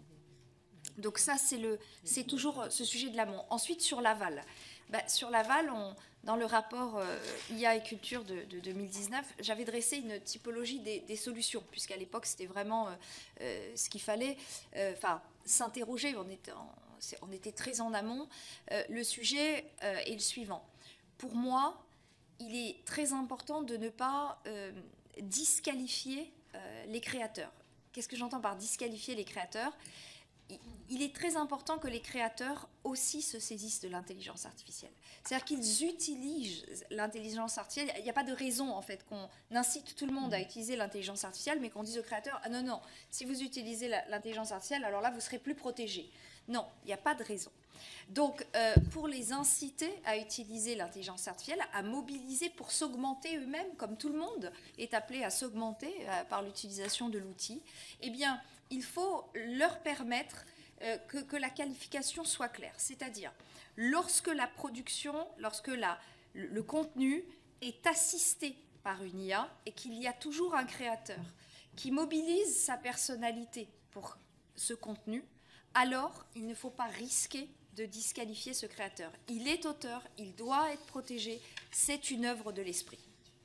Donc ça, c'est le, c'est toujours ce sujet de l'amont. Ensuite, sur l'aval. Ben, sur l'aval, on... Dans le rapport euh, I A et culture de, de deux mille dix-neuf, j'avais dressé une typologie des, des solutions, puisqu'à l'époque, c'était vraiment euh, euh, ce qu'il fallait, euh, enfin, s'interroger, on était, en, on était très en amont. Euh, le sujet euh, est le suivant. Pour moi, il est très important de ne pas euh, disqualifier euh, les créateurs. Qu'est-ce que j'entends par disqualifier les créateurs ? Il est très important que les créateurs aussi se saisissent de l'intelligence artificielle. C'est-à-dire qu'ils utilisent l'intelligence artificielle. Il n'y a pas de raison, en fait, qu'on incite tout le monde à utiliser l'intelligence artificielle, mais qu'on dise aux créateurs « Ah non, non, si vous utilisez l'intelligence artificielle, alors là, vous serez plus protégés. » Non, il n'y a pas de raison. Donc, euh, pour les inciter à utiliser l'intelligence artificielle, à mobiliser pour s'augmenter eux-mêmes, comme tout le monde est appelé à s'augmenter euh, par l'utilisation de l'outil, eh bien, il faut leur permettre euh, que, que la qualification soit claire. C'est-à-dire, lorsque la production, lorsque la, le, le contenu est assisté par une I A et qu'il y a toujours un créateur qui mobilise sa personnalité pour ce contenu, alors il ne faut pas risquer de disqualifier ce créateur. Il est auteur, il doit être protégé, c'est une œuvre de l'esprit.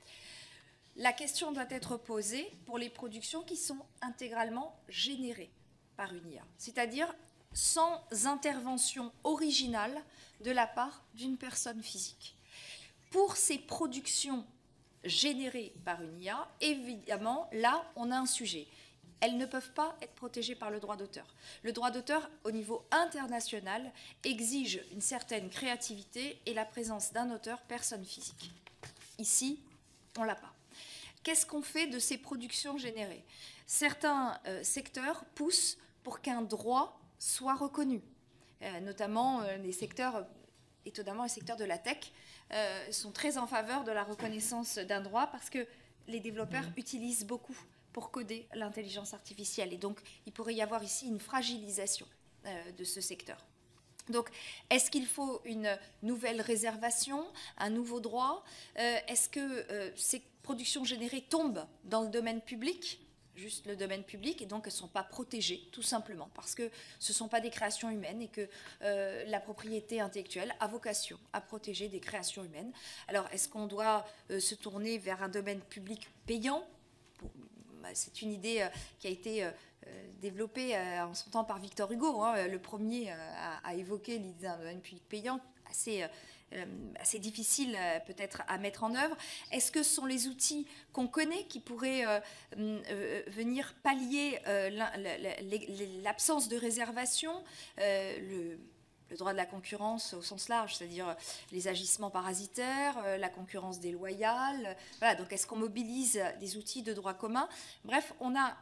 La question doit être posée pour les productions qui sont intégralement générées par une I A, c'est-à-dire sans intervention originale de la part d'une personne physique. Pour ces productions générées par une I A, évidemment, là, on a un sujet. Elles ne peuvent pas être protégées par le droit d'auteur. Le droit d'auteur, au niveau international, exige une certaine créativité et la présence d'un auteur personne physique. Ici, on ne l'a pas. Qu'est-ce qu'on fait de ces productions générées? Certains euh, secteurs poussent pour qu'un droit soit reconnu, euh, notamment euh, les secteurs, étonnamment les secteurs de la tech, euh, sont très en faveur de la reconnaissance d'un droit parce que les développeurs mmh. utilisent beaucoup pour coder l'intelligence artificielle. Et donc, il pourrait y avoir ici une fragilisation euh, de ce secteur. Donc, est-ce qu'il faut une nouvelle réservation, un nouveau droit? euh, Est-ce que euh, ces productions générées tombent dans le domaine public, juste le domaine public, et donc elles ne sont pas protégées, tout simplement, parce que ce ne sont pas des créations humaines et que euh, la propriété intellectuelle a vocation à protéger des créations humaines. Alors, est-ce qu'on doit euh, se tourner vers un domaine public payant? Bon, bah, c'est une idée euh, qui a été... Euh, développé euh, en son temps par Victor Hugo, hein, le premier euh, à, à évoquer l'idée d'un domaine public payant, assez, euh, assez difficile euh, peut-être à mettre en œuvre. Est-ce que ce sont les outils qu'on connaît qui pourraient euh, euh, venir pallier euh, l'absence de réservation, euh, le, le droit de la concurrence au sens large, c'est-à-dire les agissements parasitaires, euh, la concurrence déloyale. Voilà, donc est-ce qu'on mobilise des outils de droit commun? Bref, on a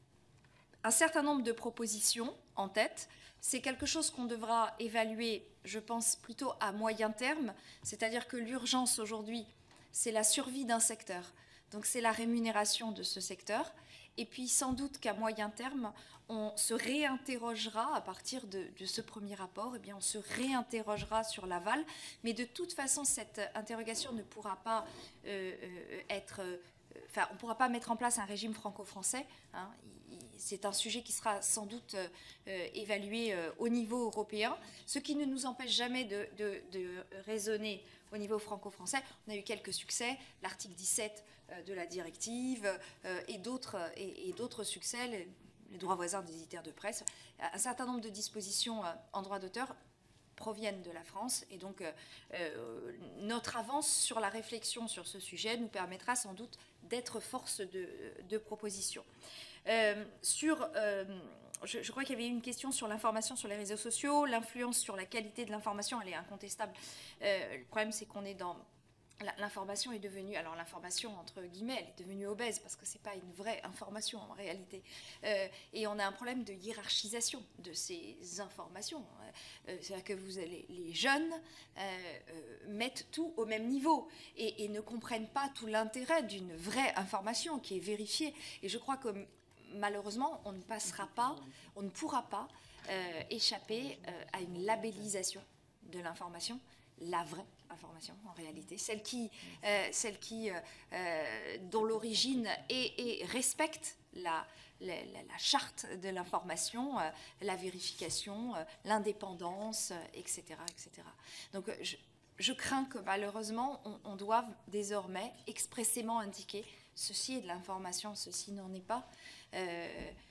un certain nombre de propositions en tête. C'est quelque chose qu'on devra évaluer, je pense, plutôt à moyen terme, c'est-à-dire que l'urgence aujourd'hui, c'est la survie d'un secteur, donc c'est la rémunération de ce secteur. Et puis sans doute qu'à moyen terme, on se réinterrogera à partir de, de ce premier rapport, eh bien on se réinterrogera sur l'aval, mais de toute façon, cette interrogation ne pourra pas euh, euh, être... Euh, enfin, on ne pourra pas mettre en place un régime franco-français, hein. C'est un sujet qui sera sans doute euh, évalué euh, au niveau européen, ce qui ne nous empêche jamais de, de, de raisonner au niveau franco-français. On a eu quelques succès, l'article dix-sept euh, de la directive euh, et d'autres et, et d'autres succès, les, les droits voisins des éditeurs de presse. Un certain nombre de dispositions euh, en droit d'auteur proviennent de la France, et donc euh, euh, notre avance sur la réflexion sur ce sujet nous permettra sans doute d'être force de, de proposition. Euh, sur, euh, je, je crois qu'il y avait une question sur l'information sur les réseaux sociaux, l'influence sur la qualité de l'information, elle est incontestable. Euh, le problème, c'est qu'on est dans... L'information est devenue, alors l'information entre guillemets, elle est devenue obèse parce que c'est pas une vraie information en réalité. Euh, et on a un problème de hiérarchisation de ces informations. Euh, C'est-à-dire que vous allez, les jeunes euh, euh, mettent tout au même niveau et, et ne comprennent pas tout l'intérêt d'une vraie information qui est vérifiée. Et je crois que malheureusement, on ne passera pas, on ne pourra pas euh, échapper euh, à une labellisation de l'information, la vraie information en réalité, celle qui, euh, celle qui, euh, euh, dont l'origine est, est, respecte la, la, la, la charte de l'information, euh, la vérification, euh, l'indépendance, euh, et cetera, et cetera. Donc, euh, je, je crains que malheureusement, on, on doive désormais expressément indiquer ceci est de l'information, ceci n'en est pas. Euh,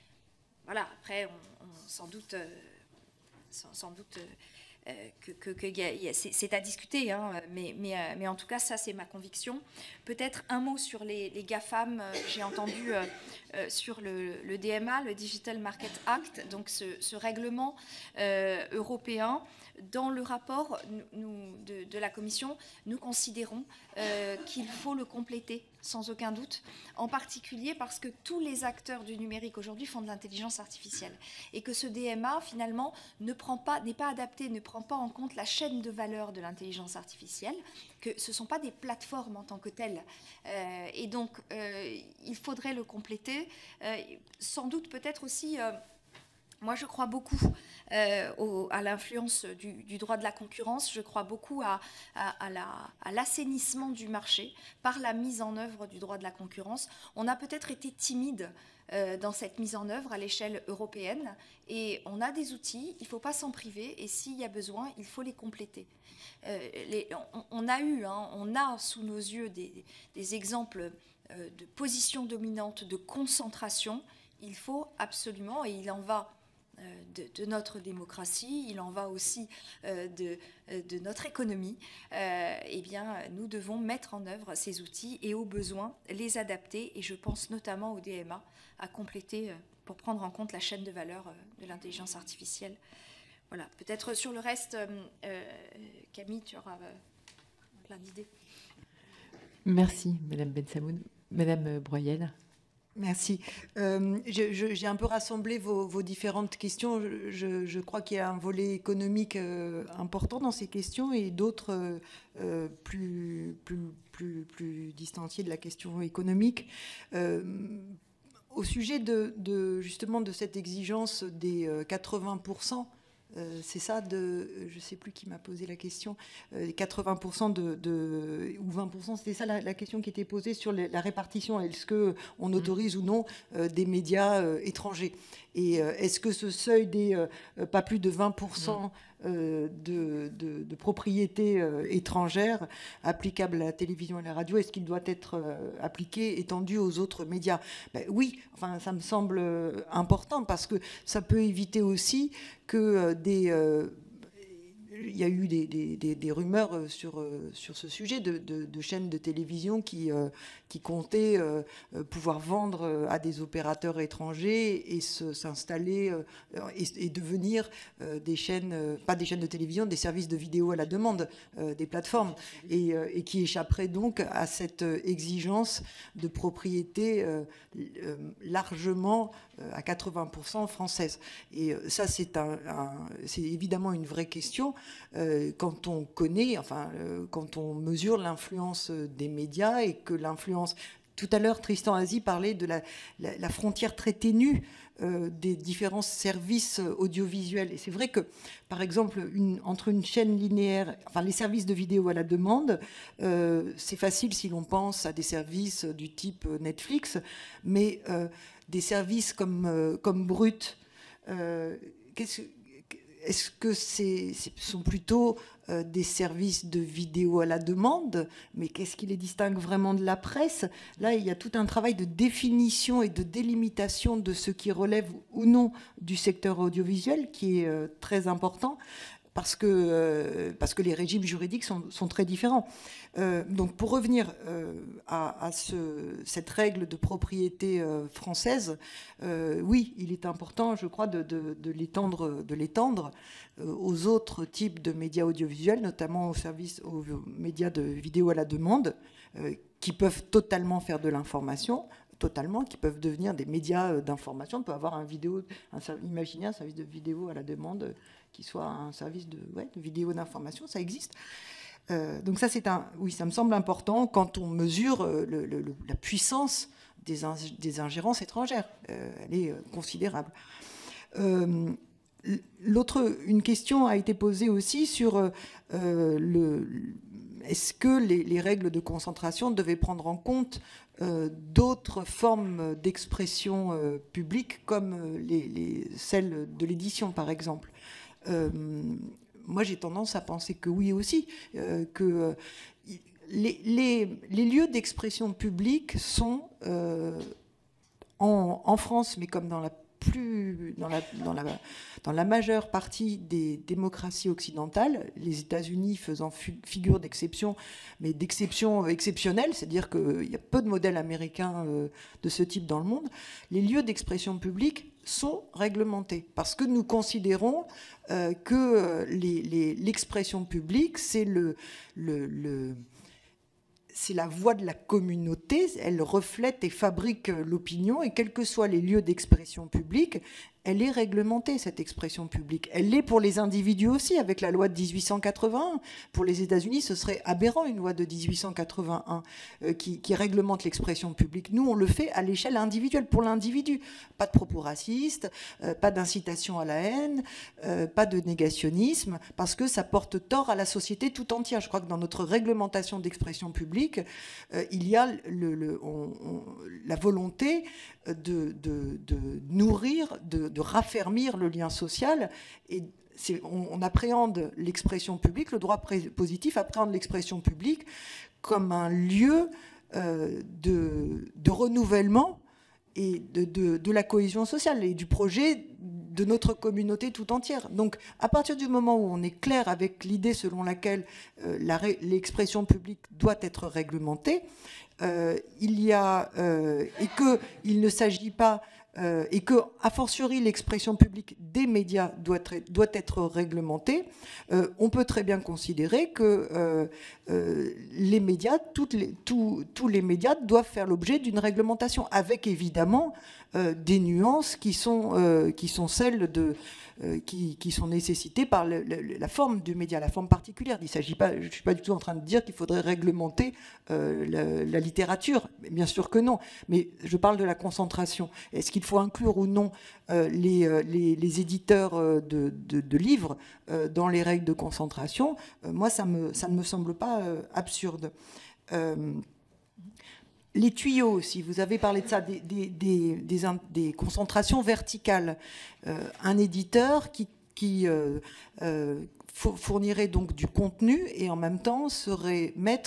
voilà. Après, on, on, sans doute, euh, sans, sans doute. Euh, Euh, que, que, que y a, c'est à discuter, hein, mais, mais, euh, mais en tout cas, ça, c'est ma conviction. Peut-être un mot sur les, les GAFAM. Euh, J'ai entendu euh, euh, sur le, le D M A, le Digital Market Act, donc ce, ce règlement euh, européen. Dans le rapport nous, de, de la Commission, nous considérons euh, qu'il faut le compléter, sans aucun doute, en particulier parce que tous les acteurs du numérique aujourd'hui font de l'intelligence artificielle et que ce D M A, finalement, ne prend pas, n'est pas adapté, ne prend pas en compte la chaîne de valeur de l'intelligence artificielle, que ce ne sont pas des plateformes en tant que telles. Euh, et donc, euh, il faudrait le compléter. Euh, sans doute, peut-être aussi... Euh, Moi, je crois beaucoup euh, au, à l'influence du, du droit de la concurrence. Je crois beaucoup à, à, à l'assainissement du marché par la mise en œuvre du droit de la concurrence. On a peut-être été timide euh, dans cette mise en œuvre à l'échelle européenne et on a des outils, il ne faut pas s'en priver et s'il y a besoin, il faut les compléter. Euh, les, on, on a eu, hein, on a sous nos yeux des, des exemples euh, de position dominante, de concentration. Il faut absolument, et il en va De, de notre démocratie, il en va aussi euh, de, de notre économie, euh, eh bien, nous devons mettre en œuvre ces outils et au besoin les adapter. Et je pense notamment au D M A à compléter euh, pour prendre en compte la chaîne de valeur euh, de l'intelligence artificielle. Voilà, peut-être sur le reste, euh, euh, Camille, tu auras euh, plein d'idées. Merci, Madame Bensamoun. Madame Broyel. Merci. Euh, J'ai un peu rassemblé vos, vos différentes questions. Je, je crois qu'il y a un volet économique euh, important dans ces questions et d'autres euh, plus, plus, plus, plus distanciés de la question économique. Euh, au sujet de, de, justement de cette exigence des euh, quatre-vingts pour cent, Euh, c'est ça, de, je ne sais plus qui m'a posé la question, euh, quatre-vingts pour cent de, de, ou vingt pour cent, c'était ça la, la question qui était posée sur les, la répartition. Est-ce qu'on autorise mmh. ou non euh, des médias euh, étrangers? Et euh, est-ce que ce seuil des euh, pas plus de vingt pour cent mmh. euh, de, de, de propriété euh, étrangère applicable à la télévision et à la radio, est-ce qu'il doit être euh, appliqué, étendu aux autres médias? Ben, oui, enfin, ça me semble important parce que ça peut éviter aussi que euh, des... Euh, il y a eu des, des, des, des rumeurs sur, sur ce sujet de, de, de chaînes de télévision qui, euh, qui comptaient euh, pouvoir vendre à des opérateurs étrangers et s'installer euh, et, et devenir euh, des chaînes, euh, pas des chaînes de télévision, des services de vidéo à la demande, euh, des plateformes, et, euh, et qui échapperaient donc à cette exigence de propriété euh, euh, largement euh, à quatre-vingts pour cent française. Et euh, ça, c'est un, un, c'est évidemment une vraie question euh, quand on connaît, enfin, euh, quand on mesure l'influence des médias et que l'influence... Tout à l'heure, Tristan Azzi parlait de la, la, la frontière très ténue euh, des différents services audiovisuels. Et c'est vrai que, par exemple, une, entre une chaîne linéaire, enfin les services de vidéo à la demande, euh, c'est facile si l'on pense à des services du type Netflix, mais euh, des services comme, euh, comme Brut, euh, qu'est-ce, est-ce que c'est, ce sont plutôt euh, des services de vidéo à la demande? Mais qu'est-ce qui les distingue vraiment de la presse? Là, il y a tout un travail de définition et de délimitation de ce qui relève ou non du secteur audiovisuel qui est euh, très important. Parce que, euh, parce que les régimes juridiques sont, sont très différents. Euh, donc pour revenir euh, à, à ce, cette règle de propriété euh, française, euh, oui, il est important, je crois, de, de, de l'étendre, de l'étendre euh, aux autres types de médias audiovisuels, notamment aux services, aux médias de vidéo à la demande, euh, qui peuvent totalement faire de l'information, totalement, qui peuvent devenir des médias d'information. On peut avoir un vidéo, un, imaginez un service de vidéo à la demande qui soit un service de, ouais, de vidéo d'information, ça existe. Euh, donc ça, c'est un, oui, ça me semble important quand on mesure le, le, la puissance des, in, des ingérences étrangères. Euh, elle est considérable. Euh, l'autre, une question a été posée aussi sur euh, le, est-ce que les, les règles de concentration devaient prendre en compte euh, d'autres formes d'expression euh, publique comme les, les, celles de l'édition, par exemple. Euh, moi, j'ai tendance à penser que oui aussi, euh, que euh, les, les, les lieux d'expression publique sont euh, en, en France, mais comme dans la plus dans la, dans la, dans la majeure partie des démocraties occidentales, les États-Unis faisant figure d'exception, mais d'exception exceptionnelle, c'est-à-dire qu'il y a peu de modèles américains euh, de ce type dans le monde, les lieux d'expression publique sont réglementés, parce que nous considérons euh, que les, les, l'expression publique, c'est le, le, le c'est la voix de la communauté, elle reflète et fabrique l'opinion, et quels que soient les lieux d'expression publique, elle est réglementée, cette expression publique. Elle l'est pour les individus aussi, avec la loi de dix-huit cent quatre-vingt-un. Pour les États-Unis, ce serait aberrant, une loi de dix-huit cent quatre-vingt-un euh, qui, qui réglemente l'expression publique. Nous, on le fait à l'échelle individuelle, pour l'individu. Pas de propos racistes, euh, pas d'incitation à la haine, euh, pas de négationnisme, parce que ça porte tort à la société tout entière. Je crois que dans notre réglementation d'expression publique, euh, il y a le, le, on, on, la volonté de, de, de nourrir, de, de raffermir le lien social. Et on, on appréhende l'expression publique, le droit positif appréhende l'expression publique comme un lieu euh, de, de renouvellement et de, de, de la cohésion sociale et du projet de notre communauté tout entière. Donc, à partir du moment où on est clair avec l'idée selon laquelle euh, la, l'expression publique doit être réglementée, euh, il y a euh, et que il ne s'agit pas euh, et que, a fortiori, l'expression publique des médias doit être, doit être réglementée, euh, on peut très bien considérer que euh, euh, les médias, toutes les, tous, tous les médias doivent faire l'objet d'une réglementation, avec évidemment euh, des nuances qui sont, euh, qui sont celles de, euh, qui, qui sont nécessitées par le, le, la forme du média, la forme particulière. Il s'agit pas, je ne suis pas du tout en train de dire qu'il faudrait réglementer euh, la, la littérature, bien sûr que non, mais je parle de la concentration. Est-ce qu'il Il faut inclure ou non euh, les, euh, les, les éditeurs euh, de, de, de livres euh, dans les règles de concentration? euh, Moi, ça, me, ça ne me semble pas euh, absurde. Euh, les tuyaux, si vous avez parlé de ça, des, des, des, des, des concentrations verticales. Euh, un éditeur qui, qui euh, euh, fournirait donc du contenu et en même temps serait maître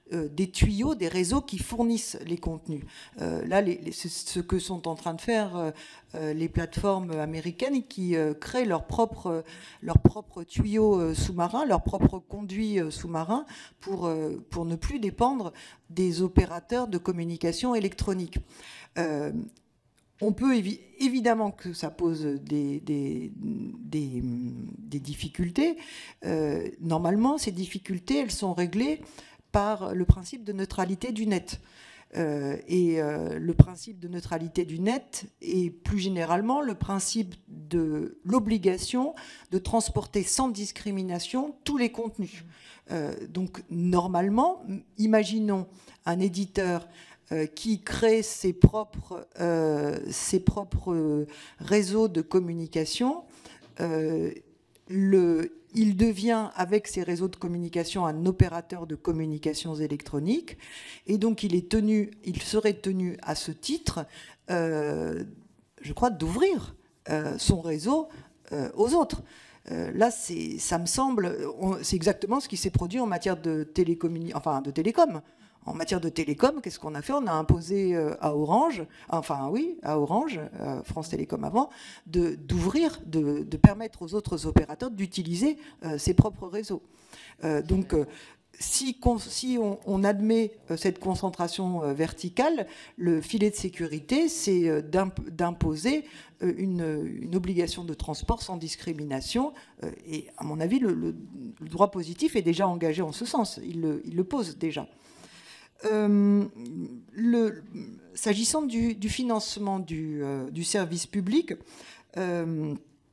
euh, des tuyaux, des réseaux qui fournissent les contenus. Euh, là, les, les, c'est ce que sont en train de faire euh, euh, les plateformes américaines qui euh, créent leurs propres leur propre tuyaux euh, sous-marins, leurs propres conduits euh, sous-marins pour, euh, pour ne plus dépendre des opérateurs de communication électronique. Euh, On peut évi évidemment que ça pose des, des, des, des difficultés. Euh, normalement, ces difficultés, elles sont réglées par le principe de neutralité du net. Euh, et euh, le principe de neutralité du net et plus généralement le principe de l'obligation de transporter sans discrimination tous les contenus. Euh, donc normalement, imaginons un éditeur Euh, qui crée ses propres, euh, ses propres euh, réseaux de communication. Euh, le, il devient, avec ces réseaux de communication, un opérateur de communications électroniques. Et donc, il, est tenu, il serait tenu, à ce titre, euh, je crois, d'ouvrir euh, son réseau euh, aux autres. Euh, là, ça me semble, c'est exactement ce qui s'est produit en matière de, télécommuni- enfin, de télécom. En matière de télécom, qu'est-ce qu'on a fait? On a imposé à Orange, enfin oui, à Orange, à France Télécom avant, de, d'ouvrir, de, de permettre aux autres opérateurs d'utiliser euh, ses propres réseaux. Euh, donc, euh, si, si on, on admet euh, cette concentration euh, verticale, le filet de sécurité, c'est euh, d'imposer euh, une, une obligation de transport sans discrimination. Euh, et à mon avis, le, le, le droit positif est déjà engagé en ce sens. Il le, il le pose déjà. Euh, le, s'agissant du, du financement du, euh, du service public, euh,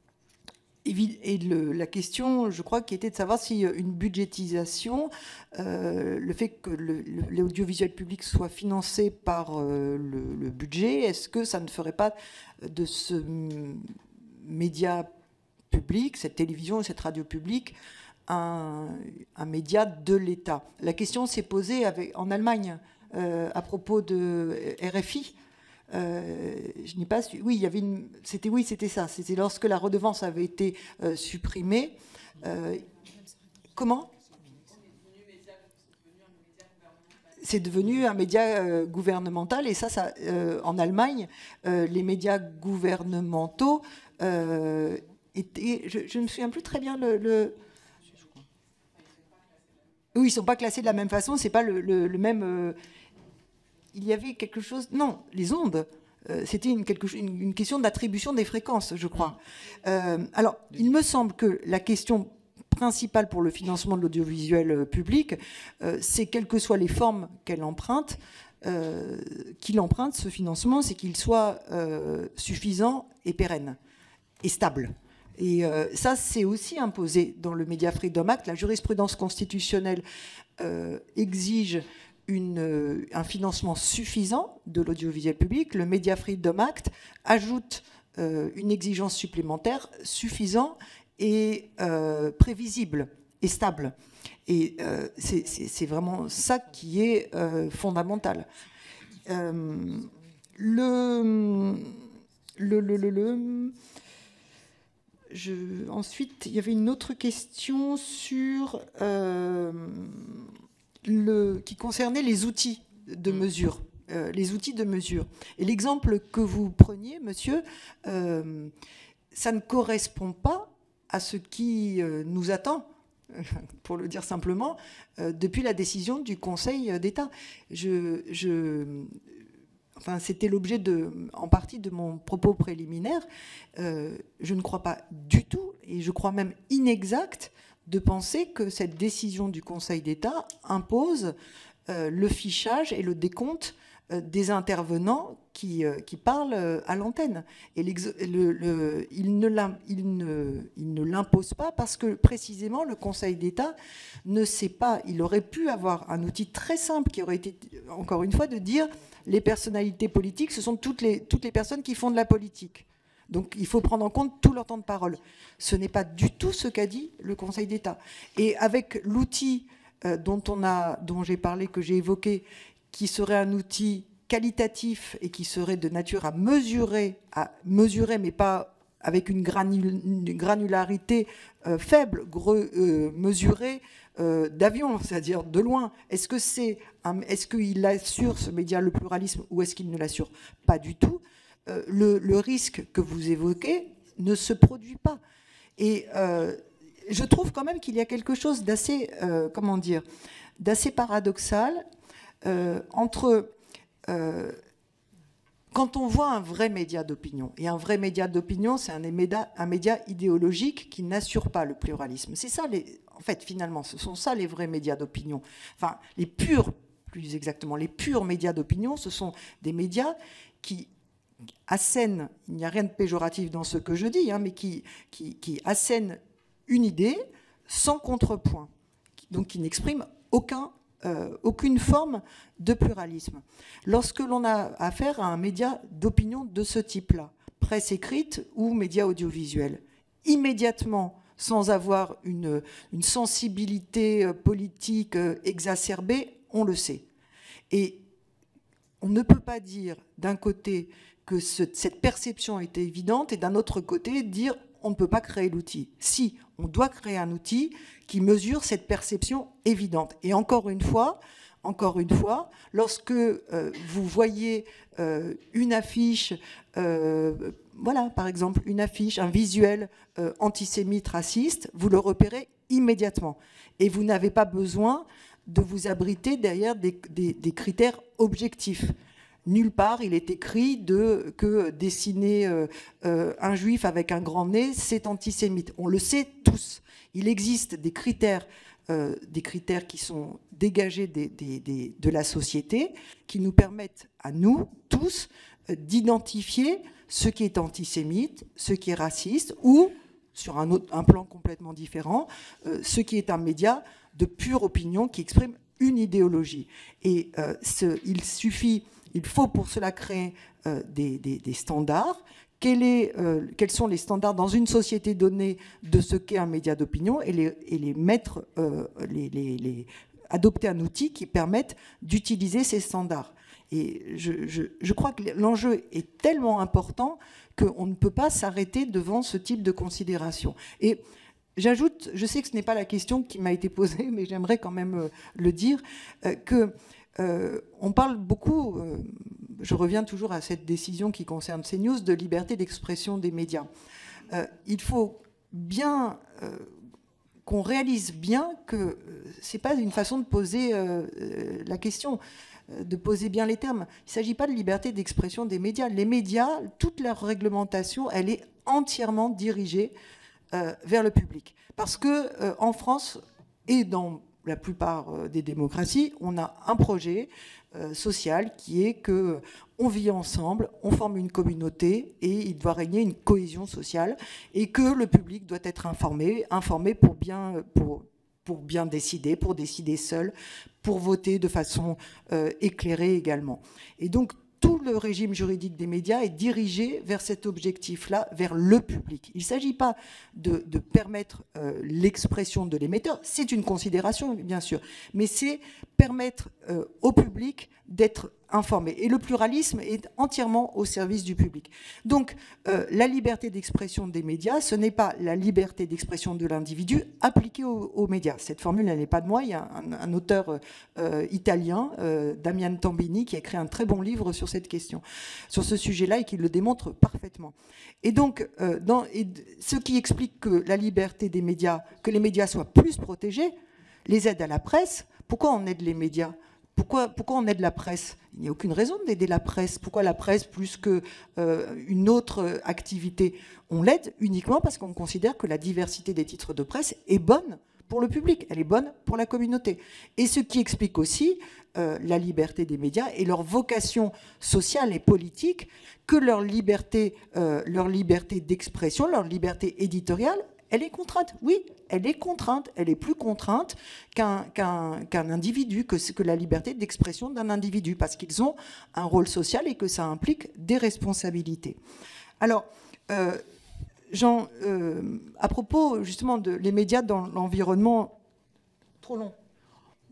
et le, la question, je crois, qui était de savoir si une budgétisation, euh, le fait que le, le, l'audiovisuel public soit financé par euh, le, le budget, est-ce que ça ne ferait pas de ce média public, cette télévision et cette radio publique, Un, un média de l'État? La question s'est posée avec, en Allemagne euh, à propos de R F I. Euh, je n'ai pas su. Oui, il y avait une. C'était oui, c'était ça. C'était lorsque la redevance avait été euh, supprimée. Euh, comment? C'est devenu un média euh, gouvernemental et ça, ça euh, en Allemagne, euh, les médias gouvernementaux euh, étaient. Je, je ne me souviens plus très bien le. le Oui, ils ne sont pas classés de la même façon, c'est pas le, le, le même... Euh, il y avait quelque chose... Non, les ondes, euh, c'était une, une, une question d'attribution des fréquences, je crois. Euh, alors, il me semble que la question principale pour le financement de l'audiovisuel public, euh, c'est quelles que soient les formes qu'elle emprunte, euh, qu'il emprunte, ce financement, c'est qu'il soit euh, suffisant et pérenne et stable. Et euh, ça, c'est aussi imposé dans le Media Freedom Act. La jurisprudence constitutionnelle euh, exige une, euh, un financement suffisant de l'audiovisuel public. Le Media Freedom Act ajoute euh, une exigence supplémentaire suffisant et euh, prévisible et stable. Et euh, c'est vraiment ça qui est euh, fondamental. Euh, le... le, le, le, le Je, ensuite, il y avait une autre question sur euh, le, qui concernait les outils de mesure. Euh, les outils de mesure. Et l'exemple que vous preniez, monsieur, euh, ça ne correspond pas à ce qui euh, nous attend, pour le dire simplement, euh, depuis la décision du Conseil d'État. Je... je Enfin, c'était l'objet de, en partie de mon propos préliminaire. Euh, je ne crois pas du tout, et je crois même inexact, de penser que cette décision du Conseil d'État impose euh, le fichage et le décompte euh, des intervenants qui, euh, qui parlent euh, à l'antenne. Et le, le, il ne l'impose pas parce que précisément le Conseil d'État ne sait pas. Il aurait pu avoir un outil très simple qui aurait été, encore une fois, de dire les personnalités politiques, ce sont toutes les, toutes les personnes qui font de la politique. Donc il faut prendre en compte tout leur temps de parole. Ce n'est pas du tout ce qu'a dit le Conseil d'État. Et avec l'outil euh, dont, on a, dont j'ai parlé, que j'ai évoqué, qui serait un outil qualitatif et qui serait de nature à mesurer, à mesurer mais pas avec une, granul une granularité euh, faible, euh, mesurée euh, d'avion, c'est-à-dire de loin. Est-ce que c'est, est-ce qu'il assure ce média le pluralisme ou est-ce qu'il ne l'assure pas du tout? euh, le, le risque que vous évoquez ne se produit pas. Et euh, je trouve quand même qu'il y a quelque chose d'assez, euh, comment dire, d'assez paradoxal euh, entre euh, quand on voit un vrai média d'opinion, et un vrai média d'opinion, c'est un média, un média idéologique qui n'assure pas le pluralisme. C'est ça, les, en fait, finalement, ce sont ça les vrais médias d'opinion. Enfin, les purs, plus exactement, les purs médias d'opinion, ce sont des médias qui assènent, il n'y a rien de péjoratif dans ce que je dis, hein, mais qui, qui, qui assènent une idée sans contrepoint, donc qui n'expriment aucun Euh, aucune forme de pluralisme. Lorsque l'on a affaire à un média d'opinion de ce type-là, presse écrite ou média audiovisuel, immédiatement, sans avoir une, une sensibilité politique exacerbée, on le sait. Et on ne peut pas dire d'un côté que ce, cette perception est évidente et d'un autre côté dire on ne peut pas créer l'outil. Si, on doit créer un outil qui mesure cette perception évidente. Et encore une fois, encore une fois, lorsque euh, vous voyez euh, une affiche, euh, voilà, par exemple, une affiche, un visuel euh, antisémite, raciste, vous le repérez immédiatement. Et vous n'avez pas besoin de vous abriter derrière des, des, des critères objectifs. Nulle part, il est écrit de, que dessiner euh, euh, un juif avec un grand nez, c'est antisémite. On le sait tous. Il existe des critères, euh, des critères qui sont dégagés des, des, des, de la société, qui nous permettent à nous, tous, euh, d'identifier ce qui est antisémite, ce qui est raciste, ou, sur un, autre, un plan complètement différent, euh, ce qui est un média de pure opinion qui exprime une idéologie. Et euh, ce, il suffit... Il faut pour cela créer euh, des, des, des standards. Quel est, euh, quels sont les standards dans une société donnée de ce qu'est un média d'opinion et les, et les mettre, euh, les, les, les, adopter un outil qui permette d'utiliser ces standards. Et je, je, je crois que l'enjeu est tellement important qu'on ne peut pas s'arrêter devant ce type de considération. Et j'ajoute, je sais que ce n'est pas la question qui m'a été posée, mais j'aimerais quand même euh, le dire, euh, que Euh, on parle beaucoup, euh, je reviens toujours à cette décision qui concerne CNews, de liberté d'expression des médias. Euh, il faut bien euh, qu'on réalise bien que euh, ce n'est pas une façon de poser euh, la question, euh, de poser bien les termes. Il ne s'agit pas de liberté d'expression des médias. Les médias, toute leur réglementation, elle est entièrement dirigée euh, vers le public. Parce que euh, en France et dans la plupart des démocraties, on a un projet euh, social qui est que on vit ensemble, on forme une communauté et il doit régner une cohésion sociale et que le public doit être informé, informé pour bien, pour, pour bien décider, pour décider seul, pour voter de façon euh, éclairée également. Et donc, tout le régime juridique des médias est dirigé vers cet objectif-là, vers le public. Il ne s'agit pas de, de permettre euh, l'expression de l'émetteur, c'est une considération, bien sûr, mais c'est permettre euh, au public d'être informé. Et le pluralisme est entièrement au service du public. Donc, euh, la liberté d'expression des médias, ce n'est pas la liberté d'expression de l'individu appliquée aux, aux médias. Cette formule, elle n'est pas de moi. Il y a un, un auteur euh, italien, euh, Damian Tambini, qui a écrit un très bon livre sur cette question, sur ce sujet-là, et qui le démontre parfaitement. Et donc, euh, dans, et ce qui explique que la liberté des médias, que les médias soient plus protégés, les aides à la presse, pourquoi on aide les médias ? Pourquoi, pourquoi on aide la presse? Il n'y a aucune raison d'aider la presse. Pourquoi la presse plus qu'une euh, autre activité? On l'aide uniquement parce qu'on considère que la diversité des titres de presse est bonne pour le public, elle est bonne pour la communauté. Et ce qui explique aussi euh, la liberté des médias et leur vocation sociale et politique, que leur liberté, euh, leur liberté d'expression, leur liberté éditoriale, elle est contrainte, oui, elle est contrainte, elle est plus contrainte qu'un qu'un, qu'un individu, que, que la liberté d'expression d'un individu, parce qu'ils ont un rôle social et que ça implique des responsabilités. Alors, euh, Jean, euh, à propos justement de les médias dans l'environnement, trop long.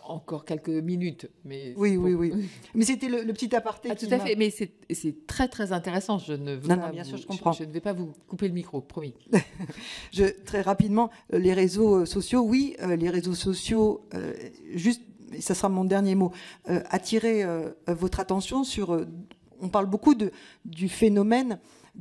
encore quelques minutes. Mais oui, bon. oui, oui. Mais c'était le, le petit aparté. Ah, tout à fait, mais c'est très très intéressant. Je ne veux non, pas non, bien vous, sûr, je comprends. Je, je ne vais pas vous couper le micro, promis. je, très rapidement, les réseaux sociaux, oui, euh, les réseaux sociaux, euh, juste, et ça sera mon dernier mot, euh, attirer euh, votre attention sur... Euh, on parle beaucoup de, du phénomène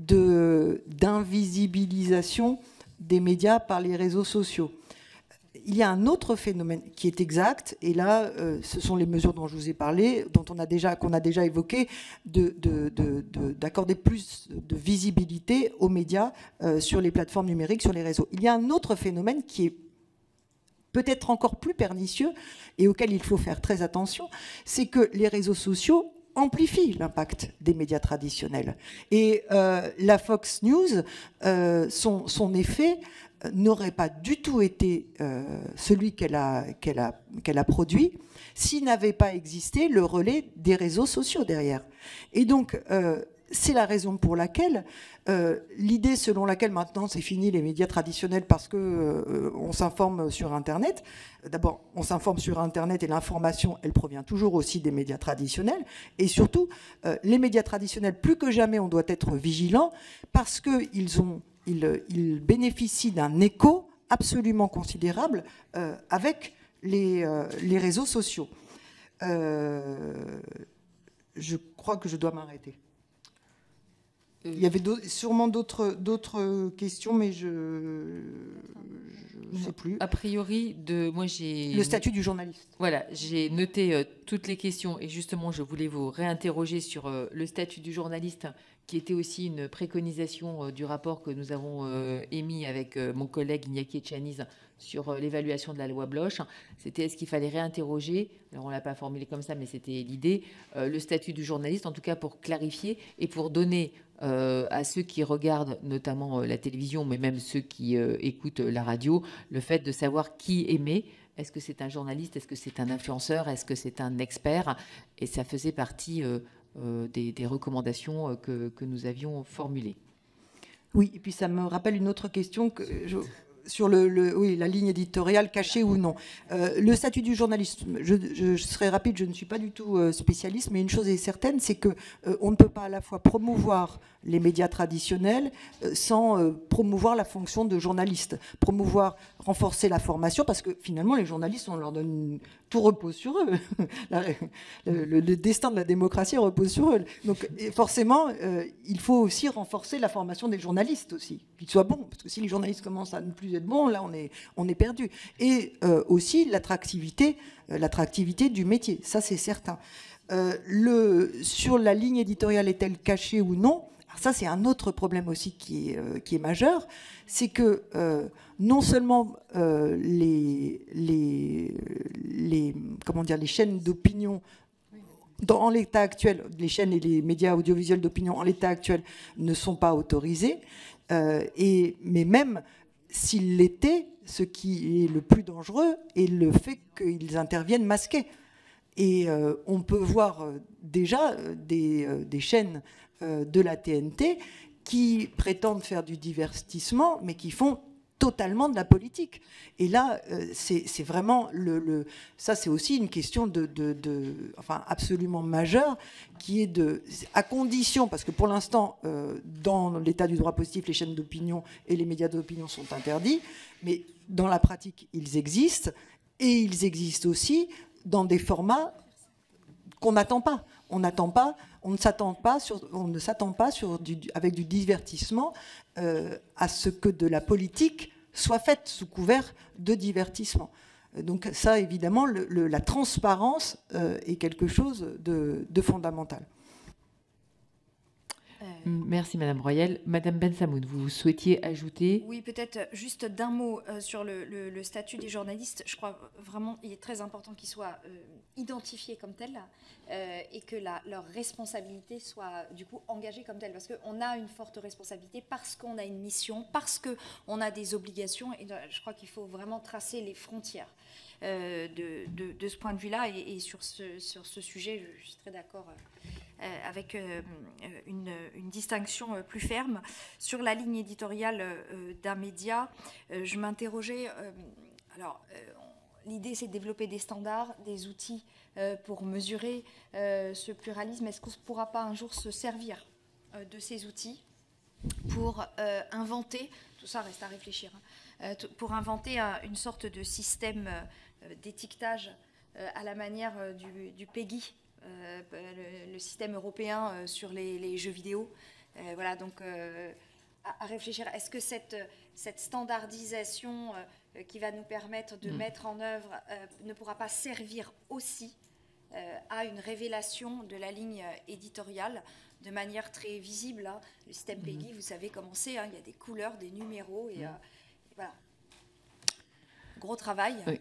d'invisibilisation des médias par les réseaux sociaux. Il y a un autre phénomène qui est exact, et là, euh, ce sont les mesures dont je vous ai parlé, dont on a déjà, qu'on a déjà évoqué, de, de, de, de, d'accorder plus de visibilité aux médias euh, sur les plateformes numériques, sur les réseaux. Il y a un autre phénomène qui est peut-être encore plus pernicieux et auquel il faut faire très attention, c'est que les réseaux sociaux amplifient l'impact des médias traditionnels. Et euh, la Fox News, euh, son, son effet n'aurait pas du tout été euh, celui qu'elle a, qu'elle a, qu'elle a produit s'il n'avait pas existé le relais des réseaux sociaux derrière. Et donc, euh, c'est la raison pour laquelle euh, l'idée selon laquelle maintenant c'est fini les médias traditionnels parce que euh, on s'informe sur Internet. D'abord, on s'informe sur Internet et l'information, elle provient toujours aussi des médias traditionnels. Et surtout, euh, les médias traditionnels, plus que jamais, on doit être vigilant parce qu'ils ont Ils, ils bénéficient d'un écho absolument considérable euh, avec les, euh, les réseaux sociaux. Euh, je crois que je dois m'arrêter. Il y avait sûrement d'autres questions, mais je ne sais plus. A priori, de, moi j'ai... Le statut du journaliste. Voilà, j'ai noté euh, toutes les questions et justement, je voulais vous réinterroger sur euh, le statut du journaliste, qui était aussi une préconisation euh, du rapport que nous avons euh, émis avec euh, mon collègue Iñaki Etxaniz sur euh, l'évaluation de la loi Bloch. C'était est-ce qu'il fallait réinterroger, alors on ne l'a pas formulé comme ça, mais c'était l'idée, euh, le statut du journaliste, en tout cas pour clarifier et pour donner euh, à ceux qui regardent notamment euh, la télévision, mais même ceux qui euh, écoutent la radio, le fait de savoir qui émet. Est-ce que c'est un journaliste? Est-ce que c'est un influenceur? Est-ce que c'est un expert? Et ça faisait partie... Euh, Euh, des, des recommandations euh, que, que nous avions formulées. Oui, et puis ça me rappelle une autre question que je, sur le, le, oui, la ligne éditoriale, cachée ou non. Euh, le statut du journaliste, je, je, je serai rapide, je ne suis pas du tout euh, spécialiste, mais une chose est certaine, c'est qu'on euh, ne peut pas à la fois promouvoir les médias traditionnels euh, sans euh, promouvoir la fonction de journaliste, promouvoir, renforcer la formation, parce que finalement, les journalistes, on leur donne... Tout repose sur eux. La, le, le, le destin de la démocratie repose sur eux. Donc forcément, euh, il faut aussi renforcer la formation des journalistes aussi, qu'ils soient bons, parce que si les journalistes commencent à ne plus être bons, là on est, on est perdu. Et euh, aussi l'attractivité, euh, l'attractivité du métier, ça c'est certain. Euh, le, sur la ligne éditoriale, est-elle cachée ou non? Alors ça, c'est un autre problème aussi qui est, euh, qui est majeur, c'est que euh, non seulement euh, les, les, les, comment dire, les chaînes d'opinion, en l'état actuel, les chaînes et les médias audiovisuels d'opinion en l'état actuel ne sont pas autorisés, euh, et, mais même s'ils l'étaient, ce qui est le plus dangereux est le fait qu'ils interviennent masqués. Et euh, on peut voir euh, déjà euh, des, euh, des chaînes euh, de la T N T qui prétendent faire du divertissement, mais qui font totalement de la politique. Et là, euh, c'est vraiment le, le ça, c'est aussi une question de, de, de, enfin, absolument majeure, qui est de, à condition, parce que pour l'instant, euh, dans l'état du droit positif, les chaînes d'opinion et les médias d'opinion sont interdits, mais dans la pratique, ils existent, et ils existent aussi dans des formats qu'on n'attend pas. On n'attend pas, on ne s'attend pas sur, on ne s'attend pas sur du, avec du divertissement euh, à ce que de la politique soit faite sous couvert de divertissement. Donc ça, évidemment, le, le, la transparence euh, est quelque chose de, de fondamental. Merci Madame Royal. Madame Bensamoun, vous souhaitiez ajouter? Oui, peut-être juste d'un mot euh, sur le, le, le statut des journalistes. Je crois vraiment qu'il est très important qu'ils soient euh, identifiés comme tels euh, et que la, leur responsabilité soit du coup engagée comme telle. Parce qu'on a une forte responsabilité, parce qu'on a une mission, parce qu'on a des obligations. Et je crois qu'il faut vraiment tracer les frontières euh, de, de, de ce point de vue-là. Et, et sur, ce, sur ce sujet, je, je suis très d'accord. Euh, Euh, avec euh, une, une distinction euh, plus ferme. Sur la ligne éditoriale euh, d'un média, euh, je m'interrogeais, euh, alors euh, l'idée, c'est de développer des standards, des outils euh, pour mesurer euh, ce pluralisme. Est-ce qu'on ne pourra pas un jour se servir euh, de ces outils pour euh, inventer, tout ça reste à réfléchir, hein, euh, pour inventer un, une sorte de système euh, d'étiquetage euh, à la manière euh, du, du PEGI, euh, le, le système européen euh, sur les, les jeux vidéo. Euh, voilà, donc euh, à, à réfléchir. Est-ce que cette, cette standardisation euh, qui va nous permettre de mmh. mettre en œuvre euh, ne pourra pas servir aussi euh, à une révélation de la ligne éditoriale de manière très visible, hein. Le système PEGI, mmh. vous savez comment c'est, hein, il y a des couleurs, des numéros, et, mmh. euh, et voilà. Gros travail. Oui.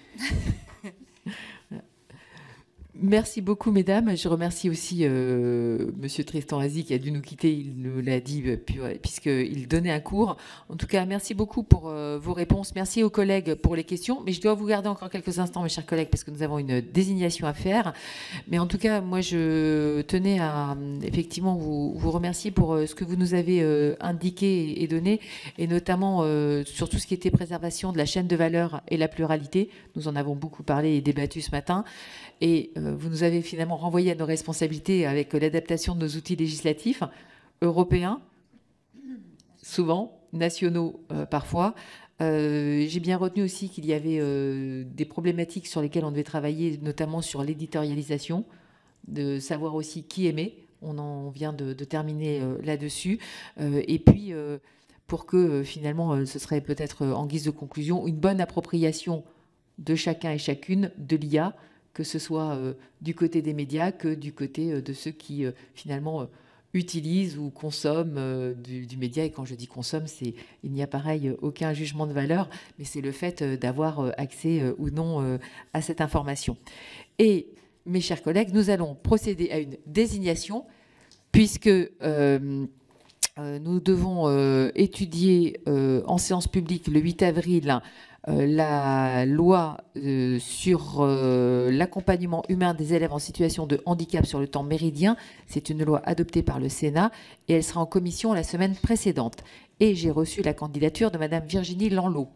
Merci beaucoup, mesdames. Je remercie aussi euh, Monsieur Tristan Azy qui a dû nous quitter, il nous l'a dit, puisqu'il donnait un cours. En tout cas, merci beaucoup pour euh, vos réponses. Merci aux collègues pour les questions. Mais je dois vous garder encore quelques instants, mes chers collègues, parce que nous avons une désignation à faire. Mais en tout cas, moi, je tenais à effectivement vous, vous remercier pour euh, ce que vous nous avez euh, indiqué et donné, et notamment euh, sur tout ce qui était préservation de la chaîne de valeur et la pluralité. Nous en avons beaucoup parlé et débattu ce matin. Et euh, vous nous avez finalement renvoyé à nos responsabilités avec l'adaptation de nos outils législatifs européens, souvent, nationaux euh, parfois. Euh, j'ai bien retenu aussi qu'il y avait euh, des problématiques sur lesquelles on devait travailler, notamment sur l'éditorialisation, de savoir aussi qui aimait. On en vient de, de terminer euh, là-dessus. Euh, et puis, euh, pour que euh, finalement, euh, ce serait peut-être euh, en guise de conclusion, une bonne appropriation de chacun et chacune de l'I A, que ce soit euh, du côté des médias que du côté euh, de ceux qui, euh, finalement, euh, utilisent ou consomment euh, du, du média. Et quand je dis consomme, c'est, il n'y a pareil euh, aucun jugement de valeur, mais c'est le fait euh, d'avoir euh, accès euh, ou non euh, à cette information. Et, mes chers collègues, nous allons procéder à une désignation, puisque euh, euh, nous devons euh, étudier euh, en séance publique le huit avril Euh, la loi euh, sur euh, l'accompagnement humain des élèves en situation de handicap sur le temps méridien. C'est une loi adoptée par le Sénat et elle sera en commission la semaine précédente. Et j'ai reçu la candidature de Madame Virginie Lanlot.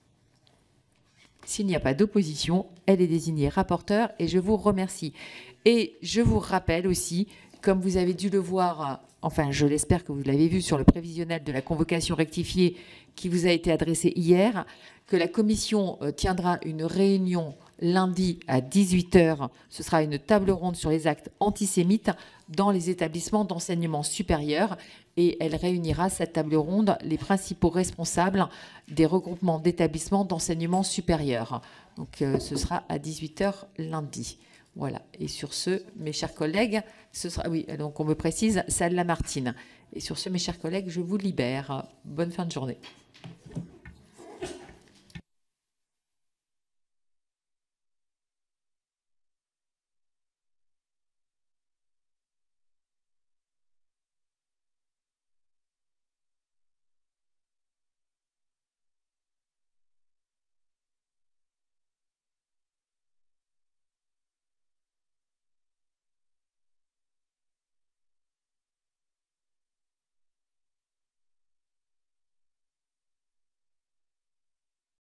S'il n'y a pas d'opposition, elle est désignée rapporteure et je vous remercie. Et je vous rappelle aussi, comme vous avez dû le voir, enfin je l'espère que vous l'avez vu sur le prévisionnel de la convocation rectifiée qui vous a été adressée hier, que la commission tiendra une réunion lundi à dix-huit heures. Ce sera une table ronde sur les actes antisémites dans les établissements d'enseignement supérieur. Et elle réunira, cette table ronde, les principaux responsables des regroupements d'établissements d'enseignement supérieur. Donc euh, ce sera à dix-huit heures lundi. Voilà. Et sur ce, mes chers collègues, ce sera, oui, donc on me précise, salle Lamartine. Et sur ce, mes chers collègues, je vous libère. Bonne fin de journée.